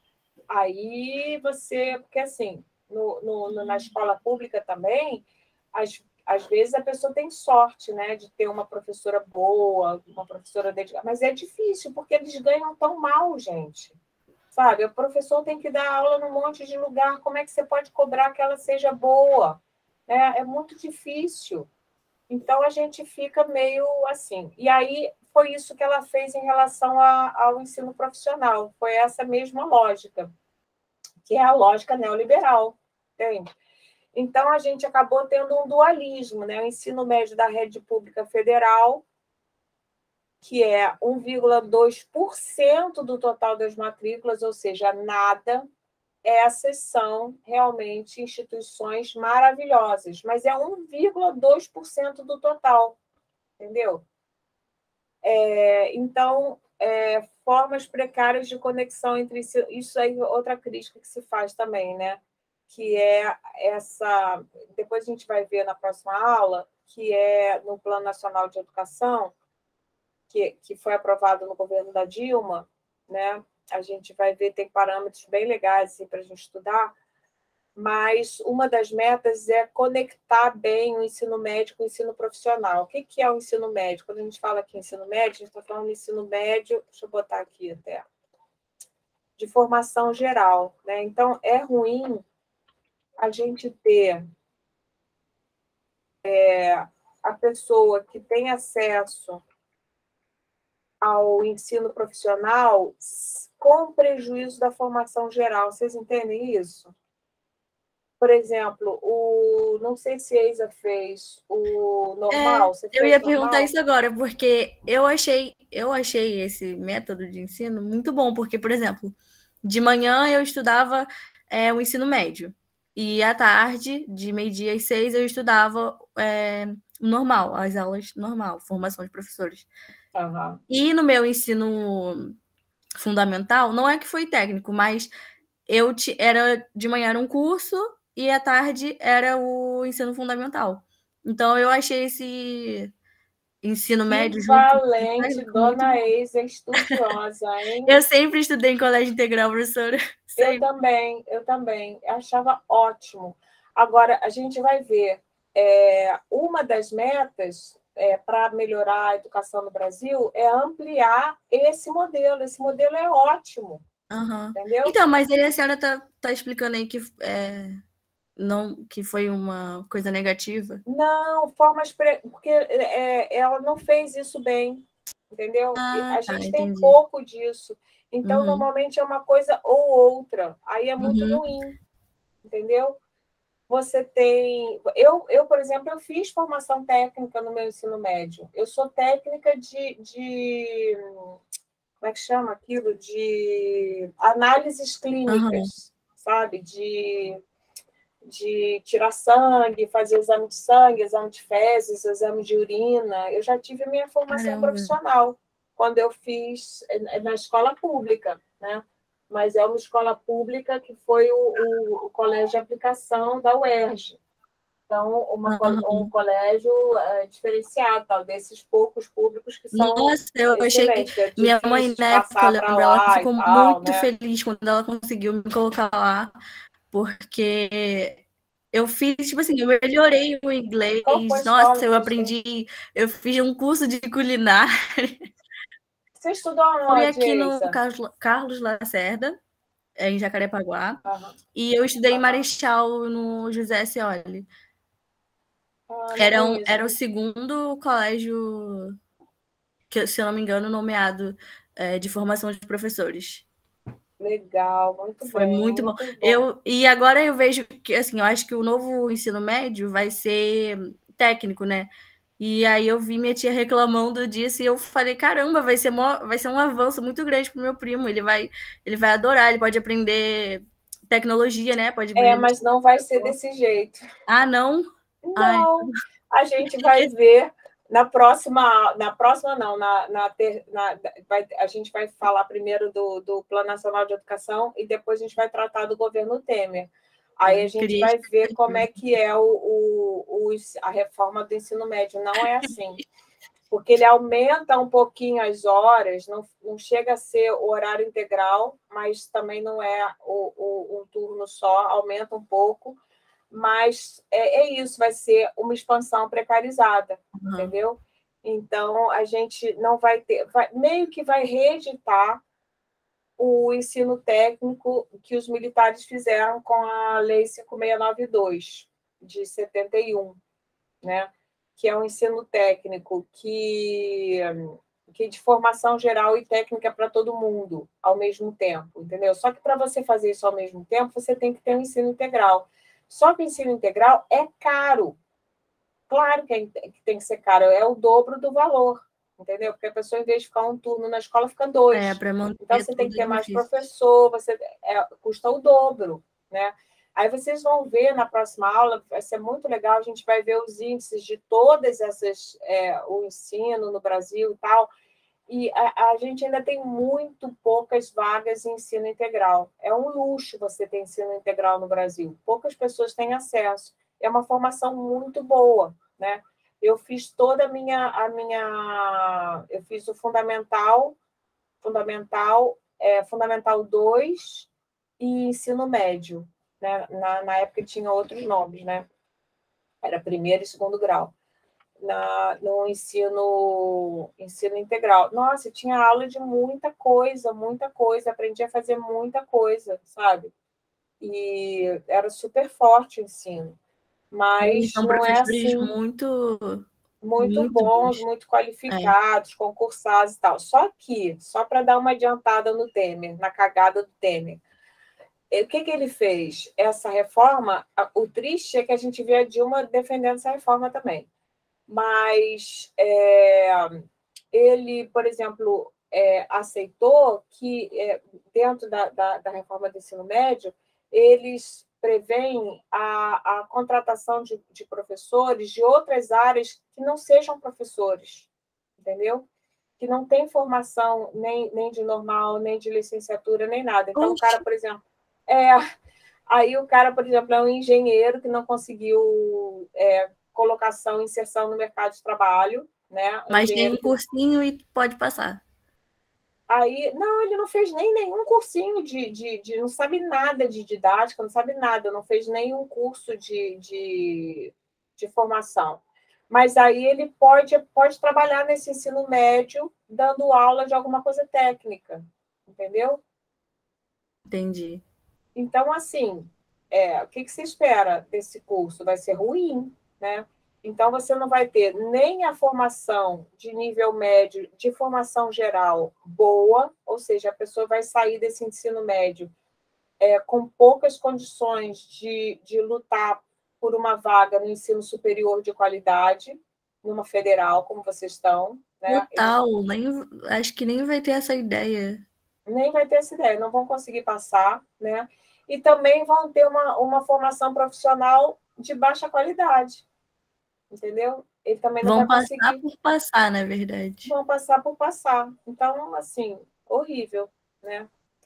Aí você... Porque, assim, no, no, no, na escola pública também, às, às vezes a pessoa tem sorte, né? De ter uma professora boa, uma professora dedicada. Mas é difícil, porque eles ganham tão mal, gente. Sabe, o professor tem que dar aula num monte de lugar, como é que você pode cobrar que ela seja boa? É, é muito difícil. Então, a gente fica meio assim. E aí, foi isso que ela fez em relação a, ao ensino profissional. Foi essa mesma lógica, que é a lógica neoliberal, entende? Então, a gente acabou tendo um dualismo, né? O ensino médio da rede pública federal, que é um vírgula dois por cento do total das matrículas, ou seja, nada, essas são realmente instituições maravilhosas, mas é um vírgula dois por cento do total, entendeu? É, então, é, formas precárias de conexão entre si, isso aí é outra crítica que se faz também, né? Que é essa, depois a gente vai ver na próxima aula, que é no Plano Nacional de Educação, Que, que foi aprovado no governo da Dilma, né? a gente vai ver, tem parâmetros bem legais assim, para a gente estudar, mas uma das metas é conectar bem o ensino médio com o ensino profissional. O que que é o ensino médio? Quando a gente fala aqui ensino médio, a gente está falando de ensino médio, deixa eu botar aqui até, de formação geral, né? Então, é ruim a gente ter é, a pessoa que tem acesso ao ensino profissional com prejuízo da formação geral. Vocês entendem isso? Por exemplo, o, não sei se a Isa fez o normal. É, Você eu fez ia normal? perguntar isso agora, porque eu achei, eu achei esse método de ensino muito bom, porque, por exemplo, de manhã eu estudava é, o ensino médio, e à tarde, de meio-dia às seis, eu estudava é, normal, as aulas normal, formação de professores. Uhum. E no meu ensino fundamental, não é que foi técnico, mas eu te, era de manhã era um curso e à tarde era o ensino fundamental. Então eu achei esse ensino médio junto Valente, muito dona bom. Eisa, estudiosa, hein? Eu sempre estudei em colégio integral, professora. Eu Sempre. também, eu também. Eu achava ótimo. Agora, a gente vai ver, é, uma das metas é, para melhorar a educação no Brasil é ampliar esse modelo. Esse modelo é ótimo, Uhum. entendeu? Então, mas aí a senhora tá, tá explicando aí que, é, não, que foi uma coisa negativa? Não, formas... Pre... Porque é, ela não fez isso bem, entendeu? E Ah, a tá, gente tem entendi. pouco disso. Então, Uhum. normalmente é uma coisa ou outra. Aí é muito Uhum. ruim, entendeu? Você tem... Eu, eu, por exemplo, eu fiz formação técnica no meu ensino médio. Eu sou técnica de... de... Como é que chama aquilo? De análises Uhum. clínicas, sabe? De... de tirar sangue, fazer exame de sangue, exame de fezes, exame de urina. Eu já tive a minha formação Caramba. profissional quando eu fiz na escola pública, né? Mas é uma escola pública que foi o, o, o colégio de aplicação da U E R J. Então, uma, Uhum. um colégio é, diferenciado, tal, desses poucos públicos que são Nossa, eu achei que excelentes, que é minha mãe, difícil de na época, eu passar para lembro, ela lá e ficou tal, muito né? feliz quando ela conseguiu me colocar lá, porque eu fiz, tipo assim, eu melhorei o Qual foi a inglês, escola nossa, que eu você estudou? aprendi, eu fiz um curso de culinária. Você estudou Foi aonde, aqui no Eisa? Carlos, Carlos Lacerda, em Jacarepaguá, Aham. e eu estudei em Aham. Marechal, no José Scioli. Ah, não Era, um, era o conheço. segundo colégio, que, se eu não me engano, nomeado é, de formação de professores. Legal, muito Foi bem, muito bom. muito bom. Eu, e agora eu vejo que, assim, eu acho que o novo ensino médio vai ser técnico, né? E aí eu vi minha tia reclamando disso e eu falei, caramba, vai ser, mó, vai ser um avanço muito grande pro meu primo. Ele vai, ele vai adorar, ele pode aprender tecnologia, né? Pode É, aprender. mas não vai ser desse jeito. Ah, não? Ai, Não, a gente vai ver na próxima, na próxima não, na, na, ter, na vai, a gente vai falar primeiro do, do Plano Nacional de Educação e depois a gente vai tratar do governo Temer. Aí a gente queria. vai ver como é que é o, o, o, a reforma do ensino médio. Não é assim. Porque ele aumenta um pouquinho as horas, não, não chega a ser o horário integral, mas também não é o, o, um turno só, aumenta um pouco, mas é, é isso, vai ser uma expansão precarizada, Uhum. entendeu? Então, a gente não vai ter, vai, meio que vai reeditar o ensino técnico que os militares fizeram com a Lei cinco mil seiscentos e noventa e dois, de setenta e um, né? Que é um ensino técnico que, que é de formação geral e técnica para todo mundo ao mesmo tempo, entendeu? Só que para você fazer isso ao mesmo tempo, você tem que ter um ensino integral. Só que o ensino integral é caro. Claro que, é, que tem que ser caro, é o dobro do valor, entendeu? Porque a pessoa, em vez de ficar um turno na escola, fica dois. É, para manter Então, você tem tudo que ter é mais difícil. professor, você, é, custa o dobro, né? Aí vocês vão ver na próxima aula, vai ser muito legal, a gente vai ver os índices de todas essas, é, o ensino no Brasil e tal, e a, a gente ainda tem muito poucas vagas em ensino integral. É um luxo você ter ensino integral no Brasil. Poucas pessoas têm acesso. É uma formação muito boa, né? Eu fiz toda a minha, a minha, eu fiz o fundamental, fundamental é, Fundamental dois e ensino médio. Né? Na, na época tinha outros nomes, né? Era primeiro e segundo grau. Na, no ensino, ensino integral. Nossa, eu tinha aula de muita coisa, muita coisa, aprendi a fazer muita coisa, sabe? E era super forte o ensino. Mas São não é professores assim, muito, muito muito bons, bons. muito É. qualificados, concursados e tal. Só que, só para dar uma adiantada no Temer, na cagada do Temer, o que, que ele fez? Essa reforma, o triste é que a gente vê a Dilma defendendo essa reforma também. Mas é, ele, por exemplo, é, aceitou que, é, dentro da, da, da reforma do ensino médio, eles prevêem a, a contratação de, de professores de outras áreas que não sejam professores, entendeu? Que não tem formação nem, nem de normal, nem de licenciatura, nem nada. Então, o Oxe, cara, por exemplo, é, aí o cara, por exemplo, é um engenheiro que não conseguiu é, colocação, inserção no mercado de trabalho, né? Um mas tem engenheiro um que... cursinho e pode passar. Aí, não, ele não fez nem nenhum cursinho de, de, de não sabe nada de didática, não sabe nada, não fez nenhum curso de, de, de formação. Mas aí ele pode, pode trabalhar nesse ensino médio, dando aula de alguma coisa técnica, entendeu? Entendi. Então, assim, é, o que, que se espera desse curso? Vai ser ruim, né? Então, você não vai ter nem a formação de nível médio, de formação geral boa, ou seja, a pessoa vai sair desse ensino médio é, com poucas condições de, de lutar por uma vaga no ensino superior de qualidade, numa federal, como vocês estão, né? Eles Total, nem, acho que nem vai ter essa ideia. nem vai ter essa ideia, não vão conseguir passar, né? E também vão ter uma, uma formação profissional de baixa qualidade, entendeu? Ele também não Vão vai passar conseguir, por passar, na verdade. vão passar por passar. Então, assim, horrível, né?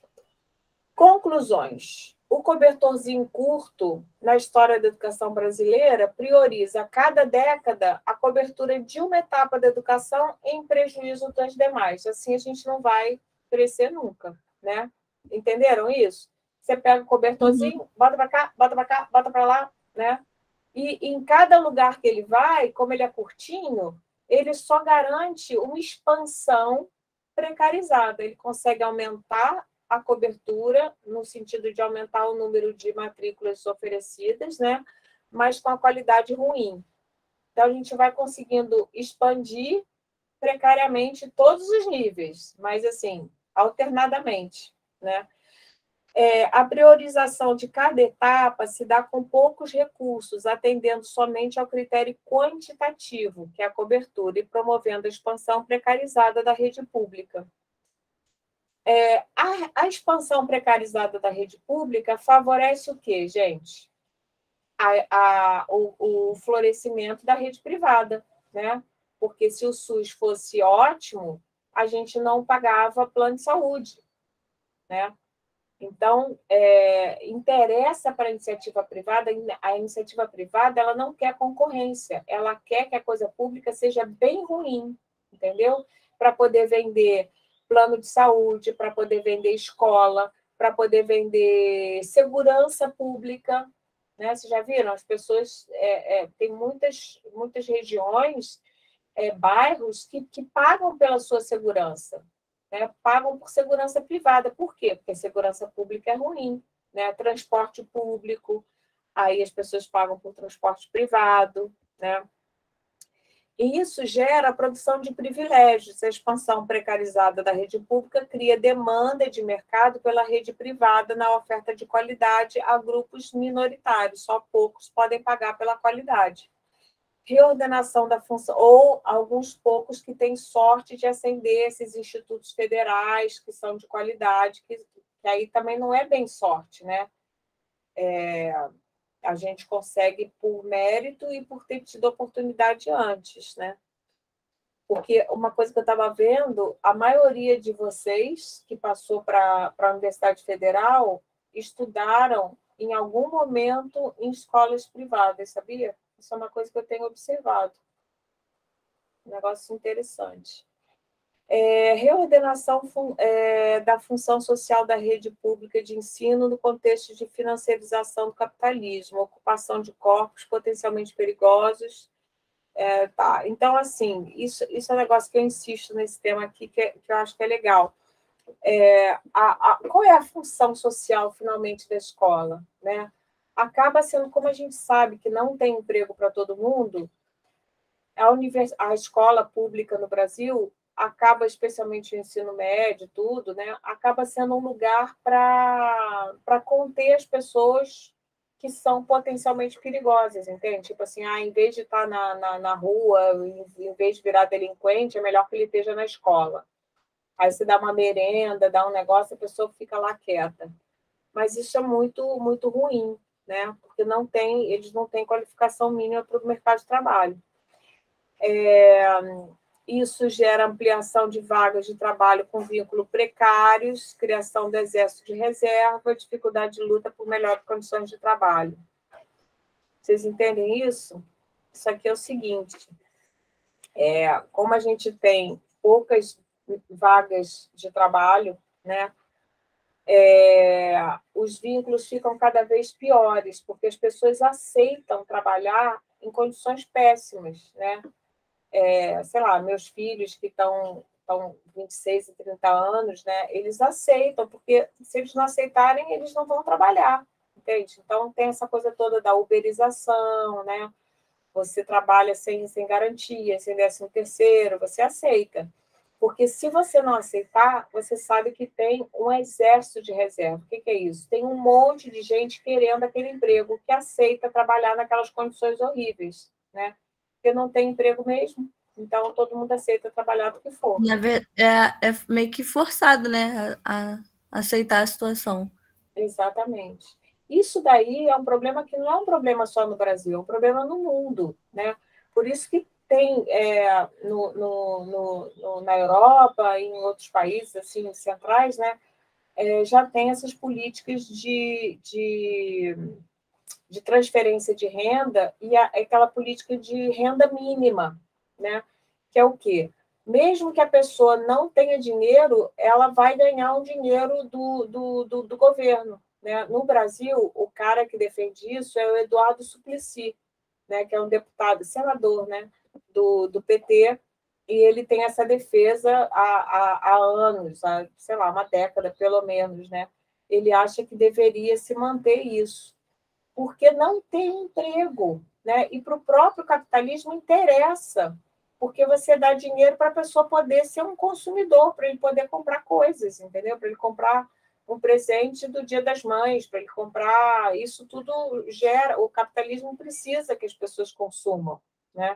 Conclusões. O cobertorzinho curto na história da educação brasileira prioriza a cada década a cobertura de uma etapa da educação em prejuízo das demais. Assim a gente não vai crescer nunca, né? Entenderam isso? Você pega o Uhum. cobertorzinho, bota para cá, bota para cá, bota para lá, né? E em cada lugar que ele vai, como ele é curtinho, ele só garante uma expansão precarizada. Ele consegue aumentar a cobertura, no sentido de aumentar o número de matrículas oferecidas, né? Mas com a qualidade ruim. Então, a gente vai conseguindo expandir precariamente todos os níveis, mas assim, alternadamente, né? É, a priorização de cada etapa se dá com poucos recursos, atendendo somente ao critério quantitativo, que é a cobertura, e promovendo a expansão precarizada da rede pública. É, a, a expansão precarizada da rede pública favorece o quê, gente? A, a, o, o florescimento da rede privada, né? Porque se o SUS fosse ótimo, a gente não pagava plano de saúde, né? Então, é, interessa para a iniciativa privada, a iniciativa privada ela não quer concorrência, ela quer que a coisa pública seja bem ruim, entendeu? Para poder vender plano de saúde, para poder vender escola, para poder vender segurança pública, né? Vocês já viram? As pessoas é, é, tem muitas, muitas regiões, é, bairros que, que pagam pela sua segurança. Né, pagam por segurança privada. Por quê? Porque a segurança pública é ruim. Né? Transporte público, aí as pessoas pagam por transporte privado. Né? E isso gera a produção de privilégios. A expansão precarizada da rede pública cria demanda de mercado pela rede privada na oferta de qualidade a grupos minoritários. Só poucos podem pagar pela qualidade. Reordenação da função, ou alguns poucos que têm sorte de ascender esses institutos federais, que são de qualidade, que, que aí também não é bem sorte, né? É, a gente consegue por mérito e por ter tido oportunidade antes, né? Porque uma coisa que eu estava vendo, a maioria de vocês que passou para a Universidade Federal estudaram em algum momento em escolas privadas, sabia? Isso é uma coisa que eu tenho observado. Um negócio interessante. É, reordenação fun, é, da função social da rede pública de ensino no contexto de financiarização do capitalismo, ocupação de corpos potencialmente perigosos. É, tá. Então, assim, isso, isso é um negócio que eu insisto nesse tema aqui, que, é, que eu acho que é legal. É, a, a, qual é a função social, finalmente, da escola? Né? Acaba sendo, como a gente sabe que não tem emprego para todo mundo, a, univers... a escola pública no Brasil acaba, especialmente o ensino médio, tudo, né? Acaba sendo um lugar para conter as pessoas que são potencialmente perigosas, entende? Tipo assim, ah, em vez de estar na, na, na rua, em vez de virar delinquente, é melhor que ele esteja na escola. Aí você dá uma merenda, dá um negócio, a pessoa fica lá quieta. Mas isso é muito, muito ruim, né? Porque não tem, eles não têm qualificação mínima para o mercado de trabalho. É, isso gera ampliação de vagas de trabalho com vínculo precários, criação do exército de reserva, dificuldade de luta por melhores condições de trabalho. Vocês entendem isso? Isso aqui é o seguinte, é, como a gente tem poucas vagas de trabalho, né, é, os vínculos ficam cada vez piores, porque as pessoas aceitam trabalhar em condições péssimas, né? É, sei lá, meus filhos que estão estão vinte e seis e trinta anos, né? Eles aceitam, porque se eles não aceitarem, eles não vão trabalhar, entende? Então, tem essa coisa toda da uberização, né? Você trabalha sem, sem garantia, sem décimo terceiro, você aceita. Porque se você não aceitar, você sabe que tem um exército de reserva. O que, que é isso? Tem um monte de gente querendo aquele emprego, que aceita trabalhar naquelas condições horríveis, né? Porque não tem emprego mesmo. Então, todo mundo aceita trabalhar do que for. É, é meio que forçado, né? A, a aceitar a situação. Exatamente. Isso daí é um problema que não é um problema só no Brasil, é um problema no mundo, né? Por isso que tem é, no, no, no, no, na Europa e em outros países assim, centrais, né, é, já tem essas políticas de, de, de transferência de renda e a, aquela política de renda mínima, né? Que é o quê? Mesmo que a pessoa não tenha dinheiro, ela vai ganhar um dinheiro do, do, do, do governo. Né? No Brasil, o cara que defende isso é o Eduardo Suplicy, né? Que é um deputado, senador, né? do, do P T, e ele tem essa defesa há, há, há anos, há, sei lá, uma década pelo menos. Né? Ele acha que deveria se manter isso, porque não tem emprego. Né? E para o próprio capitalismo interessa, porque você dá dinheiro para a pessoa poder ser um consumidor, para ele poder comprar coisas, entendeu? Para ele comprar um presente do Dia das Mães, para ele comprar... Isso tudo gera... O capitalismo precisa que as pessoas consumam, né?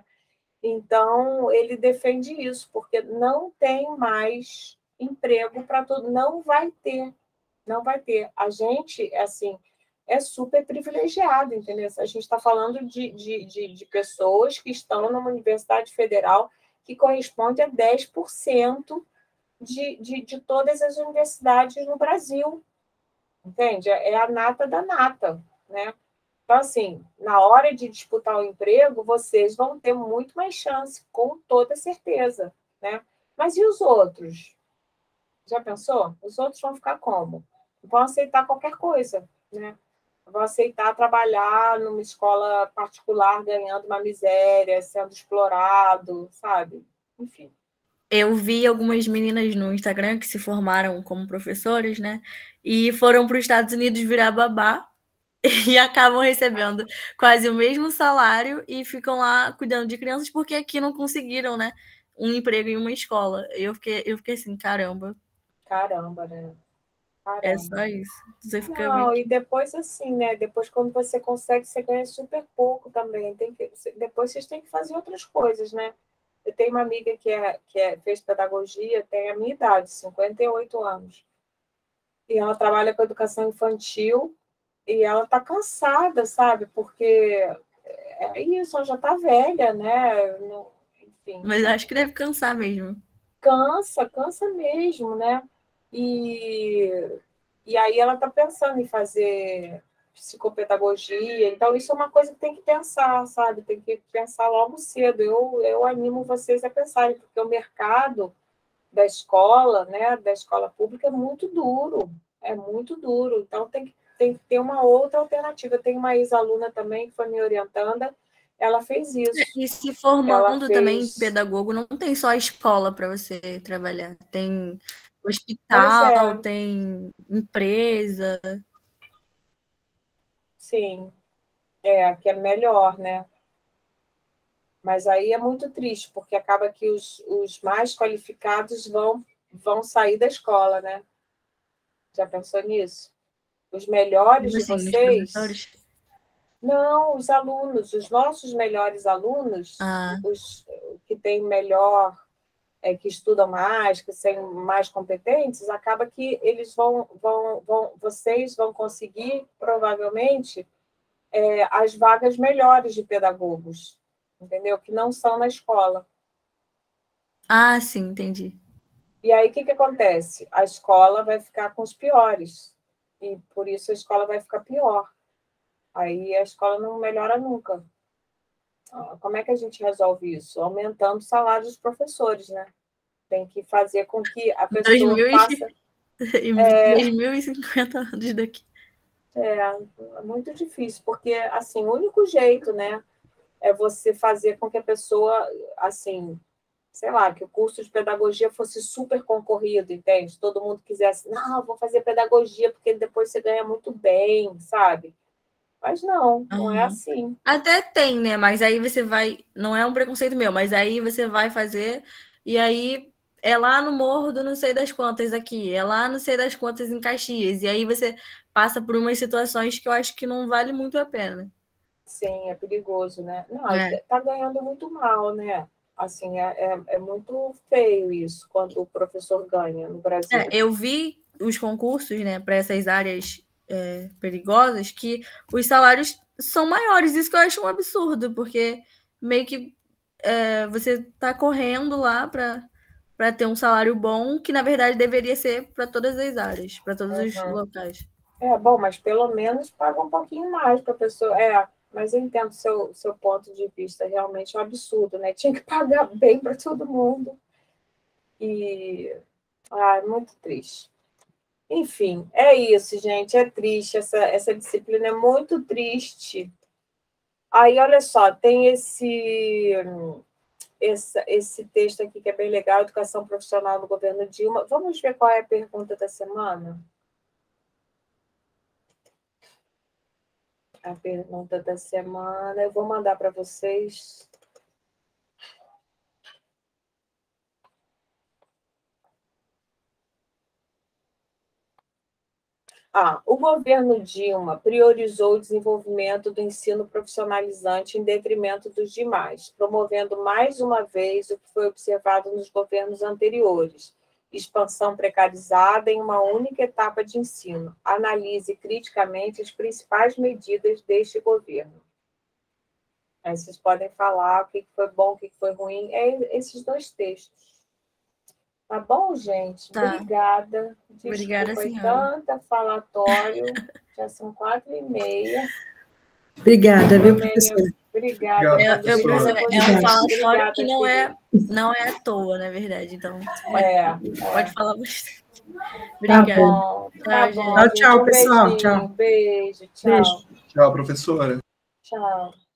Então, ele defende isso, porque não tem mais emprego para todo... Não vai ter, não vai ter. A gente, assim... é super privilegiado, entendeu? A gente está falando de, de, de, de pessoas que estão numa universidade federal que corresponde a dez por cento de, de, de todas as universidades no Brasil, entende? É a nata da nata, né? Então, assim, na hora de disputar o emprego, vocês vão ter muito mais chance, com toda certeza, né? Mas e os outros? Já pensou? Os outros vão ficar como? Vão aceitar qualquer coisa, né? Vão aceitar trabalhar numa escola particular, ganhando uma miséria, sendo explorado, sabe? Enfim. Eu vi algumas meninas no Instagram que se formaram como professores, né? E foram para os Estados Unidos virar babá e acabam recebendo quase o mesmo salário e ficam lá cuidando de crianças porque aqui não conseguiram, né? Um emprego em uma escola. Eu fiquei, eu fiquei assim, caramba. Caramba, né? Caramba. É só isso. Você fica Não, meio... e depois assim, né? Depois, quando você consegue, você ganha super pouco também. Tem que, depois vocês têm que fazer outras coisas, né? Eu tenho uma amiga que, é, que é, fez pedagogia, tem a minha idade, cinquenta e oito anos. E ela trabalha com educação infantil e ela está cansada, sabe? Porque é isso, ela já está velha, né? Enfim. Mas acho que deve cansar mesmo. Cansa, cansa mesmo, né? E, e aí ela está pensando em fazer psicopedagogia. Então, isso é uma coisa que tem que pensar, sabe? Tem que pensar logo cedo. Eu, eu animo vocês a pensarem, porque o mercado da escola, né, da escola pública, é muito duro, é muito duro. Então, tem que, tem que ter uma outra alternativa. Tem uma ex-aluna também que foi me orientando, ela fez isso. E se formando Ela também fez- pedagogo, não tem só a escola para você trabalhar. Tem Pois hospital, é. tem empresa. Sim, é, que é melhor, né? Mas aí é muito triste, porque acaba que os, os mais qualificados vão, vão sair da escola, né? Já pensou nisso? Os melhores Tipo de assim, os vocês... professores. Não, os alunos, os nossos melhores alunos, Ah, os que têm melhor, é, que estudam mais, que são mais competentes, acaba que eles vão, vão, vão vocês vão conseguir, provavelmente, é, as vagas melhores de pedagogos, entendeu? Que não são na escola. ah, sim, entendi. E aí, o que, que acontece? A escola vai ficar com os piores, e por isso a escola vai ficar pior. Aí a escola não melhora nunca. Como é que a gente resolve isso? Aumentando o salário dos professores, né? Tem que fazer com que a pessoa faça... dois mil e cinquenta anos daqui. É, é muito difícil, porque assim, o único jeito, né, é você fazer com que a pessoa, assim, sei lá, que o curso de pedagogia fosse super concorrido, entende? Todo mundo quisesse, não, vou fazer pedagogia porque depois você ganha muito bem, sabe? Mas não, não é Uhum. assim. Até tem, né? Mas aí você vai. Não é um preconceito meu, mas aí você vai fazer. E aí é lá no Morro do não sei das quantas aqui. É lá não sei das quantas em Caxias. E aí você passa por umas situações que eu acho que não vale muito a pena. Sim, é perigoso, né? Não, É. tá ganhando muito mal, né? Assim, é, é, é muito feio isso, quando o professor ganha no Brasil. É, eu vi os concursos, né, para essas áreas é, perigosas, que os salários são maiores. Isso que eu acho um absurdo, porque meio que é, você está correndo lá para para ter um salário bom, que na verdade deveria ser para todas as áreas, para todos os Uhum. locais. É, bom, mas pelo menos paga um pouquinho mais para a pessoa. É, mas eu entendo o seu, seu ponto de vista, realmente é um absurdo, né? Tinha que pagar bem para todo mundo. E. Ah, é muito triste. Enfim, é isso, gente. É triste. Essa, essa disciplina é muito triste. Aí, olha só, tem esse, esse, esse texto aqui que é bem legal, Educação Profissional no Governo Dilma. Vamos ver qual é a pergunta da semana? A pergunta da semana, eu vou mandar para vocês. Ah, o governo Dilma priorizou o desenvolvimento do ensino profissionalizante em detrimento dos demais, promovendo mais uma vez o que foi observado nos governos anteriores: expansão precarizada em uma única etapa de ensino. Analise criticamente as principais medidas deste governo. Aí vocês podem falar o que foi bom, o que foi ruim. É esses dois textos. Tá bom, gente? Tá. Obrigada. Desculpa, Obrigada, foi senhora. tanta falatório. Já são quatro e meia. Obrigada, viu, professora? Obrigada. Obrigado, É, eu, professora. professora, é um falatório Obrigada, que não querida. é, não é à toa, na verdade. Então, pode, É, pode é. falar bastante. Tá Obrigada. bom, tá Tchau, bom, Tchau, gente. tchau, Um pessoal. beijinho. Tchau. Beijo, tchau. Beijo. Tchau, professora. Tchau.